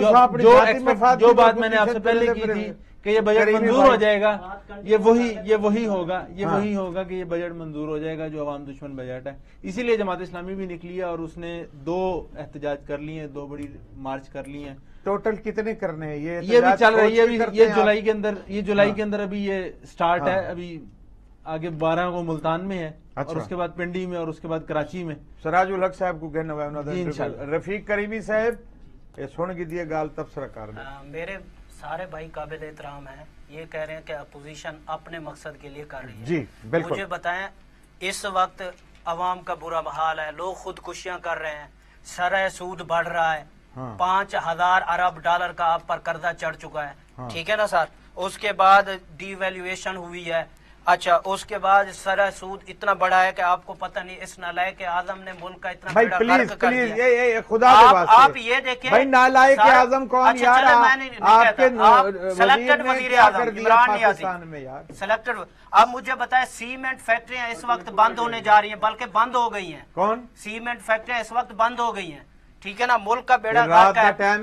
جو جو بات میں نے آپ سے پہلے کی تھی کہ یہ بجٹ منظور ہو جائے گا, یہ وہی یہ وہی ہوگا یہ وہی ہوگا کہ یہ بجٹ منظور ہو جائے گا جو عوام دشمن بجٹ ہے. اسی لیے جماعت اسلامی بھی نکلی ہے اور اس نے دو احتجاج کر لی ہیں, دو بڑی مارچ کر لی ہیں. ٹوٹل کتنے کرنے ہیں یہ یہ بھی چل رہی ہے, یہ جولائی کے اندر یہ جولائی کے اندر ابھی یہ سٹارٹ ہے. ابھی آگے بارہ کو ملتان میں ہے اور اس کے بعد پنڈی میں اور اس کے بعد کراچی میں. سراج الحق صاحب کو کہنا ہے, رفیق کریمی صاحب یہ سن کی دیے گال تبصرہ کر دیں. میرے سارے بھائی قابل احترام ہیں, یہ کہہ رہے ہیں کہ اپوزیشن اپنے مقصد کے لیے کر رہی ہے. جی بالکل. مجھے بتائیں اس وقت عوام کا برا حال ہے, لوگ خودکشیاں کر رہے ہیں, شرح سود بڑھ رہا ہے, پانچ ہزار ارب ڈالر کا آپ پر قرضہ چڑھ چکا ہے, ٹھیک ہے نا سر. اس کے بعد ڈی ویلیویشن ہوئی ہے. اچھا اس کے بعد سرح سود اتنا بڑا ہے کہ آپ کو پتہ نہیں اس نالائق اعظم نے ملک کا اتنا بڑا غرق کر دیا. خدا آپ یہ دیکھیں بھائی نالائق اعظم کون یار, آپ کے سلیکٹڈ وزیر اعظم عمران نیازی سلیکٹڈ. اب مجھے بتائیں سیمنٹ فیکٹریاں اس وقت بند ہونے جا رہی ہیں, بلکہ بند ہو گئی ہیں. کون سیمنٹ فیکٹریاں اس وقت بند ہو گئی ہیں, ٹھیک ہے نا. ملک کا بیڑا غرق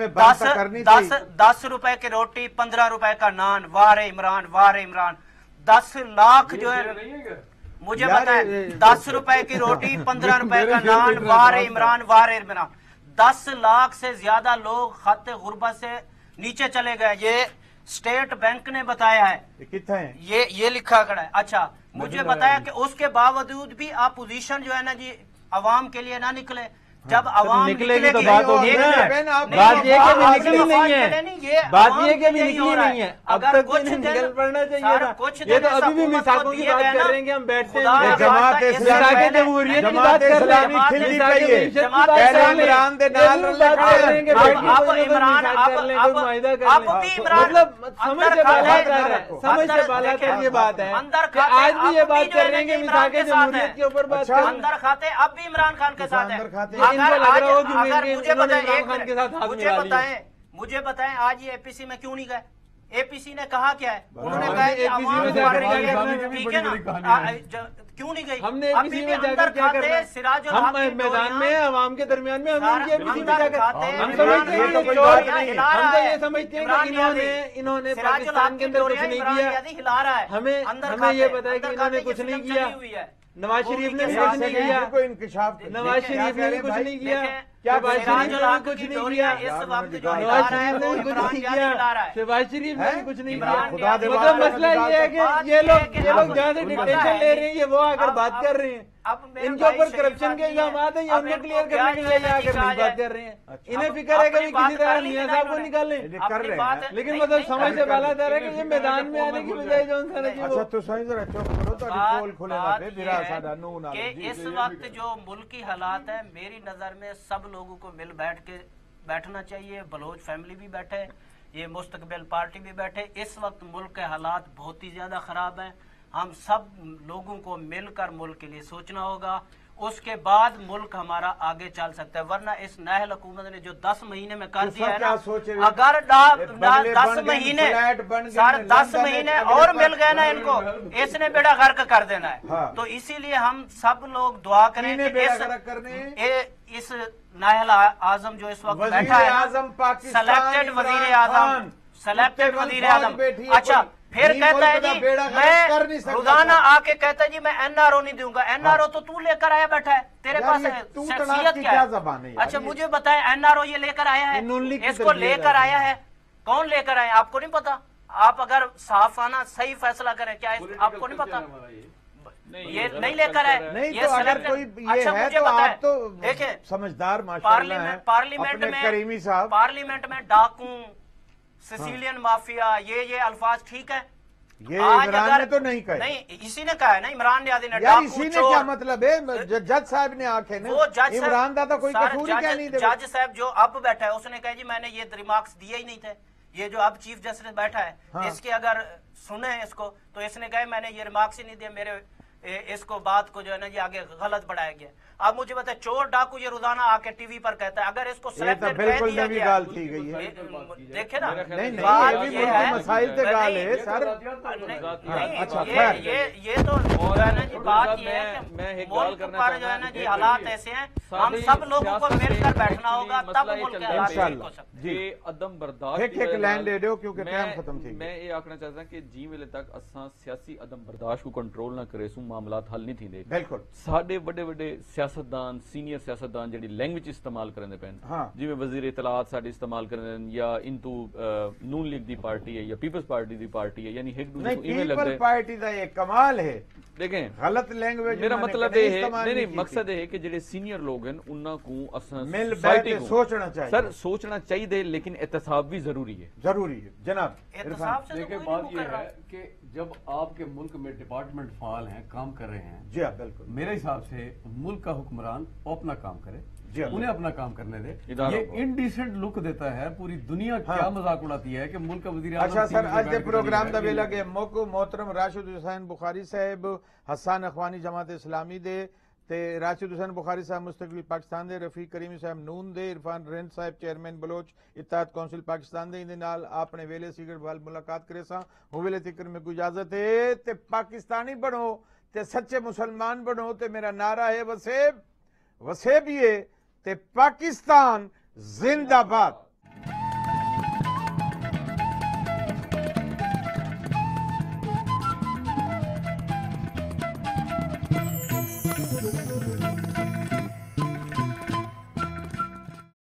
ہے. دس دس روپے کی روٹی پندرہ روپے کا نان, وار عمران وار عمران. دس لاکھ جو ہے مجھے بتائیں, دس روپے کی روٹی پندرہ روپے کا نان, وار عمران وار عمران. दस लाख से ज्यादा लोग खत गुर्बत से नीचे चले गए, ये स्टेट बैंक ने बताया है। कितना है ये ये लिखा खड़ा है। अच्छा, मुझे बताया कि उसके बावजूद भी अपोजिशन जो है ना जी अवाम के लिए ना निकले। जब अवाम निकलेगी तो निकलेगी, बात होगी एक ना। मिनट, नहीं, बात ये कि बात निकली नहीं है, ये बात अवाम ये के कि लिए निकली हो रहा नहीं है। अब अगर तक कुछ इन्हें दिन- निकल पड़ना चाहिए सर, था। कुछ ये तो दिन अभी भी हुकूमत मिसाकों को की दिए बात गए कर ना, रहे हैं कि हम बैठते खुदा हैं। का जमात वास्ता, इस्लामी इससे मिसाके पहले- जमहूरियत की जमात बात कर रहे इस्लामी हैं। खिल्ली मिसाके पई है। मीशत की जमात बात कर रहे हैं। इमरान दे ये नाल भी बात कर रहे हैं कि अब बैठ के अब कोई ना कोई इमरान मिसाक अब कर लें, अब कोई मुआहिदा कर अब लें। भी इमरान मतलब समझ से अंदर बाला खाते- तर है, समझ से अंदर बाला देखें, तर ये बात है अंदर कि खाते आज भी ये अब बात जो कर है रहे हैं कि ना इमरान मिसाके के साथ जमहूरियत है। के ऊपर बात अच्छा। कर रहे हैं। अंदर खाते अब भी इमरान खान के साथ है। अंदर खाते हैं। इनको लग अगर रहा हो आज कि अगर इनके- मुझे इन्होंने बताएं इमरान एक खान के मिनट, साथ हाथ मुझे मिला लिया। बताएं मुझे बताएं आज ये एपीसी में क्यों नहीं गए? एपीसी ने कहा क्या है? उन्होंने हमने कहा है कि एपीसी में अवाम जाकर पढ़ रही क्या है, करना है? ठीक है ना? बड़ी कहानी आ, है। ज- क्यों नहीं गई? हमने अभी एपीसी भी में जाकर अंदर क्या करना खाते है? सिराजुल हम हक की मैदान डोरियां- में आवाम के दरमियान में हम सर, उनकी एपीसी में अंदर जाकर खाते हम इमरान समझते हैं खान कि की चोर डोरियां नहीं, हिला हम रहा तो है। ये समझते हैं इमरान कि इन्होंने यादी- इन्होंने सिराजुल पाकिस्तान हक के की अंदर कुछ डोरियां नहीं इमरान किया। यादी हिला रहा है। हमें अंदर हमें खाते- ये पता है कि अंदर इन्होंने खाते कुछ ये नहीं फिल्म किया। चली हुई है। नवाज वो शरीफ उनके ने साथ कुछ नहीं है। किया। को इंकशाफ कर- नवाज क्या शरीफ कह ने रहे कुछ भाई? नहीं किया। देखें, क्या शहबाज कह शरीफ रहे ने हैं? हक कुछ की नहीं डोरियां किया। इस वक्त जो नवाज हिला नवाज रहा है शरीफ ने वो कुछ इमरान नहीं यादी किया। हिला रहा है। शहबाज शरीफ ने भी कुछ नहीं इमरान किया। खुदा दे यादी- बात मतलब मसला ये है बात कि ये ये लोग है कि ये लोग अब- जहाँ से अब- डिटेंशन अब- ले रहे हैं ये वो आकर अब- बात अब- कर रहे हैं। अब मेरे इनके भाई ऊपर शरीफ करप्शन के आदमी इल्जाम है। है, ये अब उनको इनको क्लियर क्या करने के लिए जो है आकर कहा नहीं बात जाए। कर रहे हैं। अच्छा। इन्हें अब फिक्र है कि अपनी भी बात किसी कर तरह ली मियां ना साहब को इन्होंने। निकालें। ये कर अपनी रहे बात- हैं। लेकिन नहीं, मतलब नहीं, समझ से कर- बाला दर है कि इन्हें ये फिक्र है मैदान कि में आने कौन की भूल बजाय जाए। जो उनसे नहीं, अच्छा तो सही जरा चुप करो तो बात- पोल खुले ना बात पे ये बिरा है साडा नून आ कि इस वक्त जो मुल्की हालात है मेरी नजर में सब लोगों को मिल बैठ के बैठना चाहिए। बलोच फैमिली भी बैठे, ये मुस्तकबिल पार्टी भी बैठे। इस वक्त मुल्क के हालात बहुत ही ज्यादा खराब हैं। हम सब लोगों को मिलकर मुल्क के लिए सोचना होगा, उसके बाद मुल्क हमारा आगे चल सकता है। वरना इस नाहल हुकूमत ने जो दस महीने में कर तो दिया सब है क्या ना, सोच रहे हैं? अगर डा- ये डा- बंगले दस बन गए, महीने फ्लैट बन गए, सर दस लंदन में महीने अगले और साल- मिल गए ना इनको, इसने बेड़ा गर्क कर देना है। हाँ। तो इसीलिए हम सब लोग दुआ करें किने कि बेड़ा इस- गर्क करने हैं? ए- इस नाहल आजम जो इस वक्त वजीर बैठा है आजम पाकिस्तान सेलेक्टेड इमरान वजीर खान, आजम सेलेक्टेड मुत्तफिक वजीर फौज आजम बैठी है, अच्छा कोई फिर नहीं कहता है मुल्क का जी बेड़ा गर्क कर नहीं मैं सकता रोजाना था। आके कहता है जी मैं एनआरओ नहीं दूंगा। एनआरओ तो तू लेकर आया बैठा है, तेरे यार पास ये है, तू शख्सियत तड़ाक की क्या क्या है? ज़बान है यार? अच्छा ये- मुझे बताए एनआरओ ये लेकर आया ये नून है, लीग की इसको तरफ लेकर जाता आया है, कौन लेकर आया आपको नहीं पता? आप अगर साफाना सही फैसला करें क्या इस- आपको नहीं पता? ये नहीं लेकर आए। नहीं ये तो अगर selected- कोई ये अच्छा, है मुझे तो बताएं, आप तो देखें समझदार माशाल्लाह हैं पार्लियामेंट पार्लियामेंट अपने में करीमी साहब। पार्लियामेंट में डाकू सिसिलियन माफिया ये ये अल्फाज ठीक है। ये आज इमरान अगर- ने तो नहीं कहे। नहीं इसी ने कहा है ना, इमरान यादी ने यार डाकू इसी ने चोर। क्या मतलब है? ज- जज साहब ने आखे वो जज ना साहब- इमरान दा तो कोई सर, कसूर ही जज- क्या नहीं दे जज साहब जो अब बैठा है उसने कहा जी मैंने ये रिमार्क्स दिए ही नहीं थे। ये जो अब चीफ जस्टिस बैठा है हाँ। इसके अगर सुने इसको तो इसने कहा मैंने ये रिमार्क्स ही नहीं दिए, मेरे ए, इसको बात को जो है ना ये आगे गलत बढ़ाया गया। अब मुझे बताए चोर डाकू ये रोजाना आके टीवी पर कहता है, अगर इसको ये तो selected कह बिल्कुल दिया नवी गया- गाल थी गई है। ये- देखे ना मेरा ख्याल नहीं है- नहीं बात ये भी ये मुल्क है- मसाइल से नहीं, गाल नहीं, है ये सर। नहीं, अच्छा, ये खैर। ये ये तो जो है ना जी बात ये है कि मैं एक गाल मुल्क करना पर चाहता जो है ना हूं, जी एक हालात मिनट। ऐसे हैं, सारी हम सब लोगों को सियासत मिलकर से बैठना होगा actually तब मसला ये मुल्क के चलता है हालात ठीक इंशाल्लाह। हो सकते हैं। जी। कि अदम बर्दाश्त एक- की एक वजह लाइन नाल दे दियो क्योंकि मैं- टाइम खत्म थी गई। मैं ये आखना चाहता कि जी वेले तक असां सियासी अदम बर्दाश्त को कंट्रोल ना करे सू मामलात हल नहीं थींदे। बिल्कुल साडे वड्डे वड्डे सियासतदान सीनियर सियासतदान जिहड़ी लैंग्वेज इस्तेमाल करदे पैन हाँ। जिवें वजीर इतलात साडे इस्तेमाल करदे न या इंतू नून लीग दी पार्टी है या पीपल्स पार्टी दी पार्टी है यानी एक दूसरे नहीं को इवें पीपल लगदे पार्टी का ये कमाल है, देखें गलत लैंग्वेज मेरा उन्होंने मतलब कभी ये है इस्तेमाल नहीं नहीं की मकसद थी। ये है कि जेडे सीनियर लोग हैं उन्ना को असां मिल बैठ सोसाइटी के को सोचना चाहिए। सर सोचना चाहिए लेकिन एहतसाब भी जरूरी है। जरूरी है जनाब इरफान। एहतसाब से तो देखिए कोई बात नहीं ये मुकर रहा। है कि जब आपके मुल्क में डिपार्टमेंट फाल हैं, काम कर रहे हैं, जी हाँ बिल्कुल मेरे हिसाब से मुल्क का हुक्मरान वो अपना काम करे, जी हाँ। उन्हें अपना काम करने दे। इदारा ये को। इनडिसेंट लुक देता है, पूरी दुनिया हाँ। क्या मजाक उड़ाती है कि मुल्क का वजीर आज़म अच्छा सर टीवी पे अज बैठ दे के प्रोग्राम दलील दा है। वेला के मौको मोहतरम राशिद हुसैन बुखारी साहब हसन अखवानी जमात इस्लामी दे ते राशिद हुसैन बुखारी साहब मुस्तकबिल पाकिस्तान दे रफीक करीमी साहब नून दे इरफान रेंद साहब चेयरमैन बलोच इत्तेहाद काउंसिल पाकिस्तान दे इंदे नाल आपने वेले सिगड़ वाल मुलाकात करे सा हो वेले तिकर में कोई इजाजत है ते पाकिस्तानी बनो ते सच्चे मुसलमान बनो ते मेरा नारा है वसेब वसेबिए ते पाकिस्तान जिंदाबाद।